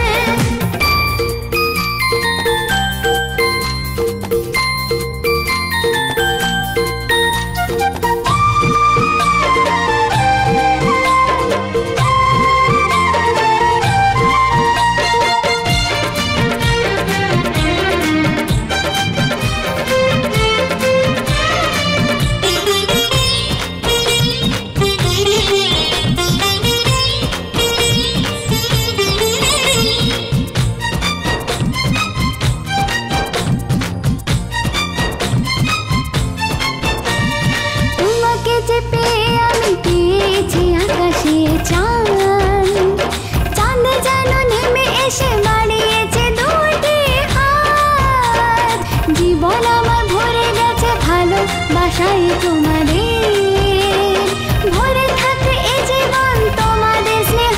তোমাকে যে পেয়ে আমি পেয়েছি আকাশে চাঁদ, চাঁদ যেন নেমে এসে বাড়িয়েছে দুটি হাত। জীবন আমার ভরে গেছে ভালোবাসায় তোমাদের, ভরে থাকে এ জীবন তোমাদের স্নেহ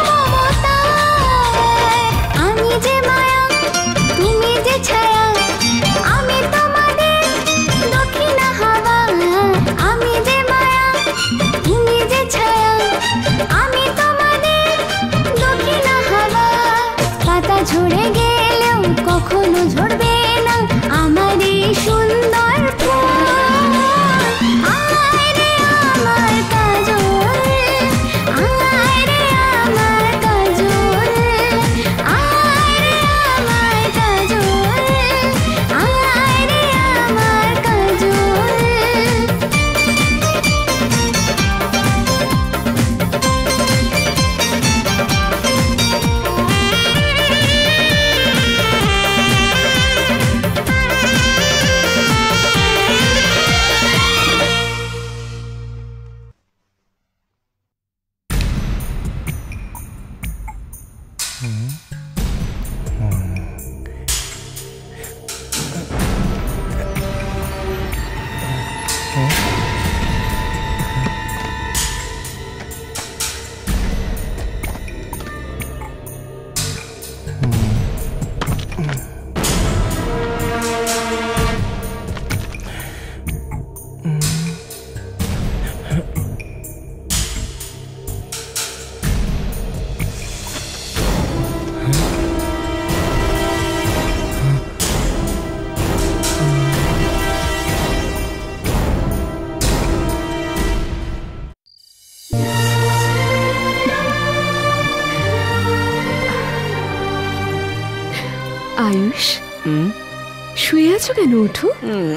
মমতায়। আমি যে মায়া তুমি যে ছায়া, আমি তোমাদের দক্ষিণা হাওয়া। আমি যে মায়া তুমি যে ছায়া, আমি তোমাদের দক্ষিণা হাওয়া। পাতা ঝরে গেলেও কখনো ঝরবে না আমার এই সুন্দর ফুল। আমায় রে আমার কাজল, আমায় রে আমার কাজল, আমায় রে আমার কাজল, আমায় রে আমার কাজল।
আয়ুষ, শুয়ে আছো কেন? ওঠো।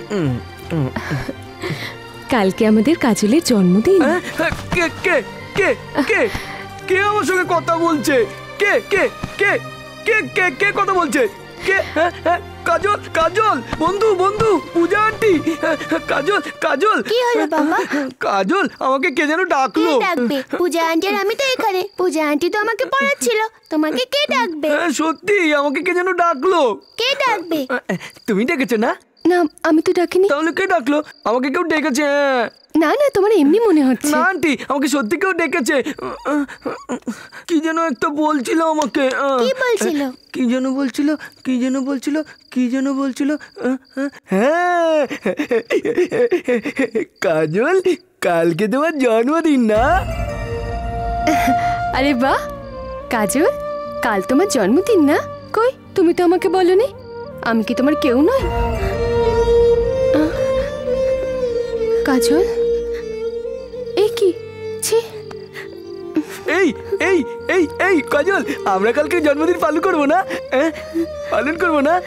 কালকে আমাদের কাজলের জন্মদিন।
কে কে কে কে কে আমার সঙ্গে কথা বলছে? কে কে কে কে কে কে কথা বলছে? কে? হ্যাঁ, হ্যাঁ, কাজল কাজল বন্ধু বন্ধু পূজা আন্টি। কাজল কাজল
কি হলো বাবা?
কাজল আমাকে কে যেন ডাকলো।
কে ডাকবে? পূজা আন্টি আর আমি তো এখানে। পূজা আন্টি তো আমাকে পড়াচ্ছিল। তোমাকে কে ডাকবে?
হ্যাঁ, সত্যি আমাকে কে যেন ডাকলো।
কে ডাকবে?
তুমি ডেকেছো না?
না, আমি তো ডাকিনি।
তাহলে কে ডাকলো? আমাকে কেউ ডেকেছে।
না না, তোমার এমনি মনে হচ্ছে।
না আন্টি, আমাকে সত্যি কেউ ডেকেছে। কি যেন একটা বলছিল আমাকে।
কি বলছিল?
কি যেন বলছিল কি যেন বলছিল কি যেন বলছিল হ্যাঁ, কাজল কালকে তোমার জন্মদিন না?
আরে বাহ কাজল, কাল তোমার জন্মদিন না? কই, তুমি তো আমাকে বলনি। আমি কি তোমার কেউ নই? কাজল, এই কি? ছি।
এই এই এই এই কাজল, আমরা কালকে জন্মদিন পালন করবো না? পালন করবো না?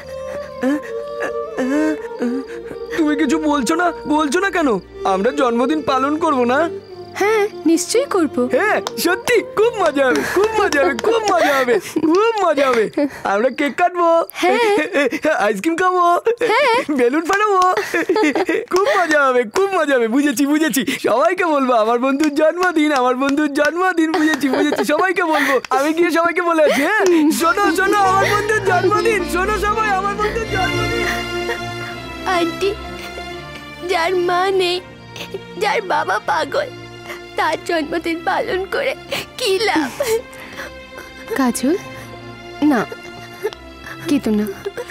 তুমি কিছু বলছো না বলছো না কেন? আমরা জন্মদিন পালন করবো না?
হ্যাঁ, নিশ্চয়ই করব।
হ্যাঁ, সত্যি খুব মজা হবে, খুব মজা হবে, খুব মজা হবে, খুব মজা হবে। আমরা কেক কাটবো, আইসক্রিম খাবো, বেলুন ফাটাবো, খুব মজা হবে, খুব মজা হবে। বুঝেছি বুঝেছি, সবাইকে বলবো আমার বন্ধুর জন্মদিন, আমার বন্ধুর জন্মদিন। বুঝেছি বুঝেছি, সবাইকে বলবো। আমি গিয়ে সবাইকে বলে আছি। হ্যাঁ, শোনো শোনো, আমার বন্ধুর জন্মদিন, শোনো সবাই, আমার বন্ধুর জন্মদিন।
আন্টি, যার মা নেই, যার বাবা পাগল, তার জন্মদিন পালন করে কি লাভ?
কাজল না, কেতো না।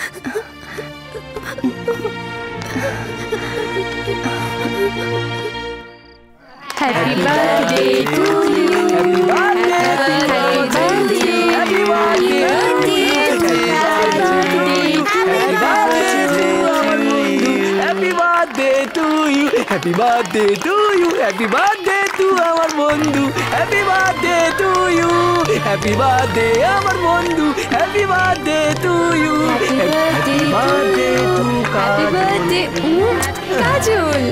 Happy birthday to you. Happy birthday. Happy birthday.
Happy birthday to you. Happy birthday to you. Happy birthday to আমার বন্ধু. Happy birthday to you. Happy birthday আমার বন্ধু. Happy birthday to you. Happy birthday to
Happy birthday Kajal.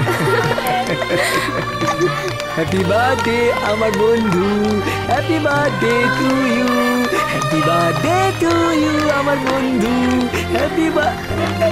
Happy birthday আমার বন্ধু. Happy birthday to you. Happy birthday to you আমার বন্ধু. Happy birthday.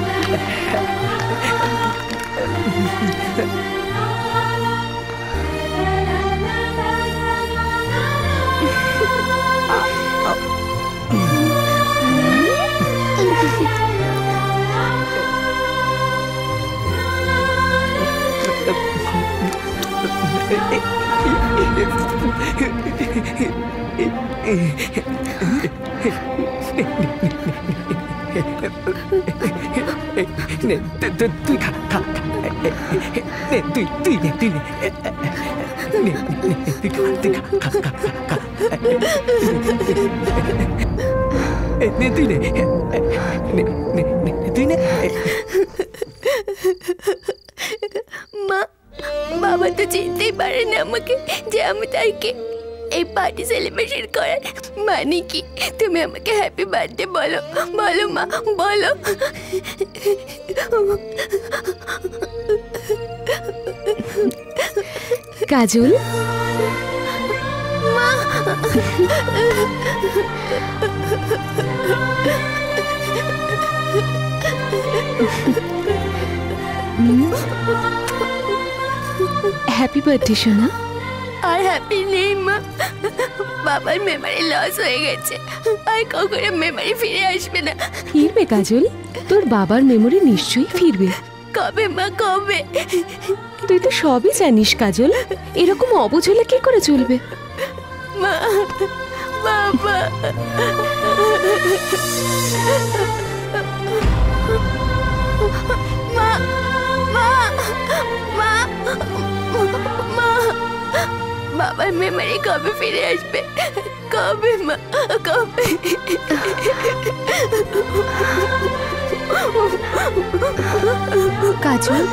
তুই খা খা তুই তুই নে তুই নে তুই খা খা খা নে তুই নে তুই নে
মা, বাবা তো চিনতেই পারে না আমাকে যে আমি তারকে এই পার্টি সেলিব্রেশন করার মানে কি? তুমি আমাকে হ্যাপি বার্থডে বলো, বলো মা, বলো।
কাজল,
মা
হ্যাপি বার্থডে সোনা।
আর হ্যাপি নেই মা, বাবার মেমোরি লস হয়ে গেছে, আর কখনো মেমোরি ফিরে আসবে না।
ফিরবে কাজল, তোর বাবার মেমোরি নিশ্চয়ই ফিরবে।
কবে মা, কবে?
তুই তো সবই জানিস কাজল, এরকম অবুঝ হলে কি করে চলবে?
মা, বাবা, মা, মা, মা, মা, বাবার মেমোরি কবে ফিরে আসবে? কবে মা, কবে?
কাজল,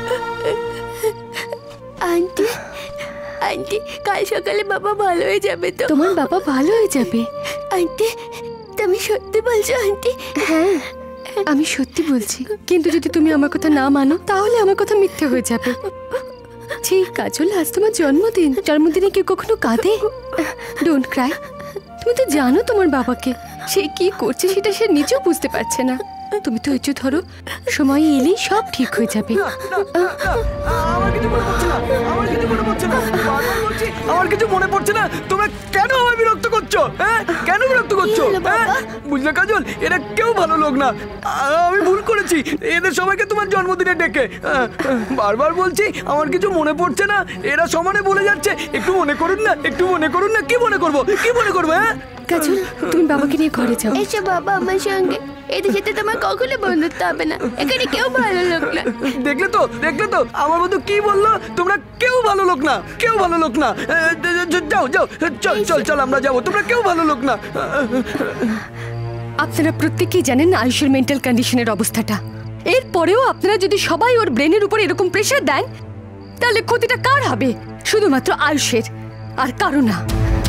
আন্টি, আন্টি, কাল সকালে বাবা ভালো হয়ে যাবে তো?
তোমার বাবা ভালো হয়ে যাবে।
আন্টি, তুমি সত্যি বলছো আন্টি?
হ্যাঁ, আমি সত্যি বলছি, কিন্তু যদি তুমি আমার কথা না মানো তাহলে আমার কথা মিথ্যে হয়ে যাবে। ঠিক কাজল, আজ তোমার জন্মদিন, জন্মদিনে কেউ কখনো কাঁদে? Don't cry. তুমি তো জানো তোমার বাবাকে, সে কি করছে সেটা সে নিজেও বুঝতে পারছে না। তুমি তো ধৈর্য ধরো, সময় এলেই সব ঠিক হয়ে যাবে।
আমার কিছু মনে পড়ছে না, আমার কিছু মনে পড়ছে না, বারবার বলছি আমার কিছু মনে পড়ছে না। তোমরা কেন আমায় বিরক্ত করছো? হ্যাঁ, কেন বিরক্ত করছো? হ্যাঁ, বুঝলে কাজল, এরা কেউ ভালো লোক না। আমি ভুল করেছি, এদের সবাইকে তোমার জন্মদিনে ডেকে। বারবার বলছি আমার কিছু মনে পড়ছে না, এরা সমানে বলে যাচ্ছে একটু মনে করুন না, একটু মনে করুন না। কি মনে করবো, কি মনে করবো? হ্যাঁ
কাজল, তুমি বাবাকে নিয়ে ঘরে যাও।
এসো বাবা আমার সঙ্গে, এদের সাথে তোমার কখনো বন্ধুত্ব হবে না, এখানে কেউ ভালো লোক না।
দেখলে তো, দেখলে তো আমার বন্ধু কি বললো? তোমরা কেউ ভালো লোক না, কেউ ভালো লোক না। যাও যাও, চল চল চল, আমরা যাবো। তোমরা কেউ ভালো লোক না।
আপনারা প্রত্যেকেই জানেন আয়ুষের মেন্টাল কন্ডিশনের অবস্থাটা। এরপরেও আপনারা যদি সবাই ওর ব্রেনের উপর এরকম প্রেশার দেন, তাহলে ক্ষতিটা কার হবে? শুধুমাত্র আয়ুষের, আর কারো না।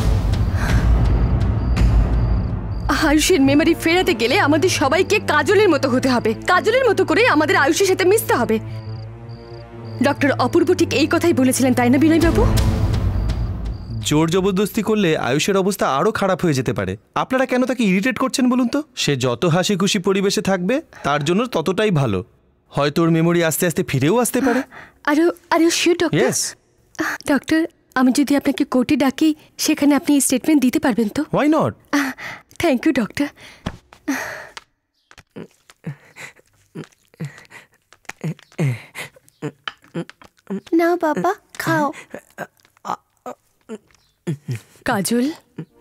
আয়ুষের মেমোরি ফেরাতে গেলে আমাদের সবাইকে কাজলের মতো হতে হবে, কাজলের মতো করে আমাদের আয়ুষের সাথে মিশতে হবে। ডক্টর অপূর্ব ঠিক এই কথাই বলেছিলেন, তাই না বিনয় বাবু?
জোর জবরদস্তি করলে আয়ুষের অবস্থা আরো খারাপ হয়ে যেতে পারে। আপনারা কেন তাকে ইরিটেট করছেন বলুন তো? সে যত হাসি খুশি পরিবেশে থাকবে তার জন্য ততটাই ভালো। হয়তো ওর মেমোরি আস্তে আস্তে ফিরেও আসতে পারে।
আরে আরে শিওর ডক্টর? ডক্টর, আমি যদি আপনাকে কোর্টে ডাকি, সেখানে আপনি স্টেটমেন্ট দিতে পারবেন তো?
Why not?
Thank you doctor.
নাও বাবা, খাও।
কাজল,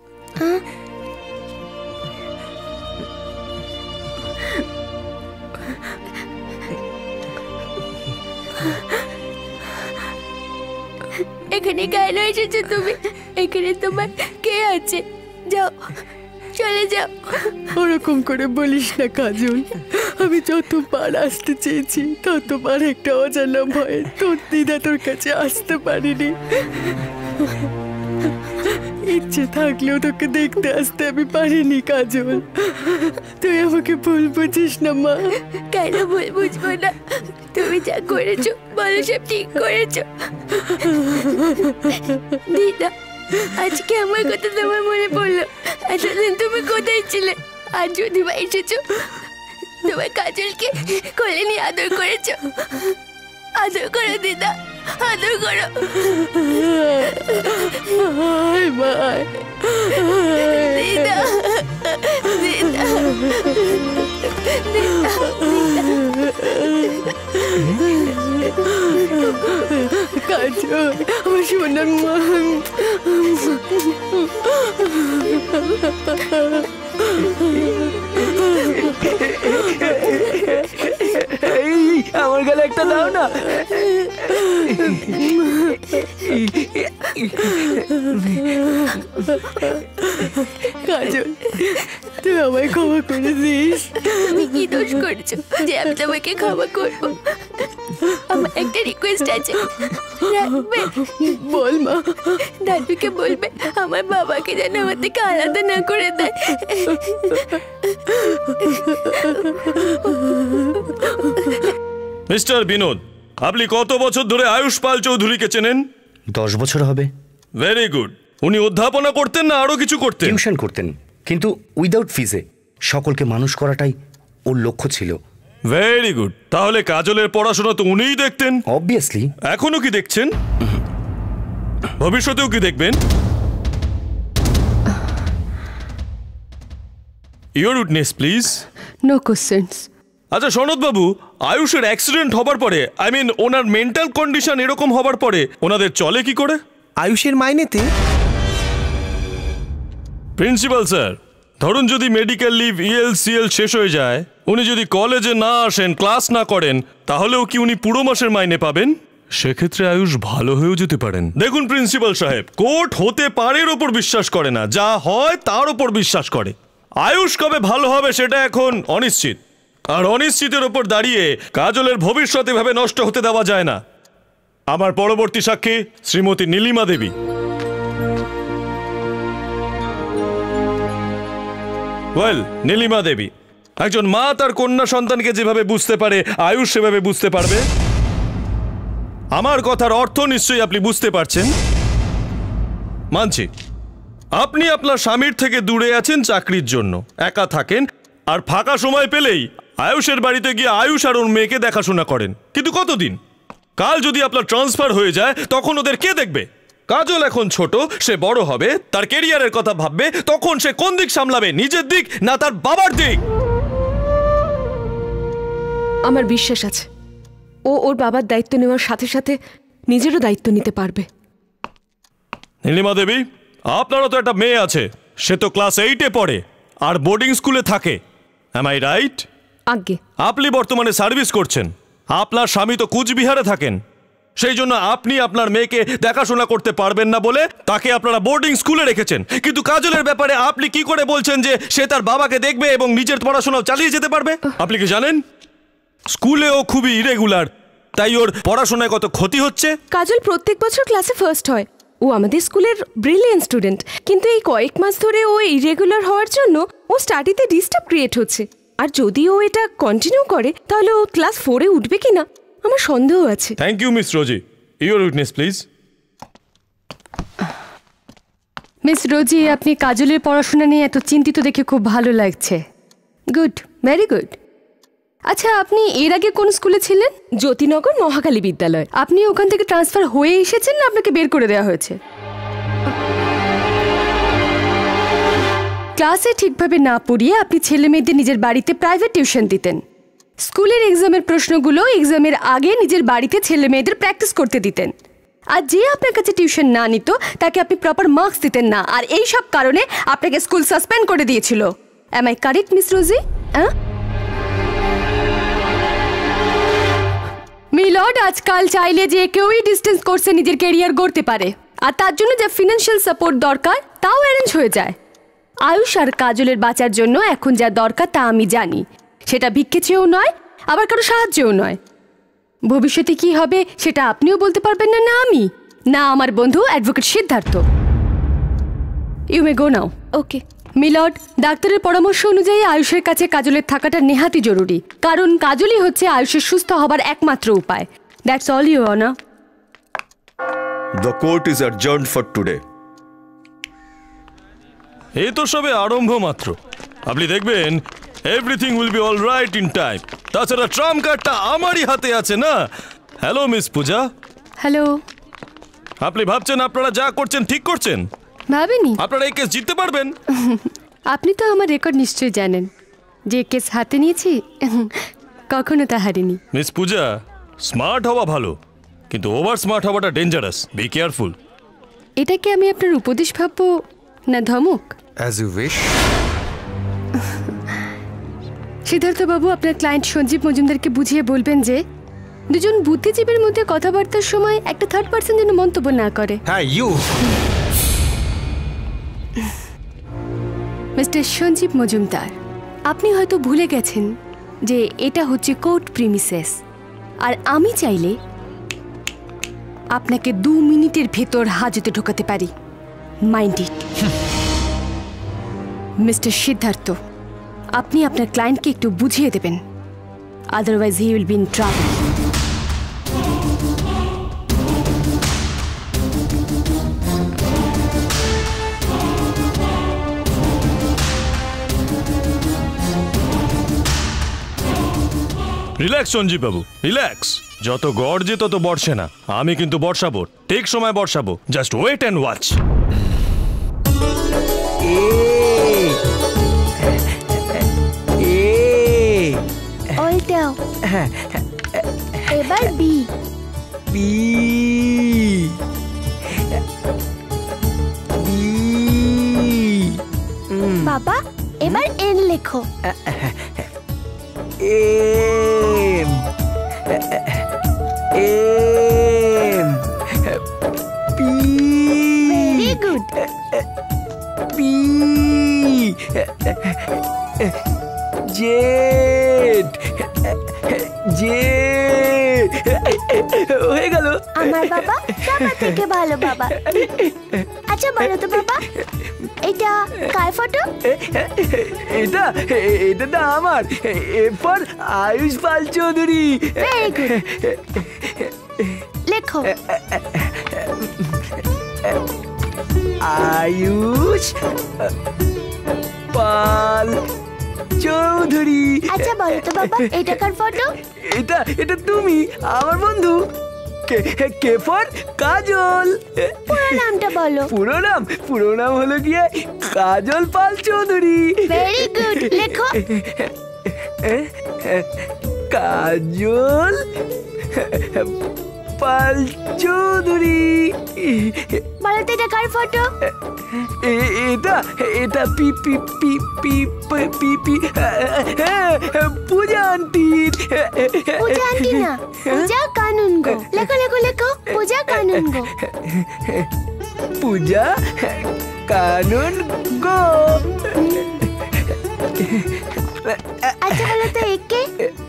এখানে কেন এসেছো তুমি? এখানে তোমার কে আছে? যাও, চলে যাও।
ওরকম করে বলিস না কাজল। আমি যতবার আসতে চেয়েছি ততবার একটা অজানা ভয়ে তোর দিদা তোর কাছে আসতে পারিনি। ইচ্ছে থাকলেও তোকে দেখতে আসতে আমি পারিনি কাজল। তুই আমাকে ভুল বুঝিস না মা।
কেন ভুল বুঝবো না? তুমি যা করেছো বলো সব ঠিক করেছো। দিদা, আজকে আমার কথা তোমার মনে পড়লো। এতদিন তুমি কোথায় ছিলে? আর যদি বা এসেছো, তোমার কাজলকে কোলে নিয়ে আদর করেছো। আদর করো দিদা, আদর করো। দিদা, দিদা,
কাজল, আমার সোনার মা।
আমার গালে একটা দাও না।
কাজল, তুই আমায় ক্ষমা করে দিস।
তুমি কি দোষ করেছো যে আমি তোমাকে ক্ষমা করবো? আমার একটা রিকোয়েস্ট আছে, রাখবে?
বল মা।
দাদুকে বলবে আমার বাবাকে যেন আমার থেকে আলাদা না করে দেয়।
মিস্টার বিনোদ, আপনি কত বছর ধরে আয়ুষ পাল চৌধুরীকে চেনেন?
দশ বছর হবে।
Very good. উনি অধ্যাপনা করতেন না আরো কিছু করতেন?
টিউশন করতেন, কিন্তু উইদাউট ফিজে। সকলকে মানুষ করাটাই ওর লক্ষ্য ছিল।
Very good. তাহলে কাজলের পড়াশোনা তো উনিই দেখতেন?
অবভিয়াসলি।
এখনো কি দেখছেন? ভবিষ্যতেও কি দেখবেন? Your witness please.
No questions.
আচ্ছা সনদ বাবু, আয়ুষের অ্যাক্সিডেন্ট হবার পরে, আই মিন ওনার মেন্টাল কন্ডিশন এরকম হবার পরে ওনাদের চলে কি করে?
আয়ুষের মাইনেতে?
প্রিন্সিপাল স্যার, ধরুন যদি মেডিকেল লিভ ইএলসিএল শেষ হয়ে যায়, উনি যদি কলেজে না আসেন, ক্লাস না করেন, তাহলেও কি উনি পুরো মাসের মাইনে পাবেন? সেক্ষেত্রে আয়ুষ ভালো হয়েও যেতে পারেন। দেখুন প্রিন্সিপাল সাহেব, কোর্ট হতে পারের ওপর বিশ্বাস করে না, যা হয় তার ওপর বিশ্বাস করে। আয়ুষ কবে ভালো হবে সেটা এখন অনিশ্চিত, আর অনিশ্চিতের ওপর দাঁড়িয়ে কাজলের ভবিষ্যৎ এভাবে নষ্ট হতে দেওয়া যায় না। আমার পরবর্তী সাক্ষী শ্রীমতী নীলিমা দেবী। ওয়েল, নীলিমা দেবী, একজন মা তার কন্যা সন্তানকে যেভাবে বুঝতে পারে আয়ুষ সেভাবে বুঝতে পারবে। আমার কথার অর্থ নিশ্চয়ই আপনি বুঝতে পারছেন। মানছি আপনি আপনার স্বামীর থেকে দূরে আছেন চাকরির জন্য, একা থাকেন, আর ফাঁকা সময় পেলেই আয়ুষের বাড়িতে গিয়ে আয়ুষ আর ওর মেয়েকে দেখাশোনা করেন। কিন্তু কতদিন? কাল যদি আপনার ট্রান্সফার হয়ে যায় তখন ওদের কে দেখবে? কাজল এখন ছোট, সে বড় হবে, তার ক্যারিয়ারের কথা ভাববে, তখন সে কোন দিক সামলাবে, নিজের দিক না তার বাবার দিক?
আমার বিশ্বাস আছে ও ওর বাবার দায়িত্ব নেওয়ার সাথে সাথে নিজেরও দায়িত্ব নিতে পারবে।
নীলিমা দেবী, আপনারও তো একটা মেয়ে আছে, সে তো ক্লাস এইটে পড়ে আর বোর্ডিং স্কুলে থাকে। Am I right?
আজ্ঞে।
আপনি বর্তমানে সার্ভিস করছেন, আপনার স্বামী তো কুচবিহারে থাকেন, সেই জন্য আপনি আপনার মেয়েকে দেখাশোনা করতে পারবেন না বলে তাকে আপনারা বোর্ডিং স্কুলে রেখেছেন। কিন্তু কাজলের ব্যাপারে আপনি কি করে বলছেন যে সে তার বাবাকে দেখবে এবং নিজের পড়াশোনাও চালিয়ে যেতে পারবে? আপনি কি জানেন স্কুলেও খুবই ইরেগুলার, তাই ওর পড়াশোনায় কত ক্ষতি হচ্ছে?
কাজল প্রত্যেক বছর ক্লাসে ফার্স্ট হয়, ও আমাদের স্কুলের ব্রিলিয়েন্ট স্টুডেন্ট, কিন্তু এই কয়েক মাস ধরে ও ইরেগুলার হওয়ার জন্য ও স্টাডিতে ডিস্টার্ব ক্রিয়েট হচ্ছে। আর যদি ও এটা কন্টিনিউ করে তাহলে ও ক্লাস ফোরে উঠবে কিনা আমার সন্দেহ আছে।
Thank you miss Rosie. Your witness please.
Miss Rosie, আপনি কাজলের পড়াশোনা নিয়ে এত চিন্তিত দেখে খুব ভালো লাগছে। Good, very good. আচ্ছা, আপনি এর আগে কোন স্কুলে ছিলেন?
জ্যোতিনগর মহাকালী বিদ্যালয়।
আপনি ওখান থেকে ট্রান্সফার হয়ে এসেছেন না আপনাকে বের করে দেওয়া হয়েছে? ক্লাসে ঠিকভাবে না পড়িয়ে আপনি ছেলে মেয়েদের নিজের বাড়িতে প্রাইভেট টিউশন দিতেন। স্কুলের এক্সামের প্রশ্নগুলো এক্সামের আগে নিজের বাড়িতে ছেলে মেয়েদের প্র্যাকটিস করতে দিতেন। আর যে আপনার কাছে টিউশন না নিত তাকে আপনি প্রপার মার্কস দিতেন না, আর এই সব কারণে আপনাকে স্কুল সাসপেন্ড করে দিয়েছিল। Am I correct miss Rosie? Milord, আজকাল চাইলে যে কেউই ডিস্টেন্স কোর্সে নিজের ক্যারিয়ার গড়তে পারে, আর তার জন্য যে ফিনান্সিয়াল সাপোর্ট দরকার তাও অ্যারেঞ্জ হয়ে যায়। আয়ুষ আর কাজলের বাঁচার জন্য এখন যা দরকার তা আমি জানি, সেটা ভিক্ষে চেয়েও নয়, আবার কারো সাহায্যও নয়। ভবিষ্যতে কি হবে সেটা আপনিও বলতে পারবেন না, না আমি, না আমার বন্ধু advocate Siddharth. You may go now.
Okay
milord, ডাক্তারের পরামর্শ অনুযায়ী আয়ুষের কাছে কাজলের থাকাটা নেহাতি জরুরি, কারণ কাজলই হচ্ছে আয়ুষের সুস্থ হবার একমাত্র উপায়। That's all you honour.
The court is adjourned for today.
এই তো সবে আরম্ভ মাত্র, আপনি দেখবেন everything will be all right in time. তাছাড়া ট্রাম্প কার্ডটা আমারই হাতে আছে না। Hello miss Puja.
হ্যালো।
আপনি ভাবছেন আপনারা যা করছেন ঠিক করছেন?
ভাবিনি।
আপনারা এই কেস জিততে পারবেন।
আপনি তো আমার রেকর্ড নিশ্চয়ই জানেন, যে কেস হাতে নিয়েছি কখনো তা হারিনি।
মিস পূজা, স্মার্ট হওয়া ভালো, কিন্তু ওভার স্মার্ট হওয়াটা ডেঞ্জারাস। Be careful.
এটাকে আমি আপনার উপদেশ ভাববো না ধমক?
As you wish.
সিদ্ধার্থ বাবু, আপনার ক্লায়েন্ট সঞ্জীব মজুমদারকে বুঝিয়ে বলবেন যে দুজন বুদ্ধিজীবীর মধ্যে কথাবার্তার সময় একটা থার্ড পার্সন যেন মন্তব্য না করে।
হ্যাঁ, ইউ
মিস্টার সঞ্জীব মজুমদার, আপনি হয়তো ভুলে গেছেন যে এটা হচ্ছে কোর্ট প্রিমিসেস, আর আমি চাইলে আপনাকে দু মিনিটের ভেতর হাজতে ঢোকাতে পারি। Mind it. মিস্টার সিদ্ধার্থ, আপনি আপনার ক্লায়েন্টকে একটু বুঝিয়ে দেবেন, otherwise he will be in trouble.
Relax Sanjeev বাবু, রিল্যাক্স। যত গর্জে তত বর্ষে না। আমি কিন্তু বর্ষাবো, ঠিক সময় বর্ষাবো। Just wait and watch.
ওইটাও। এবার বি।
বি বি
বাবা, এবার এন লেখো।
M M P.
Very good.
P Z Z হয়ে গেল।
আমার বাবা সবার থেকে ভালো বাবা। আচ্ছা বলো তো বাবা, এটা কার ফটো?
এটা এটা তো আমার। এরপর আয়ুষ পাল চৌধুরী।
Very good. লেখো।
আয়ুষ পাল চৌধুরী।
আচ্ছা বলো তো বাবা, এটা কার ফটো?
এটা এটা তুমি, আমার বন্ধু। K for Kajal.
পুরো নামটা বলো।
পুরো নাম পুরো নাম হলো গিয়ে কাজল পাল চৌধুরী।
Very good. লেখো।
কাজল পাল চৌধুরী।
বলো তো এটা কার ফটো?
এটা এটা P P P P P P Puja আন্টির।
পূজা আন্টি না, পূজা কানুন গো। লেখো লেখো লেখো। পূজা কানুন গো।
পূজা কানুন গো।
আচ্ছা বলো তো একে?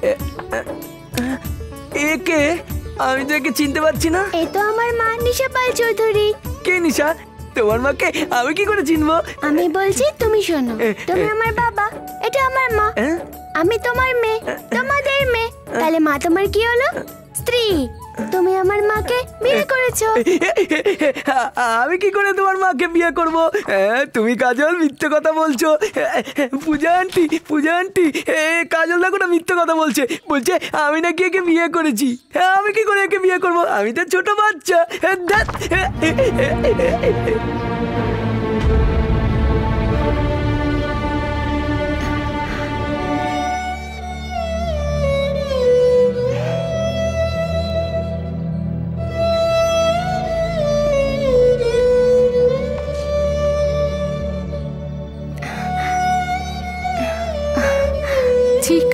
একে আমি তো একে চিনতে পারছি না।
এ তো আমার মা, নিশা পাল চৌধুরী।
কে নিশা? তোমার মাকে আমি কি করে চিনবো?
আমি বলছি, তুমি শোনো। তুমি আমার বাবা, এটা আমার মা, আমি তোমার মেয়ে, তোমাদের মেয়ে। তাহলে মা তোমার কি হলো? স্ত্রী। তুমি আমার মাকে বিয়ে করেছো।
আমি কি করে তোমার মাকে বিয়ে করব? তুমি কাজল মিথ্যে কথা বলছো। পূজা আন্টি পূজা আন্টি কাজল দেখো না মিথ্যে কথা বলছে। বলছে আমি নাকি একে বিয়ে করেছি। আমি কি করে একে বিয়ে করব? আমি তো ছোট বাচ্চা।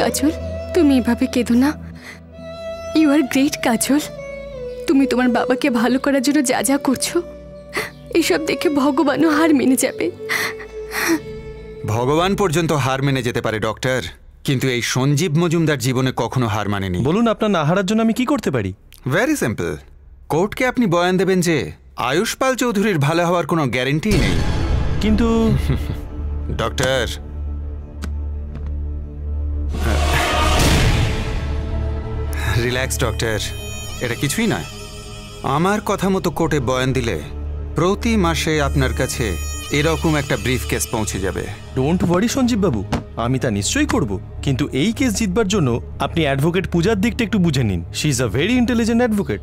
কাজল, তুমি এভাবে কেঁদো না। You are great Kajal. তুমি তোমার বাবাকে ভালো করার জন্য যা যা করছো, এসব দেখে ভগবানও হার মেনে যাবে।
ভগবান পর্যন্ত হার মেনে যেতে পারে ডক্টর, কিন্তু এই সঞ্জীব মজুমদার জীবনে কখনো হার মানেনি।
বলুন আপনার না হারার জন্য আমি কি করতে পারি?
Very simple. কোর্টকে আপনি বয়ান দেবেন যে আয়ুষ পাল চৌধুরীর ভালো হওয়ার কোনো গ্যারেন্টি নেই।
কিন্তু
ডক্টর, রিল্যাক্স ডক্টর, এটা কিছুই নয়। আমার কথা মতো কোর্টে বয়ান দিলে প্রতি মাসে আপনার কাছে এরকম একটা ব্রিফ কেস পৌঁছে যাবে।
ডোন্ট ওয়ারি সঞ্জীব বাবু, আমি তা নিশ্চয়ই করব, কিন্তু এই কেস জিতবার জন্য আপনি অ্যাডভোকেট পূজার দিকটা একটু বুঝে নিন। She is a very intelligent advocate.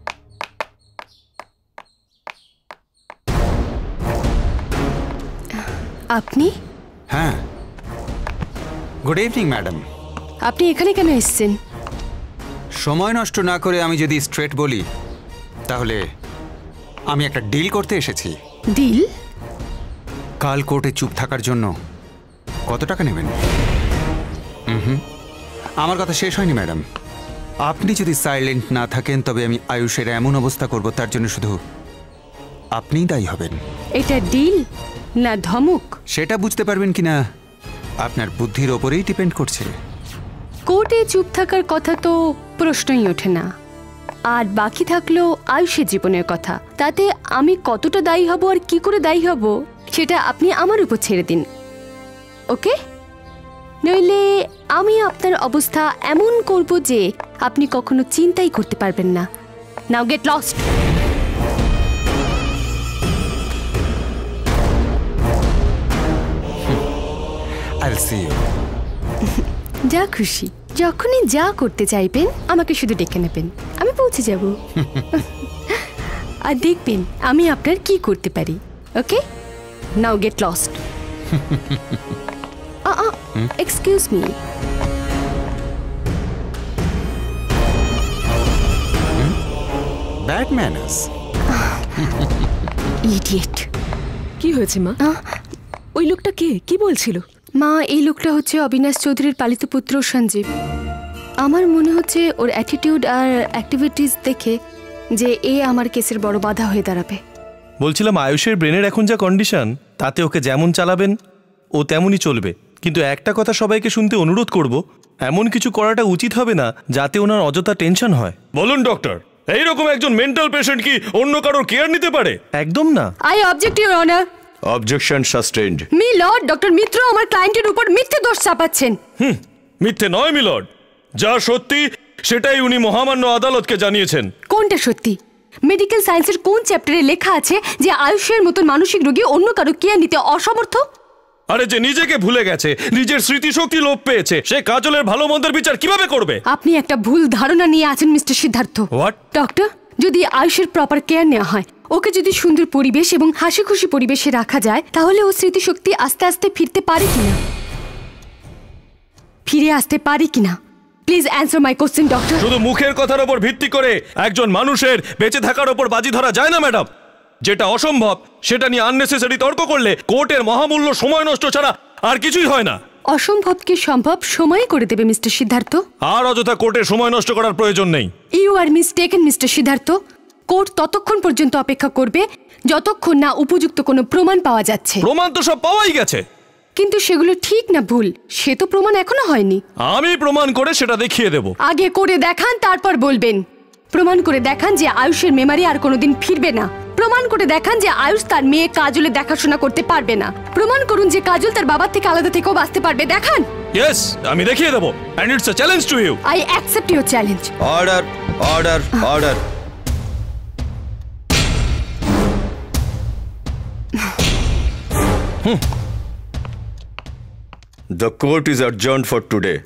আপনি?
হ্যাঁ, গুড ইভিনিং ম্যাডাম।
আপনি এখানে কেন এসেছেন?
সময় নষ্ট না করে আমি যদি স্ট্রেট বলি, তাহলে আমি একটা ডিল করতে এসেছি।
ডিল?
কাল কোর্টে চুপ থাকার জন্য কত টাকা নেবেন? হুম, আমার কথা শেষ হয়নি ম্যাডাম। আপনি যদি সাইলেন্ট না থাকেন তবে আমি আয়ুষের এমন অবস্থা করব, তার জন্য শুধু আপনিই দায়ী হবেন।
এটা ডিল না ধমক?
সেটা বুঝতে পারবেন কিনা আপনার বুদ্ধির ওপরেই ডিপেন্ড করছে।
কোর্টে চুপ থাকার কথা তো প্রশ্নই ওঠে না। আর বাকি থাকলো আয়ুষের জীবনের কথা। তাতে আমি কতটা দায়ী হব আর কি করে দায়ী হব সেটা আপনি আমার উপর ছেড়ে দিন, ওকে? নইলে আমি আপনার অবস্থা এমন করব যে আপনি কখনো চিন্তাই করতে পারবেন না। Now get lost.
I'll see you.
যা খুশি, যখনই যা করতে চাইবেন আমাকে শুধু ডেকে নেবেন, আমি পৌঁছে যাব। আর দেখবেন আমি আপনার কি করতে পারি, okay? Now get lost. Excuse me.
Bad manners.
Idiot.
কি হয়েছে মা? ওই লোকটা কে? কি বলছিল?
মা, এই লোকটা হচ্ছে অবিনাশ চৌধুরীর পালিত পুত্র সঞ্জীব। আমার মনে হচ্ছে ওর অ্যাটিটিউড আর অ্যাক্টিভিটিস দেখে যে এ আমার কেসের বড় বাধা হয়ে দাঁড়াবে।
বলছিলাম আয়ুষের ব্রেনের এখন যা কন্ডিশন, তাতে ওকে যেমন চালাবেন ও তেমনই চলবে। কিন্তু একটা কথা সবাইকে শুনতে অনুরোধ করব, এমন কিছু করাটা উচিত হবে না যাতে ওনার অযথা টেনশন হয়।
বলুন ডক্টর, এইরকম একজন মেন্টাল পেশেন্ট কি অন্য কারোর কেয়ার নিতে পারে?
একদম না।
I object your honour.
Objection sustained.
Milord, doctor Mitra আমার ক্লায়েন্টের উপর মিথ্যে দোষ চাপাচ্ছেন।
হুম, মিথ্যে নয় মিলর্ড, যা সত্যি সেটাই উনি মহামান্য আদালতকে জানিয়েছেন।
কোনটা সত্যি? মেডিকেল সায়েন্সের কোন চ্যাপ্টারে লেখা আছে যে আয়ুষের মতন মানসিক রোগী অন্য কারো কেয়ার নিতে অসমর্থ?
আরে যে নিজেকে ভুলে গেছে, নিজের স্মৃতিশক্তি লোপ পেয়েছে, সে কাজলের ভালো মন্দের বিচার কিভাবে করবে?
আপনি একটা ভুল ধারণা নিয়ে আছেন মিস্টার সিদ্ধার্থ।
হোয়াট?
ডক্টর, যদি আয়ুষের প্রপার কেয়ার নেওয়া হয়, ওকে যদি সুন্দর পরিবেশ এবং হাসি খুশি পরিবেশে রাখা যায়, তাহলে ও স্মৃতিশক্তি আস্তে আস্তে ফিরতে পারে কিনা ফিরে আসতে পারে কিনা please answer my question doctor.
শুধু মুখের কথার উপর ভিত্তি করে একজন মানুষের বেঁচে থাকার উপর বাজি ধরা যায় না ম্যাডাম। যেটা অসম্ভব সেটা নিয়ে আননেসেসারি তর্ক করলে কোর্টের মহামূল্য সময় নষ্ট ছাড়া আর কিছুই হয় না।
অসম্ভবকে সম্ভব সময় করে দেবে মিস্টার সিদ্ধার্থ।
আর অযথা কোর্টে সময় নষ্ট করার প্রয়োজন নেই।
You are mistaken mister Siddharth. Court ততক্ষণ পর্যন্ত অপেক্ষা করবে যতক্ষণ না উপযুক্ত কোনো প্রমাণ পাওয়া যাচ্ছে।
প্রমাণ তো সব পাওয়াই গেছে।
কিন্তু সেগুলো ঠিক না ভুল সে তো প্রমাণ এখনো হয়নি।
আমি প্রমাণ করে সেটা দেখিয়ে দেব।
আগে করে দেখান, তারপর বলবেন। প্রমাণ করে দেখান যে আয়ুষের মেমারি আর কোনোদিন ফিরবে না। প্রমাণ করে দেখান যে আয়ুষ তার মেয়ে কাজলের দেখাশোনা করতে পারবে না। প্রমাণ করুন যে কাজল তার বাবার থেকে আলাদা থেকেও বাঁচতে পারবে। দেখান।
ইয়েস, আমি দেখিয়ে দেব। And it's a challenge to you.
I accept your challenge.
Order, order, order. The court is adjourned for today.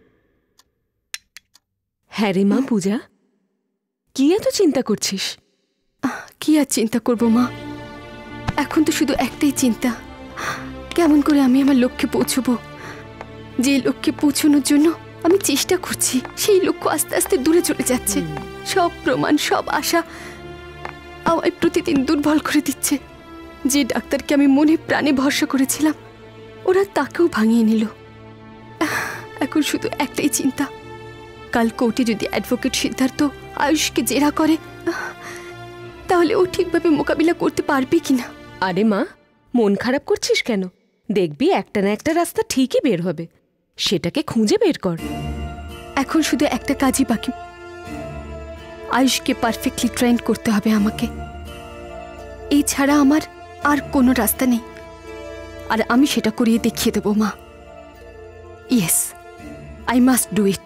হ্যাঁ রে মা পূজা, কি এত চিন্তা করছিস?
কি আর চিন্তা করবো মা, এখন তো শুধু একটাই চিন্তা, কেমন করে আমি আমার লক্ষ্যে পৌঁছবো। যে লক্ষ্যে পৌঁছানোর জন্য আমি চেষ্টা করছি, সেই লক্ষ্য আস্তে আস্তে দূরে চলে যাচ্ছে। সব প্রমাণ, সব আশা আমায় প্রতিদিন দুর্বল করে দিচ্ছে। যে ডাক্তারকে আমি মনে প্রাণে ভরসা করেছিলাম, ওরা তাকেও ভাঙিয়ে নিল। এখন শুধু একটাই চিন্তা, কাল কোর্টে যদি অ্যাডভোকেট সিদ্ধার্থ আয়ুষকে জেরা করে তাহলে ও ঠিকভাবে মোকাবিলা করতে পারবে কিনা।
আরে মা, মন খারাপ করছিস কেন? দেখবি একটা না একটা রাস্তা ঠিকই বের হবে, সেটাকে খুঁজে বের কর।
এখন শুধু একটা কাজই বাকি, আয়ুষকে পারফেক্টলি ট্রেন করতে হবে আমাকে। এই ছাড়া আমার আর কোনো রাস্তা নেই, আর আমি সেটা করিয়ে দেখিয়ে দেবো মা। Yes, I must do it.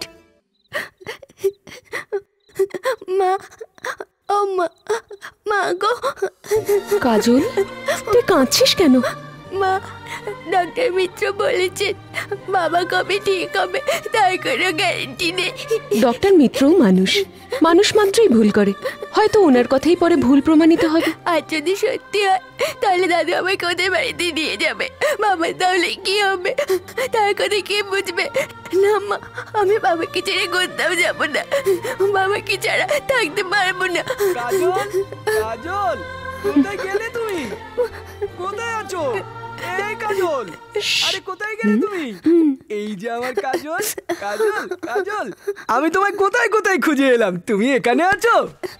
মা, ও মা, মা গো।
কাজল, তুই কাঁদছিস কেন?
মা, ডক্টর মিত্র বলেছেন বাবা কবে ঠিক হবে তার কোনো গ্যারেন্টি নেই।
ডক্টর মিত্রও মানুষ, মানুষ মাত্রই ভুল করে, হয়তো ওনার কথাই পরে ভুল প্রমাণিত হবে।
আর যদি সত্যি হয় তাহলে দাদু আমাকে ওদের বাড়িতে নিয়ে যাবে। বাবা তাহলে কি হবে, তার কথা কে বুঝবে? না মা, আমি বাবাকে ছেড়ে কোথাও যাবো না, বাবাকে ছাড়া থাকতে পারবো না।
কাজল, কাজল, কোথায় গেলে তুমি? কোথায় আছো? এই কাজল, আরে কোথায় গেলে তুমি? এই যে আমার কাজল, কাজল, কাজল, আমি তোমায় কোথায় কোথায় খুঁজে এলাম, তুমি এখানে আছো?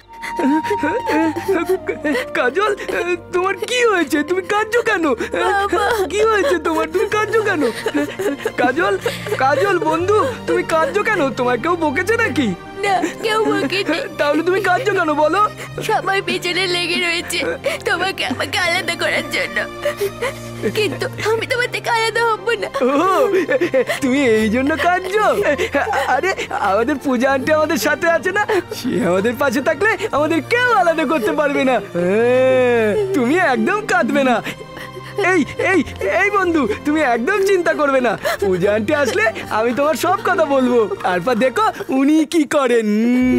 কাজল, তোমার কি হয়েছে? তুমি কাঁদছো কেন? কি হয়েছে তোমার? তুমি কাঁদছো কেন? কাজল, কাজল বন্ধু, তুমি কাঁদছো কেন? তোমার কেউ বকেছে নাকি?
না, কেউ বকেনি।
তাহলে তুমি কাঁদছো কেন বলো?
সবাই পেছনে লেগে রয়েছে তোমাকে আমাকে আলাদা করার জন্য, কিন্তু আমি তোমার থেকে আলাদা হব না।
ও, তুমি এই জন্য কাঁদছো? আরে আমাদের পূজা আন্টি আমাদের সাথে আছে না, সে আমাদের পাশে থাকলে আমাদের কেউ আলাদা করতে পারবে না। তুমি একদম কাঁদবে না। এই এই এই বন্ধু, তুমি একদম চিন্তা করবে না, পূজা আন্টি আসলে আমি তোমার সব কথা বলবো, তারপর দেখো উনি কি করেন।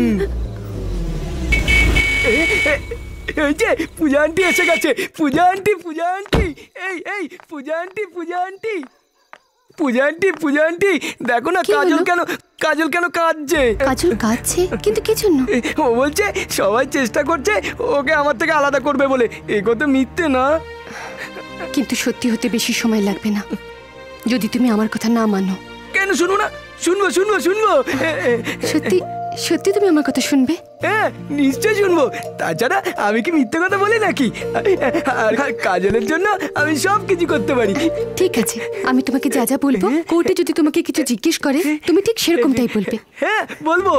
এই যে পূজা আন্টি এসে গেছে। পূজা আন্টি, পূজা আন্টি, এই এই Puja aunty, Puja aunty, Puja aunty, Puja aunty, দেখো না কাজল কেন, কাজল কেন কাঁদছে?
কাজল কাঁদছে? কিন্তু কি জন্য?
ও বলছে সবাই চেষ্টা করছে ওকে আমার থেকে আলাদা করবে বলে। এ কথা মিথ্যে না?
কিন্তু সত্যি হতে বেশি সময় লাগবে না, যদি তুমি আমার কথা না মানো।
কেন শুনবো না? শুনবো, শুনবো, শুনবো।
সত্যি সত্যি তুমি আমার কথা শুনবে?
হ্যাঁ, নিশ্চয় শুনবো। তাছাড়া আমি কি মিথ্যে কথা বলি নাকি? আর কাজলের জন্য আমি সব কিছু করতে পারি।
ঠিক আছে, আমি তোমাকে যা যা বলবো, কোর্টে যদি তোমাকে কিছু জিজ্ঞেস করে তুমি ঠিক সেরকমটাই বলবে।
হ্যাঁ বলবো,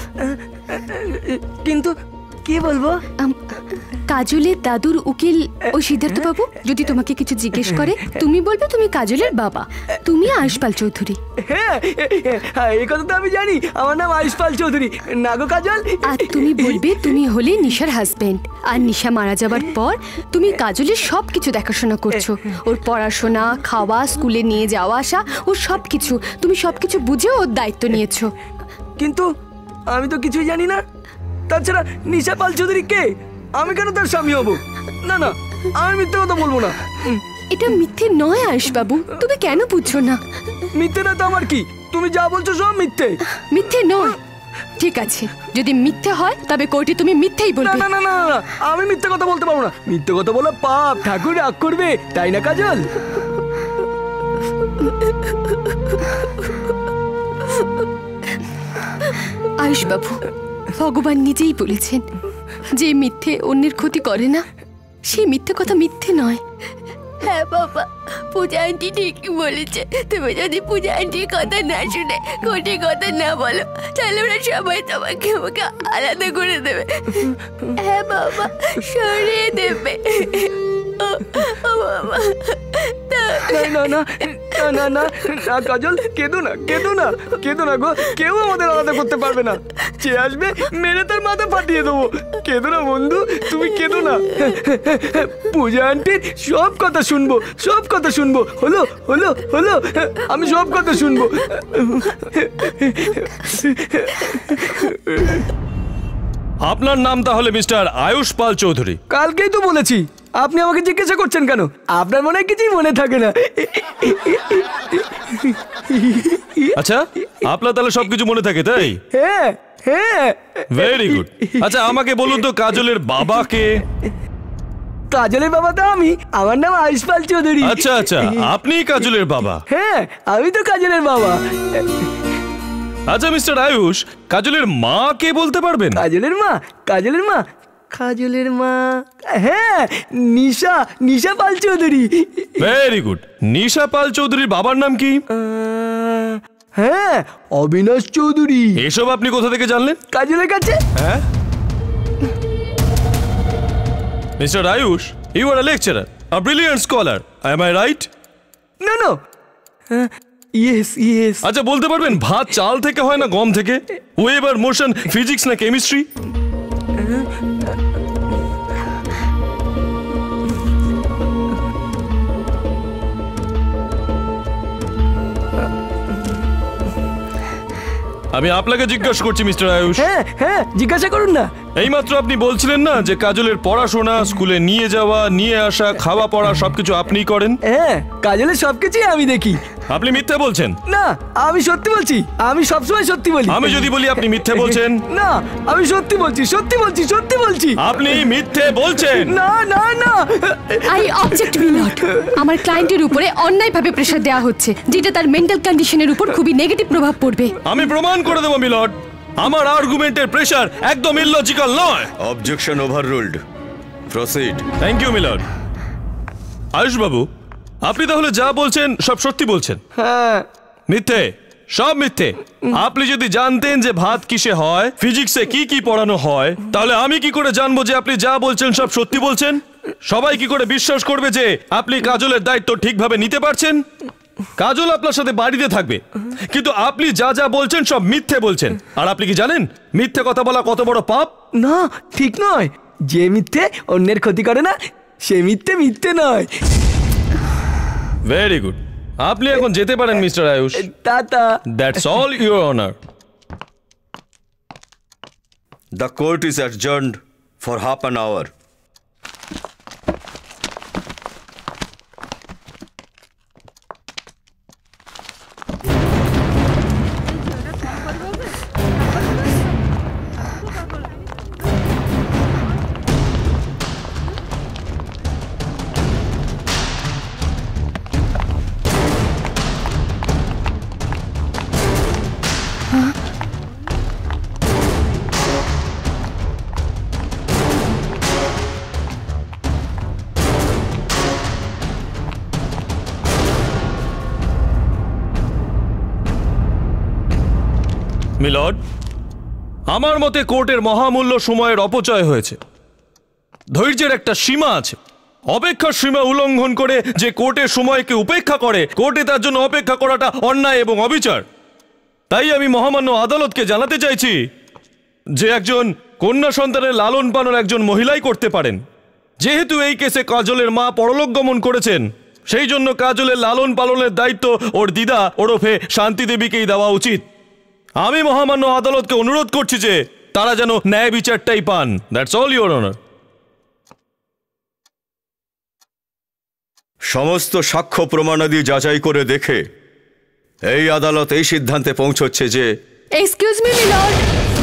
কিন্তু কি বলবো?
কাজলের দাদুর উকিল ওই সিদ্ধার্থ বাবু যদি তোমাকে কিছু জিজ্ঞেস করে তুমি বলবে তুমি কাজলের বাবা, তুমি আয়ুষ পাল চৌধুরী।
হ্যাঁ, এই কথা তো আমি জানি, আমার নাম আয়ুষ পাল চৌধুরী। না গো কাজল।
আর তুমি বলবে তুমি হলে নিশার হাজবেন্ড, আর নিশা মারা যাবার পর তুমি কাজলের সব কিছু দেখাশোনা করছো, ওর পড়াশোনা, খাওয়া, স্কুলে নিয়ে যাওয়া আসা, ওর সব কিছু, তুমি সব কিছু বুঝে ওর দায়িত্ব নিয়েছো।
কিন্তু আমি তো কিছুই জানি না। তাছাড়া নিশা পাল চৌধুরী কে? আমি কেন তার স্বামী হব? না না, আমি মিথ্যে কথা বলবো না।
এটা মিথ্যে নয় আয়ুষ বাবু, তুমি কেন বুঝছো না?
মিথ্যে না তো আমার কি? তুমি যা বলছো সব মিথ্যে।
মিথ্যে নয়? ঠিক আছে, যদি মিথ্যে হয় তবে কোর্টে তুমি মিথ্যেই বলবে।
না না না না, আমি মিথ্যে কথা বলতে পারবো না। মিথ্যে কথা বলা পাপ, ঠাকুর রাগ করবে, তাই না কাজল?
আয়ুষ বাবু, ভগবান নিজেই বলেছেন যে মিথ্যে অন্যের ক্ষতি করে না, সেই মিথ্যে কথা মিথ্যে নয়।
হ্যাঁ বাবা, পূজা আন্টি ঠিকই বলেছে। তুমি যদি পূজা আন্টির কথা না শুনে কোর্টের কথা না বলো তাহলে ওরা সবাই তোমাকে আমাকে আলাদা করে দেবে। হ্যাঁ বাবা, সরিয়ে দেবে। ও বাবা,
না না না না না না কাজল, কেঁদো না, কেঁদো না, কেঁদো না গো। কেউ আমাদের আলাদা করতে পারবে না। যে আসবে মেরে তার মাথা ফাটিয়ে দেবো। কেঁদো না বন্ধু, তুমি কেঁদো না। পূজা আন্টির সব কথা শুনবো, সব কথা শুনবো। হলো হলো হলো, আমি সব কথা শুনবো।
আপনার নাম তাহলে মিস্টার আয়ুষ পাল চৌধুরী?
কালকেই তো বলেছি। আপনি আমাকে জিজ্ঞাসা করছেন কেন? আপনার মনে হয় কিছুই মনে থাকে না।
আচ্ছা, আপনার তাহলে সবকিছু মনে থাকে, তাই?
হ্যাঁ হ্যাঁ,
ভেরি গুড। আচ্ছা আমাকে বলুন তো, কাজলের বাবা কে?
কাজলের বাবা তো আমি, আমার নাম আয়ুষ পাল চৌধুরী।
আচ্ছা আচ্ছা, আপনি কাজলের বাবা?
হ্যাঁ, আমি তো কাজলের বাবা।
আচ্ছা মিস্টার আয়ুষ, কাজলের মা কে বলতে পারবেন?
কাজলের মা, কাজলের মা, কাজলের মা, হ্যাঁ, নিশা, নিশা পাল চৌধুরী।
Very good. নিশা পাল চৌধুরীর বাবার নাম কি?
হ্যাঁ, অবিনাশ চৌধুরী।
এসব আপনি কোথা থেকে জানলেন?
কাজলের কাছে।
হ্যাঁ, mister Ayush, you are a lecturer, a brilliant scholar, am I right?
No no, yes yes.
আচ্ছা বলতে পারবেন ভাত চাল থেকে হয় না গম থেকে? ওয়েভ আর মোশন ফিজিক্স না কেমিস্ট্রি? আমি আপনাকে জিজ্ঞাসা করছি মিস্টার আয়ুষ।
হ্যাঁ হ্যাঁ, জিজ্ঞাসা করুন না।
এইমাত্র আপনি বলছিলেন না যে কাজলের পড়াশোনা, স্কুলে নিয়ে যাওয়া, নিয়ে আসা, খাওয়া পড়া সবকিছু আপনিই করেন?
হ্যাঁ, কাজলের সবকিছুই আমি দেখি।
আপনি মিথ্যা বলছেন।
না, আমি সত্যি বলছি, আমি সবসময় সত্যি বলি।
আমি যদি বলি আপনি মিথ্যে বলছেন?
না, আমি সত্যি বলছি, সত্যি বলছি, সত্যি বলছি।
আপনি মিথ্যে বলছেন।
না না না,
আই অবজেক্ট মিলট। আমার ক্লায়েন্টের উপরে অন্যায়ভাবে প্রেসার দেওয়া হচ্ছে, যেটা তার মেন্টাল কন্ডিশনের উপর খুবই নেগেটিভ প্রভাব পড়বে।
আমি প্রমাণ করে দেব মিলট, আমার আর্গুমেন্টের প্রেসার একদম ইললজিক্যাল নয়।
Objection overruled, proceed.
Thank you milord. Ayush বাবু, আপনি তাহলে যা বলছেন সব সত্যি বলছেন?
হ্যাঁ।
মিথ্যে, সব মিথ্যে। আপনি যদি জানতেন যে ভাত কিসে হয়, ফিজিক্সে কি কি পড়ানো হয়, তাহলে আমি কি করে জানবো যে আপনি যা বলছেন সব সত্যি বলছেন? সবাই কি করে বিশ্বাস করবে যে আপনি কাজলের দায়িত্ব ঠিকভাবে নিতে পারছেন? কাজল আপনার সাথে বাড়িতে থাকবে, কিন্তু আপনি যা যা বলছেন সব মিথ্যে বলছেন। আর আপনি কি জানেন মিথ্যে কথা বলা কত বড় পাপ?
না, ঠিক নয়। যে মিথ্যে অন্যের ক্ষতি করে না, সে মিথ্যে মিথ্যে নয়।
Very good. আপনি এখন যেতে পারেন mister Ayush.
Tata.
That's all your honour.
The court is adjourned for half an hour.
Milord, আমার মতে কোর্টের মহামূল্য সময়ের অপচয় হয়েছে। ধৈর্যের একটা সীমা আছে। অপেক্ষার সীমা উল্লঙ্ঘন করে যে কোর্টের সময়কে উপেক্ষা করে, কোর্টে তার জন্য অপেক্ষা করাটা অন্যায় এবং অবিচার। তাই আমি মহামান্য আদালতকে জানাতে চাইছি যে একজন কন্যা সন্তানের লালন পালন একজন মহিলাই করতে পারেন। যেহেতু এই কেসে কাজলের মা পরলোক গমন করেছেন, সেই জন্য কাজলের লালন পালনের দায়িত্ব ওর দিদা ওরফে শান্তি দেবীকেই দেওয়া উচিত। আমি মহামান্য আদালতকে অনুরোধ করছি যে তারা যেন ন্যায় বিচারটাই পান। That's all your honour.
সমস্ত সাক্ষ্য প্রমাণাদি যাচাই করে দেখে এই আদালত এই সিদ্ধান্তে পৌঁছচ্ছে যে
excuse me milord,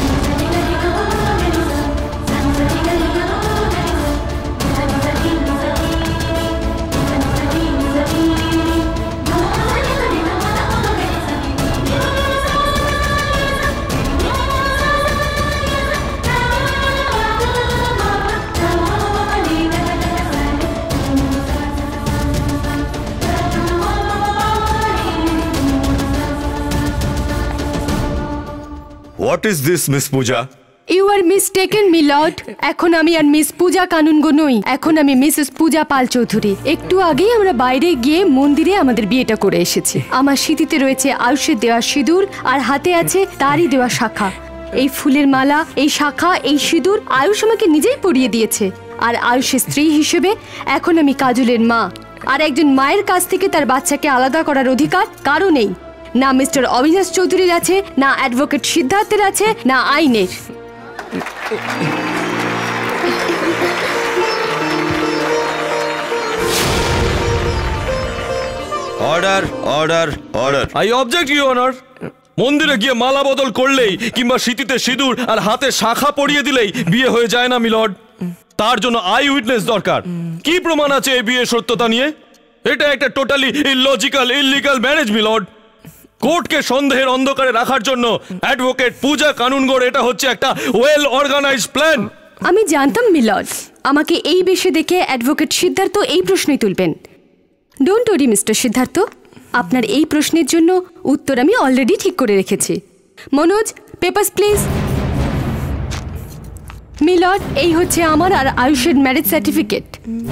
what is this miss Puja?
You are mistaken milord. এখন আমি আর মিস পূজা কানুনগো নই, এখন আমি মিসেস পূজা পাল চৌধুরী। একটু আগেই আমরা বাইরে গিয়ে মন্দিরে আমাদের বিয়েটা করে এসেছি। আমার স্মৃতিতে রয়েছে আয়ুষের দেওয়া সিঁদুর, আর হাতে আছে তারই দেওয়া শাখা। এই ফুলের মালা, এই শাখা, এই সিঁদুর আয়ুষ আমাকে নিজেই পরিয়ে দিয়েছে। আর আয়ুষের স্ত্রী হিসেবে এখন আমি কাজলের মা। আর একজন মায়ের কাছ থেকে তার বাচ্চাকে আলাদা করার অধিকার কারো নেই। না মিস্টার অবিনাশ চৌধুরীর আছে, না অ্যাডভোকেট সিদ্ধার্থের আছে, না আইনের।
Order, order, order.
I object your honour. মন্দিরে গিয়ে মালা বদল করলেই কিংবা স্মৃতিতে সিঁদুর আর হাতে শাখা পরিয়ে দিলেই বিয়ে হয়ে যায় না মিলর্ড। তার জন্য আই উইটনেস দরকার। কি প্রমাণ আছে এই বিয়ের সত্যতা নিয়ে? এটা একটা totally illogical illegal marriage milord. কোর্টকে সন্দেহের অন্ধকারে রাখার জন্য অ্যাডভোকেট পূজা কানুনগড় এটা হচ্ছে একটা ওয়েল অর্গানাইজড প্ল্যান।
আমি জানতাম মিলর্ড আমাকে এই বেশে দেখে অ্যাডভোকেট সিদ্ধার্থ এই প্রশ্নই তুলবেন। ডোন্ট ওরি মিস্টার সিদ্ধার্থ, আপনার এই প্রশ্নের জন্য উত্তর আমি অলরেডি ঠিক করে রেখেছি। Manoj, papers please. মিলর্ড, এই হচ্ছে আমার আর আয়ুষের ম্যারেজ সার্টিফিকেট।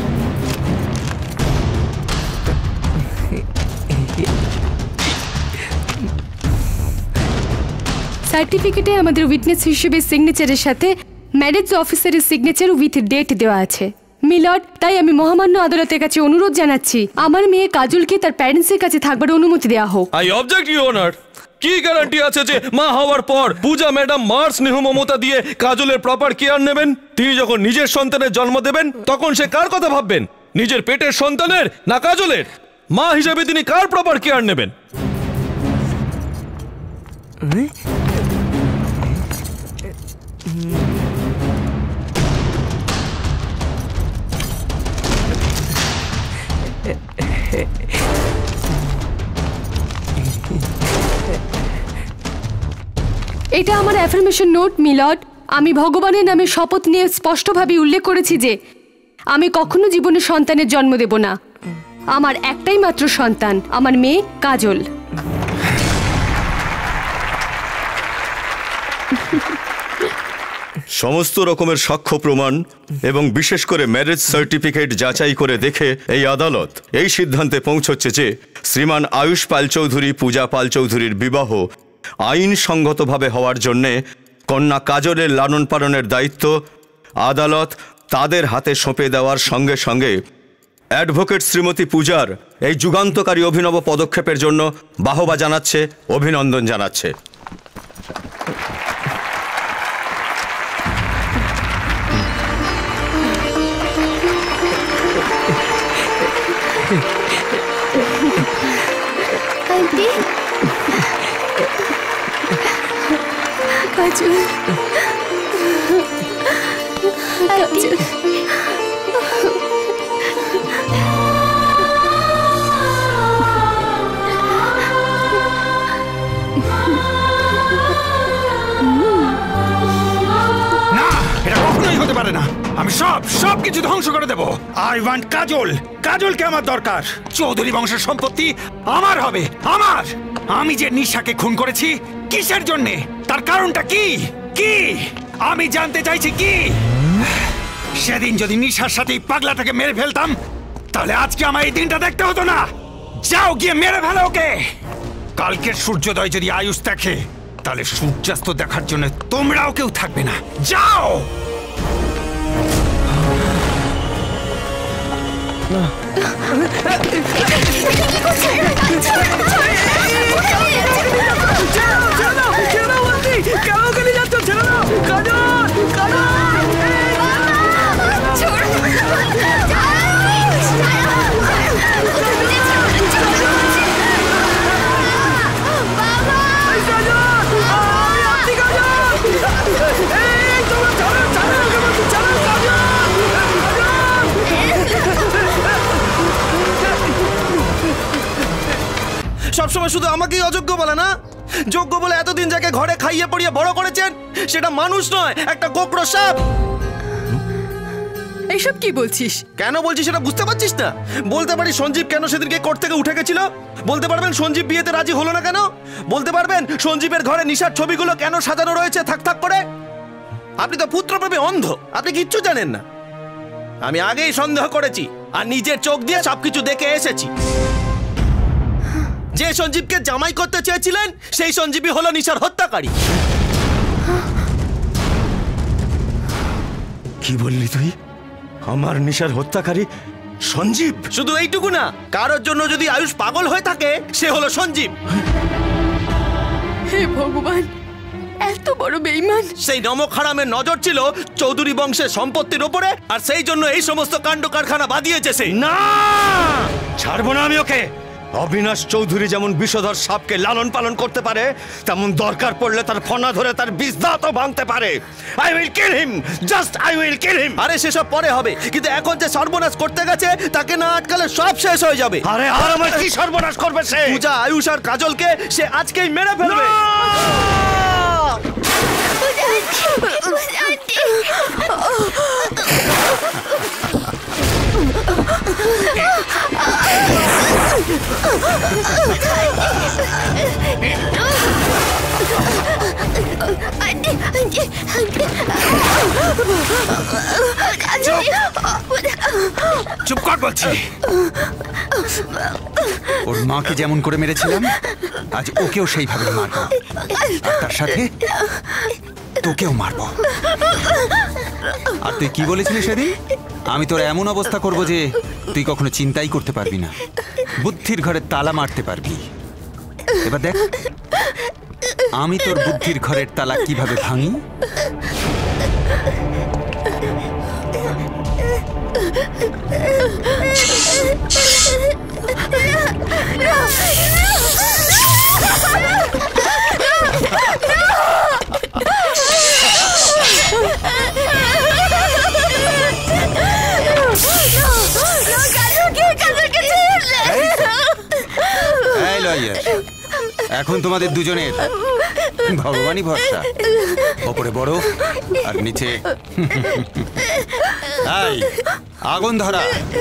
সার্টিফিকেটে আমাদের উইটনেস হিসেবে সিগনেচারের সাথে ম্যারেজ অফিসারের সিগনেচার উইথ ডেট দেওয়া আছে। মিলর্ড, তাই আমি মহামান্য আদালতের কাছে অনুরোধ জানাচ্ছি আমার মেয়ে কাজলকে তার প্যারেন্টসের কাছে থাকবার অনুমতি দেওয়া হোক।
I object your honour. কি গ্যারান্টি আছে যে মা হওয়ার পর পূজা ম্যাডাম মার স্নেহ মমতা দিয়ে কাজলের প্রপার কেয়ার নেবেন? তিনি যখন নিজের সন্তানের জন্ম দেবেন তখন সে কার কথা ভাববেন? নিজের পেটের সন্তানের না কাজলের? মা হিসেবে তিনি কার প্রপার কেয়ার নেবেন?
এটা আমার অ্যাফার্মেশন নোট মিলর্ড। আমি ভগবানের নামে শপথ নিয়ে স্পষ্টভাবে উল্লেখ করেছি যে আমি কখনো জীবনে সন্তানের জন্ম দেব না। আমার একটাই মাত্র সন্তান, আমার মেয়ে কাজল।
সমস্ত রকমের সাক্ষ্য প্রমাণ এবং বিশেষ করে ম্যারেজ সার্টিফিকেট যাচাই করে দেখে এই আদালত এই সিদ্ধান্তে পৌঁছচ্ছে যে শ্রীমান আয়ুষ পাল চৌধুরী পূজা পাল চৌধুরীর বিবাহ আইনসঙ্গতভাবে হওয়ার জন্যে কন্যা কাজলের লালন পালনের দায়িত্ব আদালত তাদের হাতে সঁপে দেওয়ার সঙ্গে সঙ্গে অ্যাডভোকেট শ্রীমতী পূজার এই যুগান্তকারী অভিনব পদক্ষেপের জন্য বাহবা জানাচ্ছে, অভিনন্দন জানাচ্ছে।
আন্টি, কাজল, কাজল,
হতে পারে না। আমি সব সব কিছু ধ্বংস করে দেব। আই ওয়ান্ট কাজল। কাজলকে আমার দরকার। চৌধুরী বংশের সম্পত্তি আমার হবে, আমার। আমি যে নিশাকে খুন করেছি কিসের জন্যে, তার কারণটা কি কি আমি জানতে চাইছি। কি সেদিন যদি নিশার সাথে পাগলাটাকে মেরে ফেলতাম তাহলে আজকে আমার এই দিনটা দেখতে হতো না। যাও গিয়ে মেরে ফেলো ওকে। কালকের সূর্যোদয় যদি আয়ুষ দেখে তাহলে সূর্যাস্ত দেখার জন্য তোমরাও কেউ থাকবে না। যাও।
সবসময় শুধু আমাকেই অযোগ্য বলে না? যোগ্য বলে এতদিন যাকে ঘরে খাইয়ে পড়িয়ে বড় করেছেন সেটা মানুষ নয়, একটা গোপ্র সাপ।
এইসব কি বলছিস?
কেন বলছিস সেটা বুঝতে পারছিস না? বলতে পারি সঞ্জীব কেন সেদিনকে কোর্ট থেকে উঠে গেছিল? বলতে পারবেন সঞ্জীব বিয়েতে রাজি হলো না কেন? বলতে পারবেন সঞ্জীবের ঘরে নিশার ছবিগুলো কেন সাজানো রয়েছে থাক থাক করে? আপনি তো পুত্রপ্রেমী অন্ধ, আপনি কিচ্ছু জানেন না। আমি আগেই সন্দেহ করেছি আর নিজের চোখ দিয়ে সবকিছু দেখে এসেছি। যে সঞ্জীবকে জামাই করতে চেয়েছিলেন সেই সঞ্জীবই হলো নিশার হত্যাকারী।
কি বললি তুই? আমার নিশার হত্যাকারী সঞ্জীব?
শুধু এইটুকু না, কারোর জন্য যদি আয়ুষ পাগল হয়ে থাকে সে হলো সঞ্জীব।
হে ভগবান, এত বড় বেঈমান!
সেই নমক হারামের নজর ছিল চৌধুরী বংশের সম্পত্তির উপরে, আর সেই জন্য এই সমস্ত কাণ্ড কারখানা বাদিয়েছে সে।
না, ছাড়বো না আমি ওকে। অবিনাশ চৌধুরী যেমন বিষধর সাপকে লালন পালন করতে পারে, তেমন দরকার পড়লে তার ফনা ধরে তার বিজদাতও ভাঙতে পারে। I will kill him, just I will kill him.
আরে সেসব পরে হবে, কিন্তু এখন যে সর্বনাশ করতে গেছে তাকে না আটকালে সব শেষ হয়ে যাবে।
আরে আর আমার কি সর্বনাশ করবে সে?
পূজা, আয়ুষ আর কাজলকে সে আজকেই মেরে ফেলবে।
চুপ কর বলছি। ওর মাকে যেমন করে মেরেছিলাম আজ ওকেও সেইভাবে মারবো, আর তার সাথে তোকেও মারবো। আর তুই কি বলেছিলি সেদিন? আমি তোর এমন অবস্থা করব যে তুই কখনো চিন্তাই করতে পারবি না, বুদ্ধির ঘরে তালা মারতে পারবি। এবার দেখ আমি তোর বুদ্ধির ঘরের তালা কিভাবে ভাঙি। এখন তোমাদের দুজনের ভগবানই ভরসা, ওপরে বড় আর নিচে আগুন ধরা।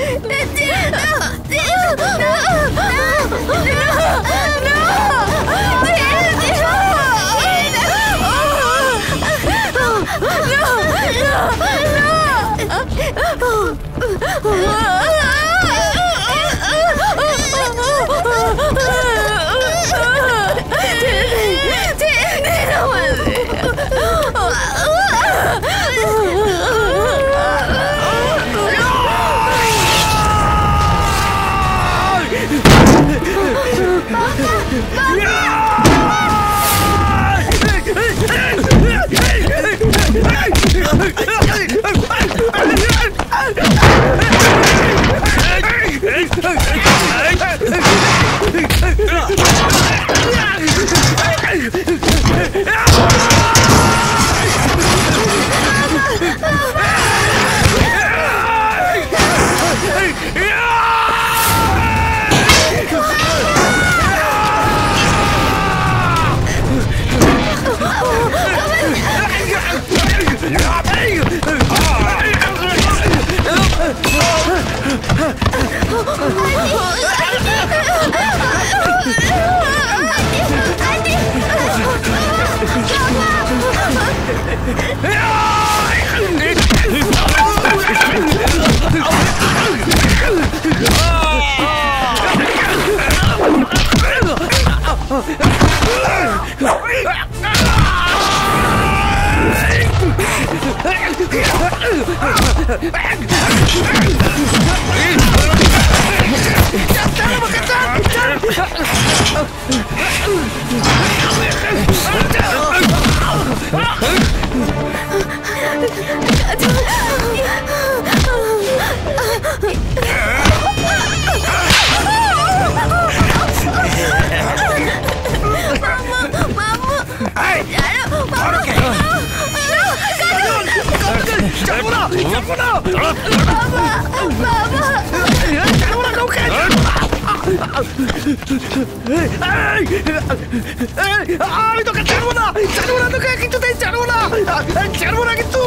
আমি তোকে ছাড়বো না, ছাড়বো না তোকে, কিছুতেই ছাড়বো না, ছাড়বো না কিন্তু।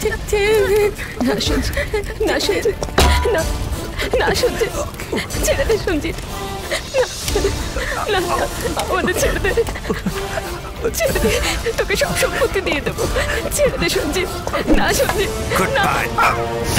না সঞ্জিত না সঞ্জিত না না সঞ্জিত ছেড়ে দে সঞ্জিত না না আমাদের ছেড়ে দে ছেড়ে দে তোকে সব সম্পত্তি দিয়ে দেবো ছেড়ে দে সঞ্জিত না সঞ্জিত না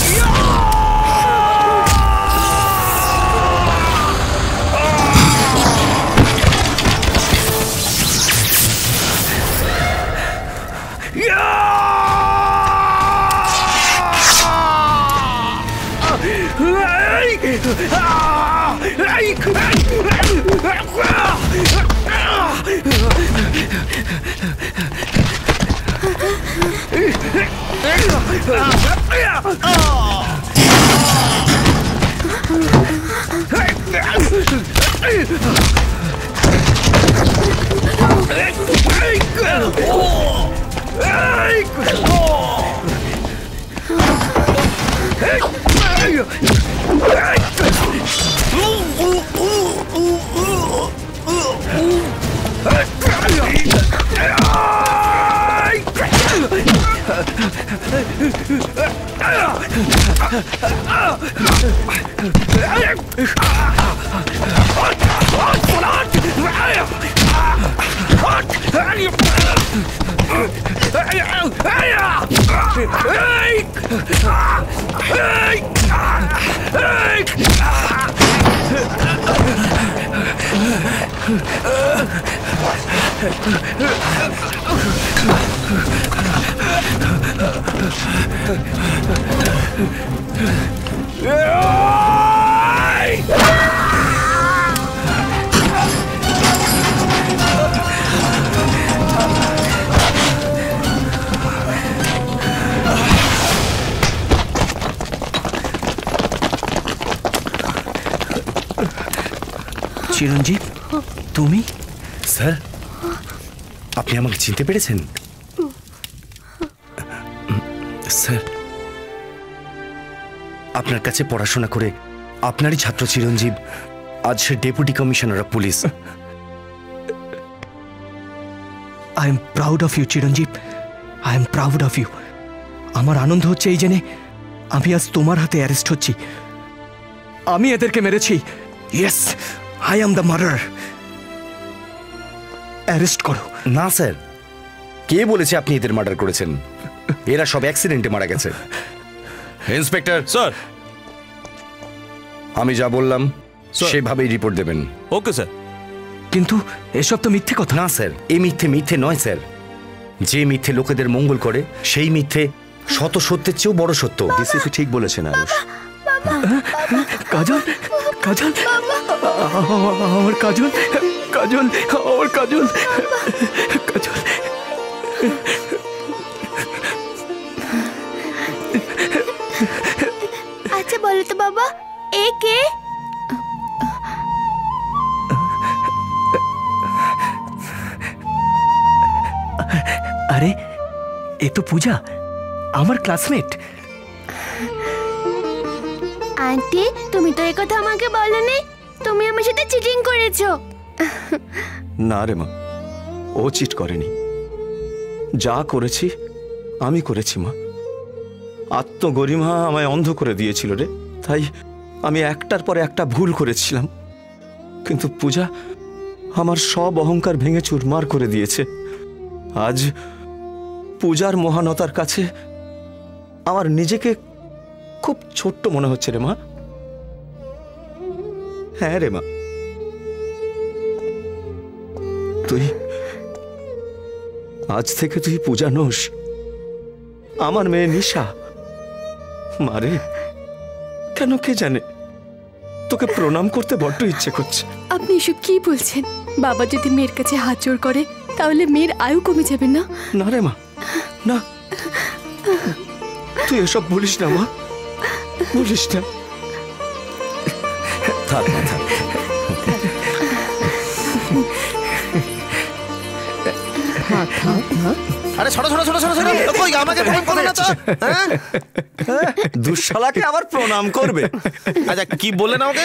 চিরঞ্জীব তুমি
স্যার আপনি আমাকে চিনতে পেরেছেন স্যার আপনার কাছে পড়াশোনা করে আপনারই ছাত্র চিরঞ্জীব আজ সে deputy commissioner of police
I am proud of you Chiranjeev I am proud of you আমার আনন্দ হচ্ছে এই জেনে আমি আজ তোমার হাতে অ্যারেস্ট হচ্ছি আমি এদেরকে মেরেছি yes I am the murder arrest করো
না স্যার কে বলেছে আপনি এদের মার্ডার করেছেন এরা সব অ্যাক্সিডেন্টে মারা গেছে ইন্সপেক্টর
স্যার
আমি যা বললাম সেভাবেই রিপোর্ট দেবেন
ওকে স্যার
কিন্তু এসব তো মিথ্যে কথা
না স্যার এই মিথ্যে মিথ্যে নয় স্যার যে মিথ্যে লোকেদের মঙ্গল করে সেই মিথ্যে শত সত্যের চেয়েও বড় সত্য
ডিসিপি ঠিক বলেছেন আয়ুষ
কাজল কাজল আমার কাজল কাজল আমার কাজল কাজল
আচ্ছা বলো তো বাবা এ কে
আরে এ তো পূজা আমার ক্লাসমেট
আন্টি তুমি তো এই কথা আমাকে বলনি তুমি আমার সাথে চিটিং করেছো
না রে মা ও চিট করেনি যা করেছি আমি করেছি মা আত্মগরিমা আমায় অন্ধ করে দিয়েছিল রে তাই আমি একটার পর একটা ভুল করেছিলাম কিন্তু পূজা আমার সব অহংকার ভেঙে চুরমার করে দিয়েছে আজ পূজার মহানতার কাছে আমার নিজেকে খুব ছোট্ট মনে হচ্ছে রে মা হ্যাঁ রে মা তুই আজ থেকে তুই পূজা নোস আমার মেয়ে নিশা মারে কেন কে জানে তোকে প্রণাম করতে বড্ড ইচ্ছে করছে
আপনি এসব কি বলছেন বাবা যদি মেয়ের কাছে হাত জোড় করে তাহলে মেয়ের আয়ু কমে যাবে না
না রে মা না তুই এসব বলিস না মা বলিস না থাক না থাক
আরে ছোট ছোট ছোট ছোট ছোট কই আমাকে প্রণাম করো না তো হ্যাঁ
দুঃশালাকে আবার প্রণাম করবে
আচ্ছা কি বললেন আমাকে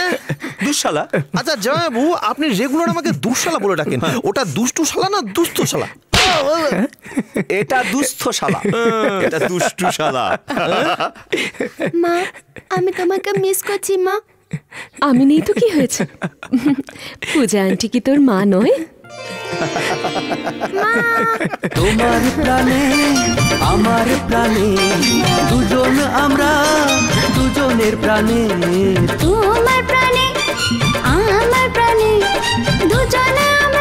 দুঃশালা আচ্ছা জামাইবাবু আপনি রেগুলার আমাকে দুঃশালা বলে ডাকেন ওটা দুষ্টু শালা না দুস্থ শালা
এটা দুস্থ শালা, এটা দুষ্টু শালা।
মা আমি তোমাকে মিস করছি মা।
আমি নেই তো কি হয়েছে? পূজা আন্টি কি তোর মা নয়?
তোমার প্রাণে আমার প্রাণে দুজন আমরা, দুজনের প্রাণে।
তোমার প্রাণে আমার প্রাণে দুজনে